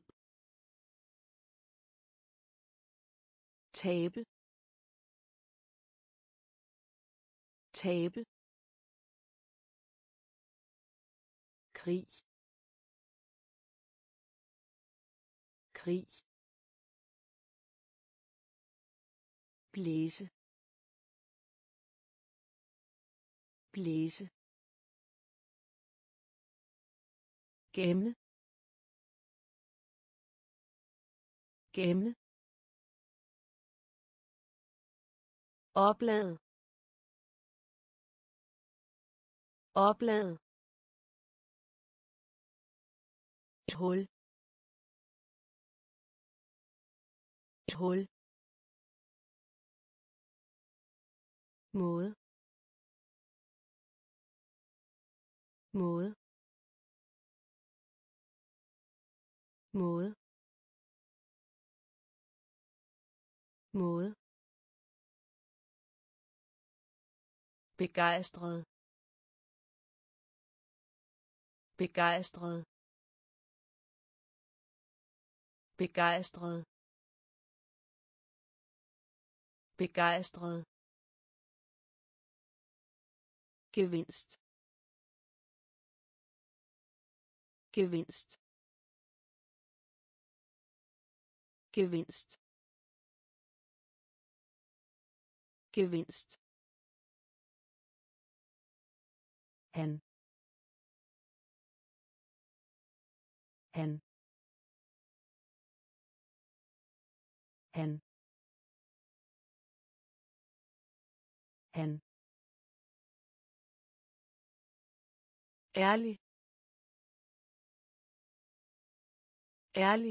tabe, tabe, krig, krig, blæse, blæse, gemme, gemme, oplad, oplad, et hul, et hul, måde, måde, måde, måde, begejstret, begejstret, begejstret, begejstret, gevinst, gevinst, gevinst, gevinst, han, han, han, han, ærlig, ærlig,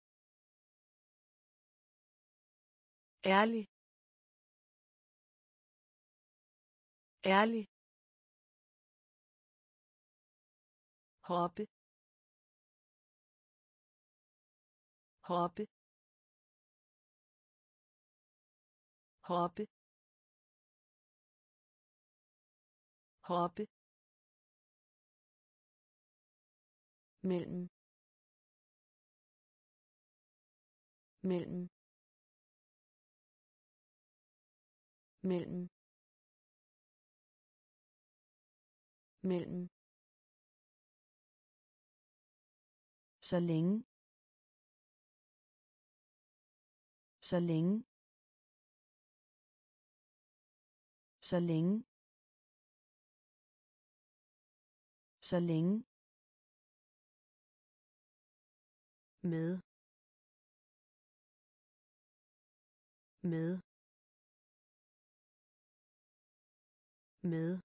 ærlig, ærlig, hoppe, hoppe, hoppe, hoppe, mellem, mellem, mellem, mellem, så længe, så længe, så længe, så længe, med, med, med,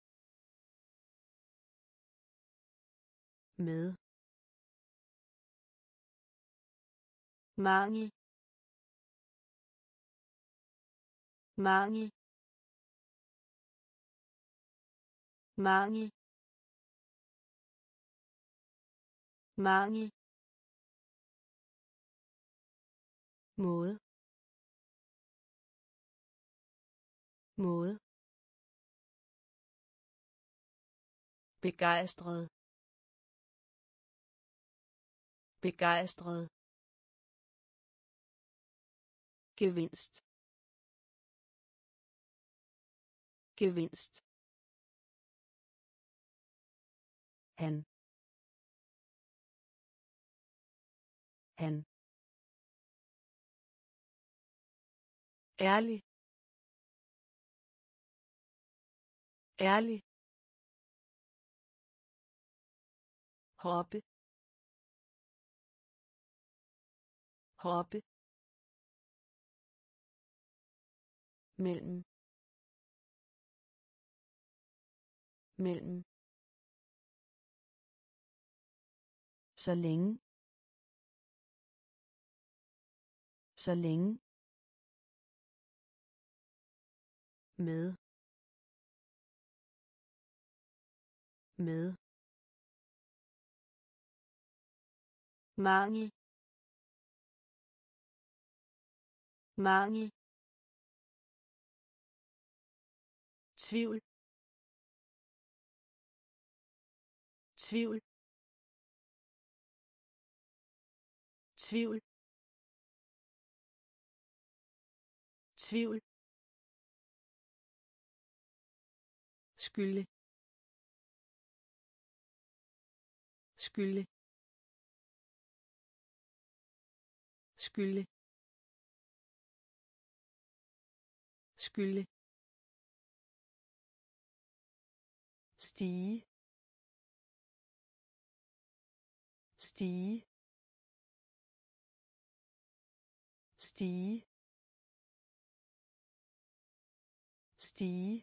med, mangel, mangel, mangel, mangel, måde, måde, begejstret, begejstret, gevinst, gevinst, han, han, ærlig, ærlig, hoppe, hoppe, mellem, mellem, så længe, så længe, med, med, mangel, mangel, tvivl, tvivl, tvivl, tvivl, skylde, skylde, skylde, skylde, stige, stige, stige, stige,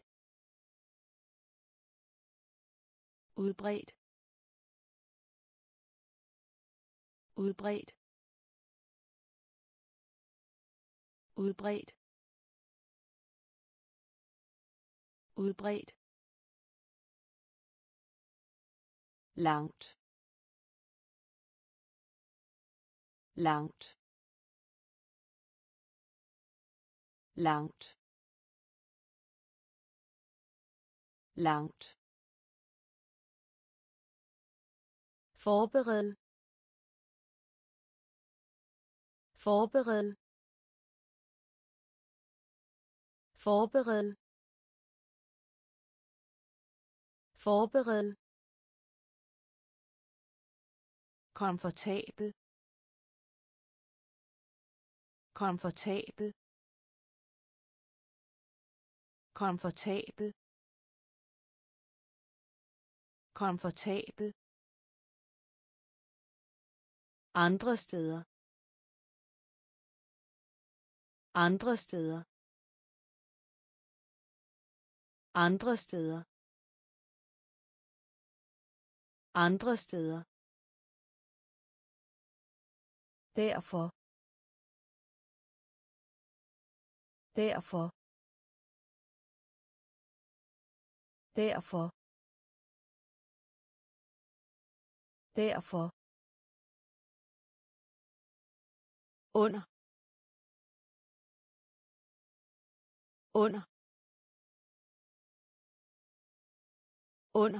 udbredt, udbredt, udbredt, udbredt, langt, langt, langt, langt, forbered, forbered, forbered, forbered, komfortabel, komfortabel, komfortabel, komfortabel, andre steder, andre steder, andre steder, andre steder, derfor, derfor, derfor, derfor, under, under, under,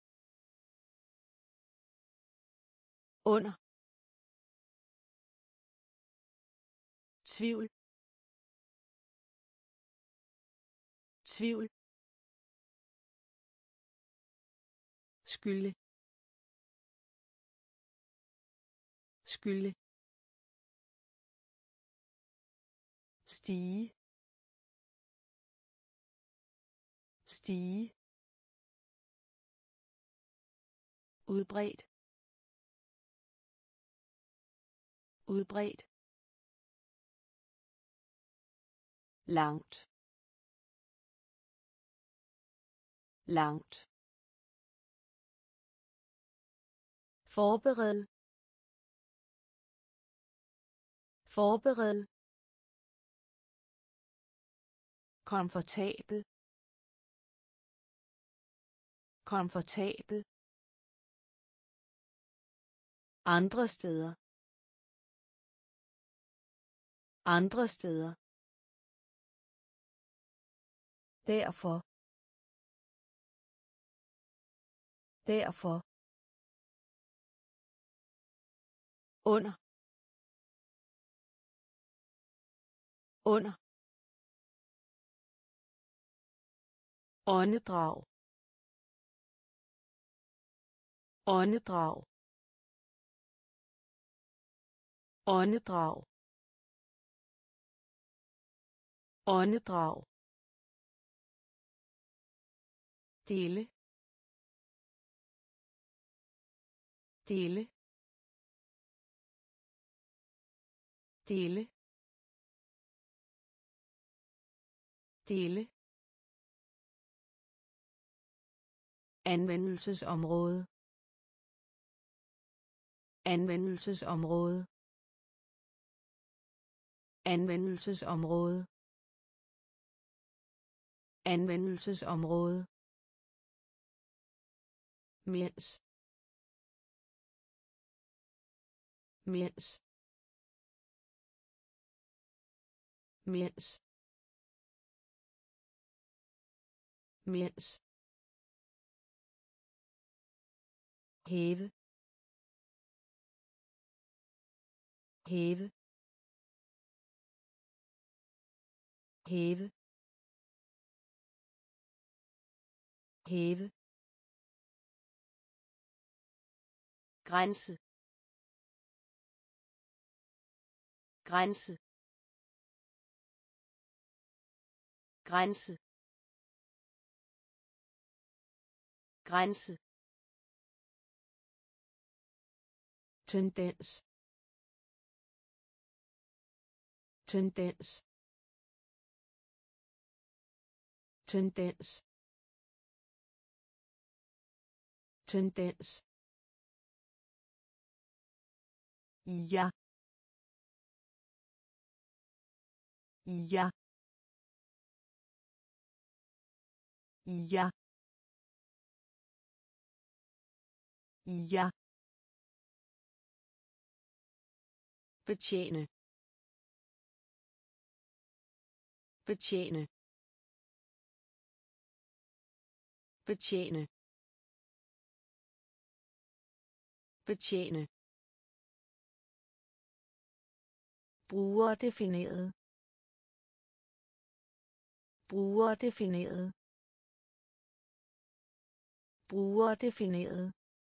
under, tvivl, tvivl, skylde, skylde, stige, stige, udbredt, udbredt, langt, langt, forbered, forbered, komfortabel, komfortabel, andre steder, andre steder, derfor, derfor, under, under, åndedrag, åndedrag, åndedrag, åndedrag, dele, dele, dele, dele, anvendelsesområde, anvendelsesområde, anvendelsesområde, anvendelsesområde, mens, mens, mens, mens, hæve, hæve, hæve, hæve, grænse, grænse, grænse, grænse, tendens, tendens, tendens, tendens, ja, ja, ja, ja, betjene, betjene, betjene, betjene, brugerdefineret, brugerdefineret, brugerdefineret,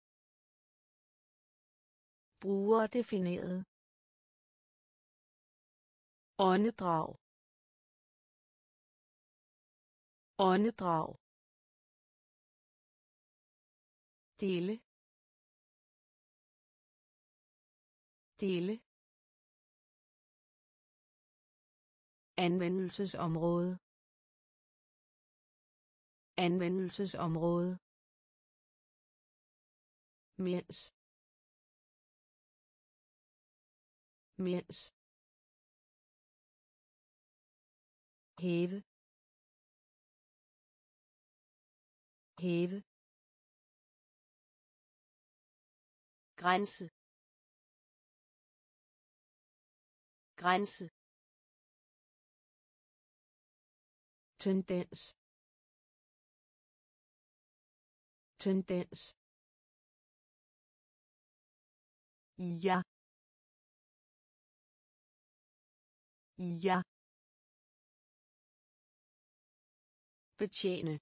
brugerdefineret, åndedrag, åndedrag, dele, dele, anvendelsesområde, anvendelsesområde, mens, mens, hæve, hæve, grænse, grænse, tendens, tendens, ja, ja, betjene,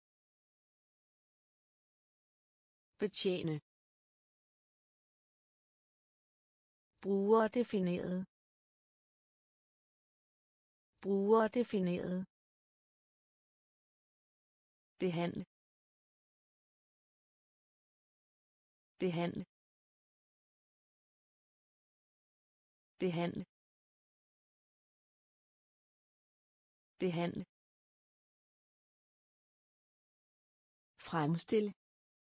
betjene, brugerdefineret, brugerdefineret, behandle, behandle behandle behandle fremstille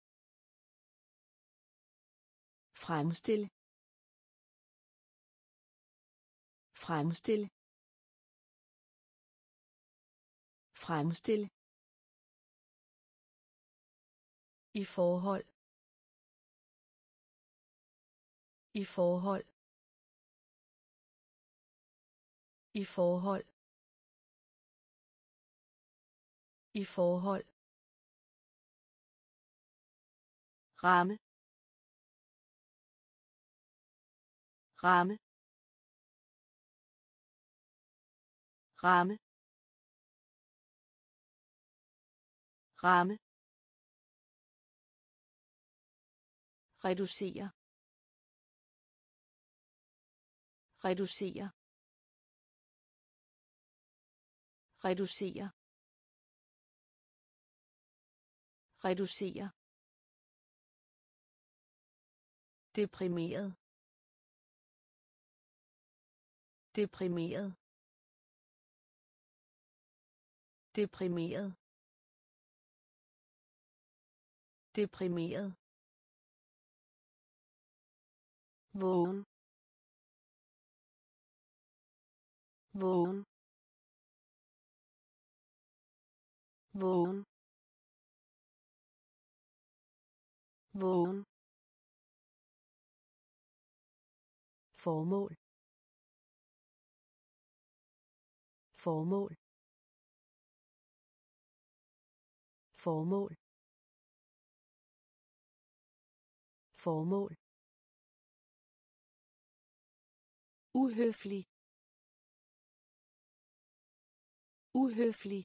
fremstille fremstille fremstille i forhold i forhold i forhold i forhold ramme ramme ramme ramme reducere reducere reducere reducere deprimeret deprimeret deprimeret deprimeret vågen vågen vågen vågen formål formål formål formål uhøflig uhøflig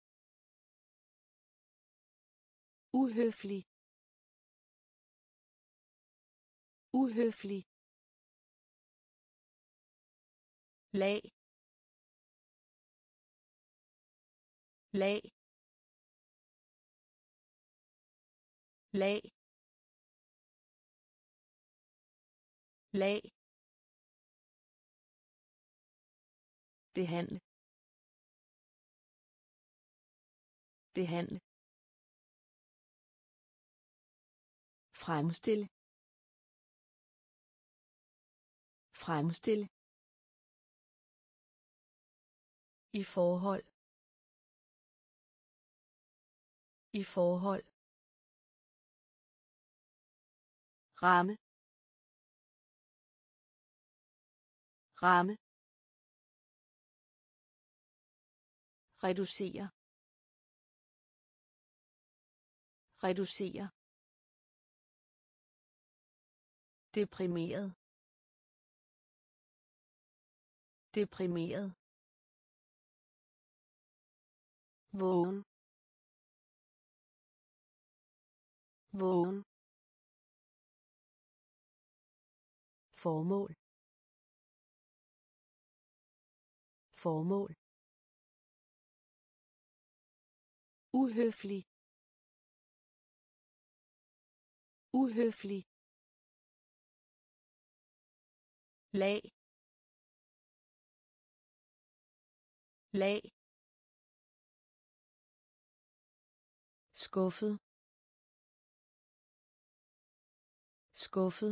uhøflig uhøflig lag lag lag lag behandle behandle fremstille fremstille i forhold i forhold ramme ramme reducere reducere deprimeret deprimeret vågen vågen formål formål uhøflig uhøflig lag lag skuffet skuffet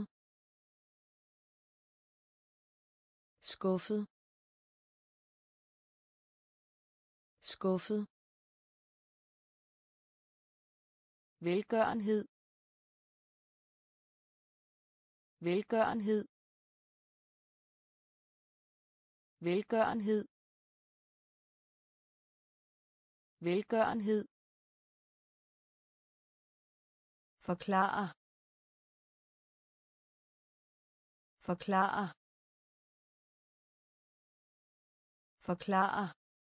skuffet skuffet velgørenhed velgørenhed velgørenhed velgørenhed forklare forklare forklare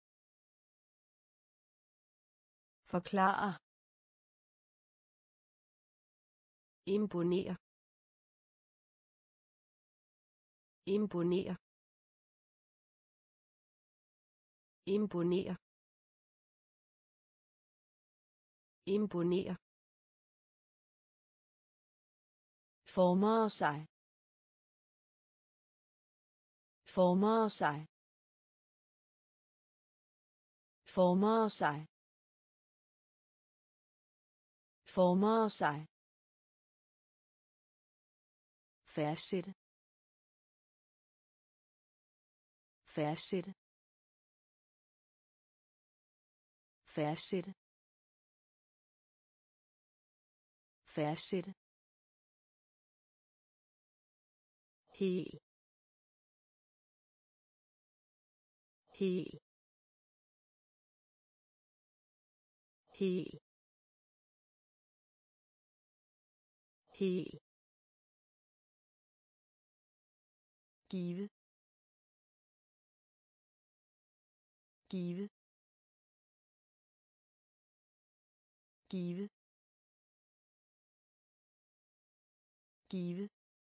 forklare imponere imponere imponere imponere former sig, former sig, former sig, former sig, fastsætte, fastsætte, fastsætte, fastsætte, hel, hel, hel, hel, give, give, give, give,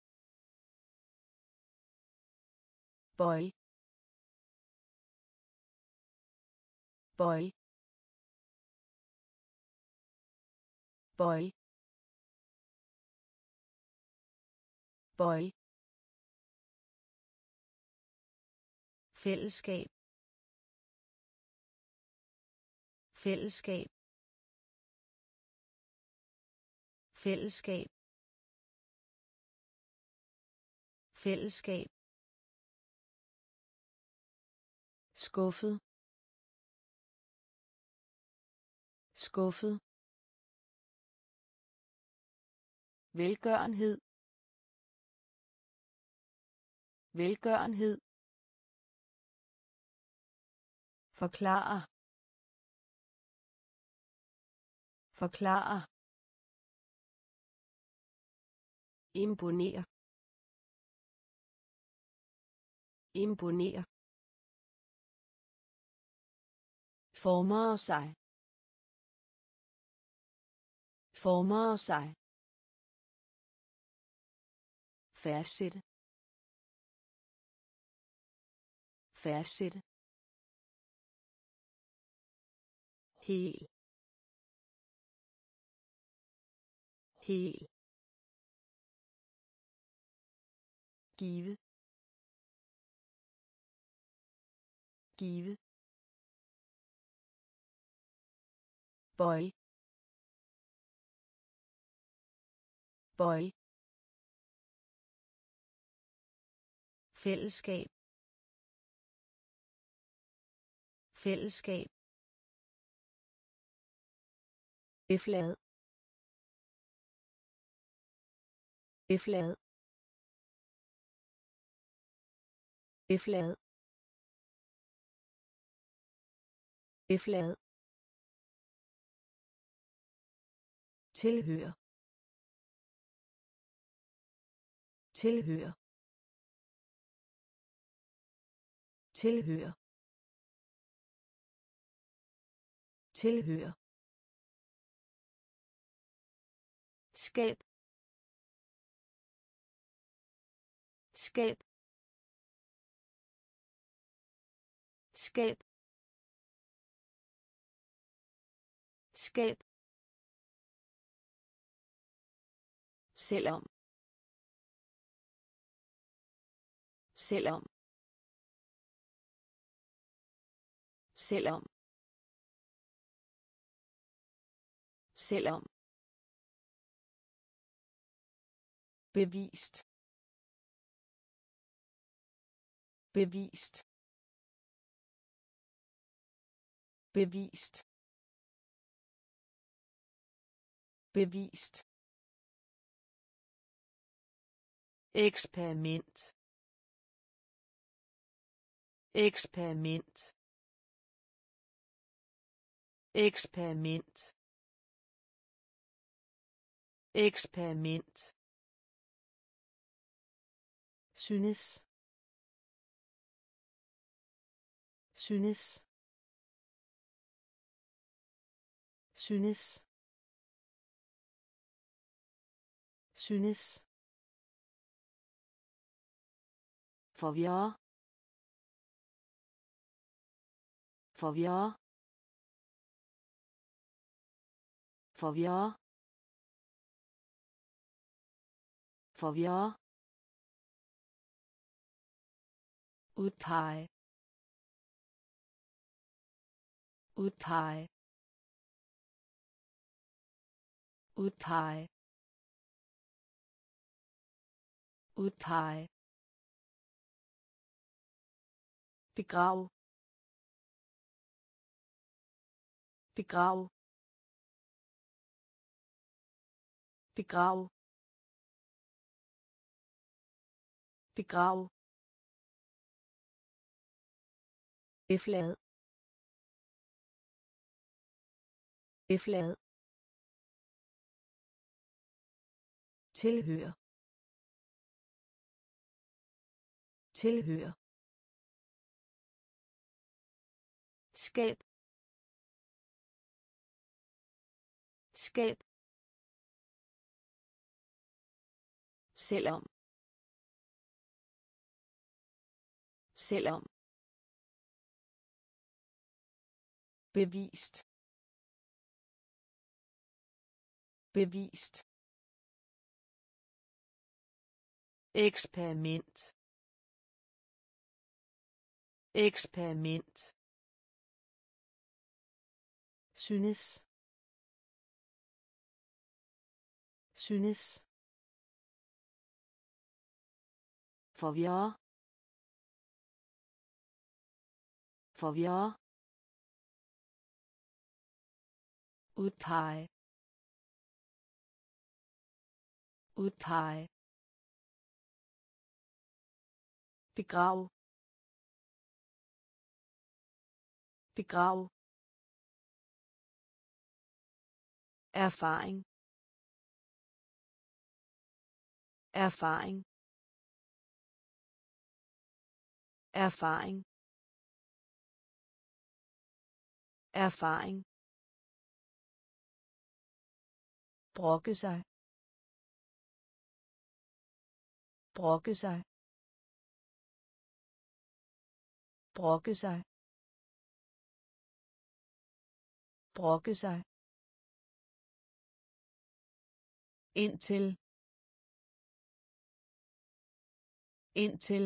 boy, boy, boy, boy, fællesskab, fællesskab, fællesskab, fællesskab, skuffet, skuffet, velgørenhed, velgørenhed, forklare, forklare, imponere, imponere, former sig, former sig, fastsætte, fastsætte, hel, hel, give, give, boy, boy, fællesskab, fællesskab, eflad, eflad, eflad, eflad, tilhør, tilhør, tilhør, tilhør, skab, skab, skab, skab, selvom, selvom, selvom, selvom, bevist, bevist, bevist, bevist, eksperiment, eksperiment, eksperiment, eksperiment, synes, synes, synes, synes, forvirre, forvirre, forvirre, Forvirre. Udpege. Udpege. Udpege. Udpege. Begrav. Begrav. Begrav. Begrav. Efterlad. Efterlad. Tilhør. Tilhør. Skab. Skab. Selvom. Selvom. Bevist. Bevist. Eksperiment. Eksperiment. Synes. Synes. Forvirre. Forvirre. Udpege. Udpege. Begrav. Begrav. Erfaring. Erfaring. Erfaring. Erfaring. Brokke sig. Brokke sig. Brokke sig. Brokke sig. Indtil. Indtil.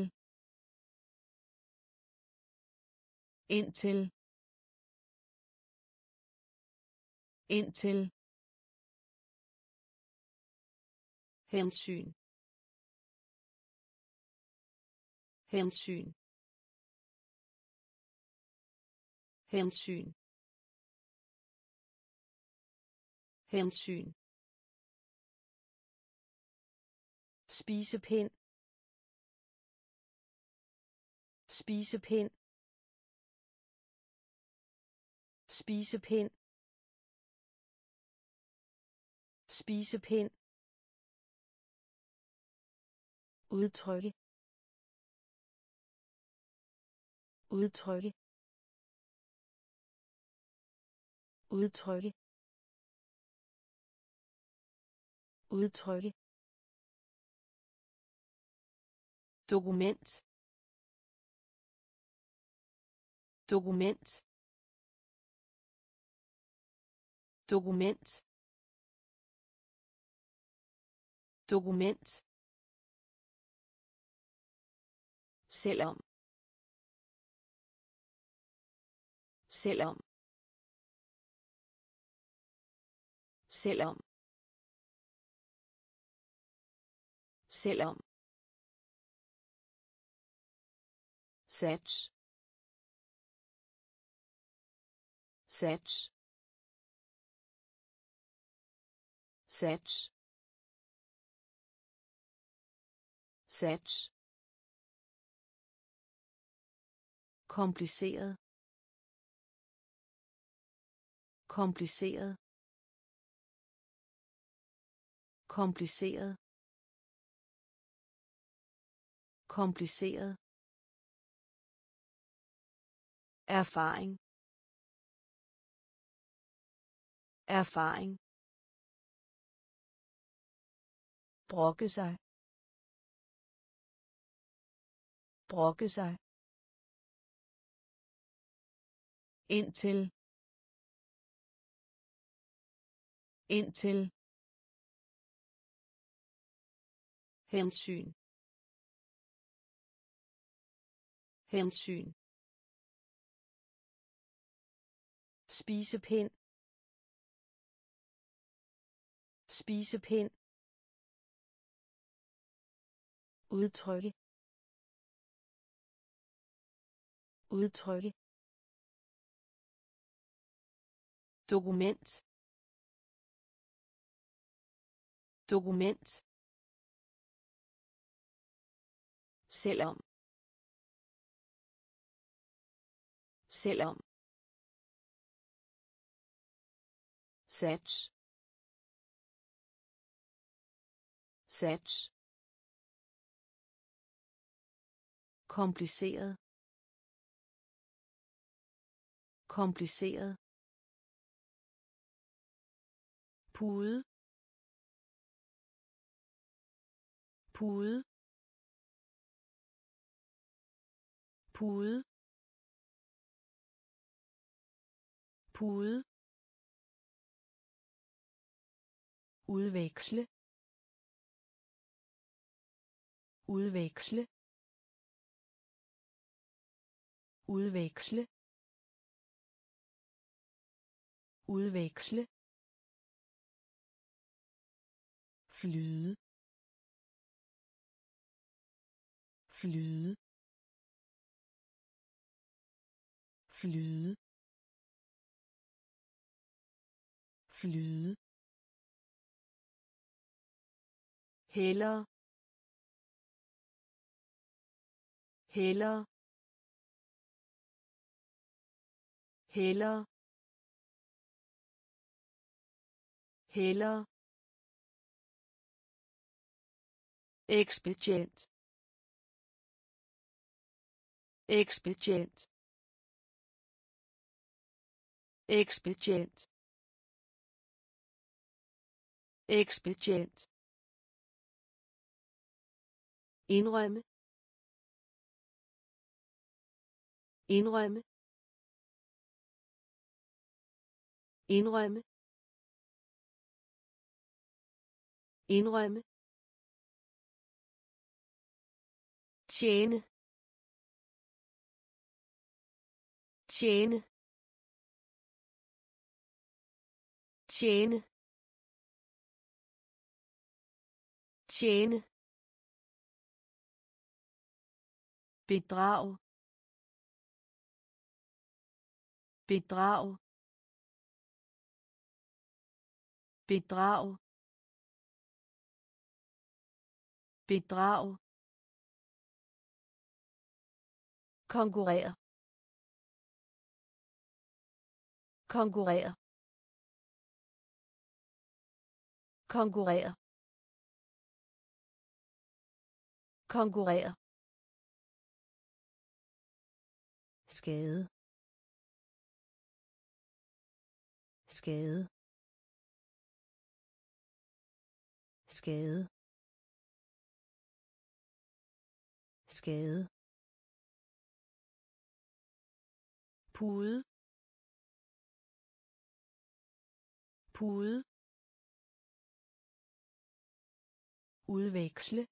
Indtil. Indtil. Hensyn. Hensyn. Hensyn. Hensyn. Spisepind. Spisepind. Spisepind. Spisepind. Udtrykke. Udtrykke. Udtrykke. Udtrykke. Dokument. Dokument. Dokument. Dokument. Selvom. Selvom. Selvom. Selvom. Sats. Sats. Sats. Sats. Kompliceret. Kompliceret. Kompliceret. Kompliceret. Erfaring. Erfaring. Brokke sig. Brokke sig. Indtil. Indtil. hensyn, hensyn, spisepind, spisepind, udtrykke, udtrykke, dokument, dokument, selvom, selvom, sats, sats, kompliceret, kompliceret, pude, pude, pude, pude, udveksle, udveksle, udveksle, udveksle, flyde, flyde, flyde, flyde, heller, heller, heller, heller, ekspedient, ekspedient, ekspedient, ekspedient, indrømme, indrømme, indrømme, indrømme, tjene, tjene, tjene, tjene, bedrag, bedrag, bedrag, bedrag, konkurrere, konkurrere, konkurrere, konkurrere, skade, skade, skade, skade, pude, pude, udveksle,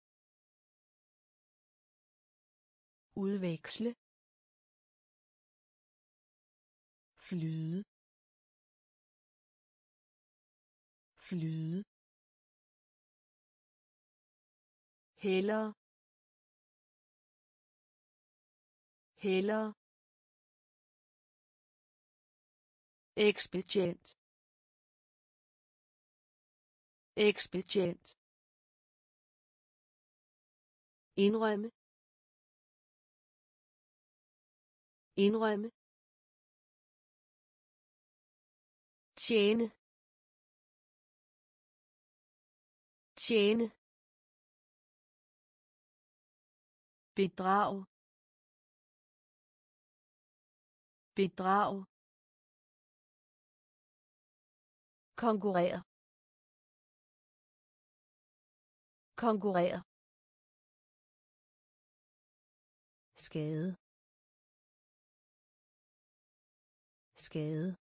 udveksle, flyde, flyde, heller, heller, ekspedient, ekspedient, indrømme, indrømme, tjene, tjene, bedrag, bedrag, konkurrere, konkurrere, skade, skade,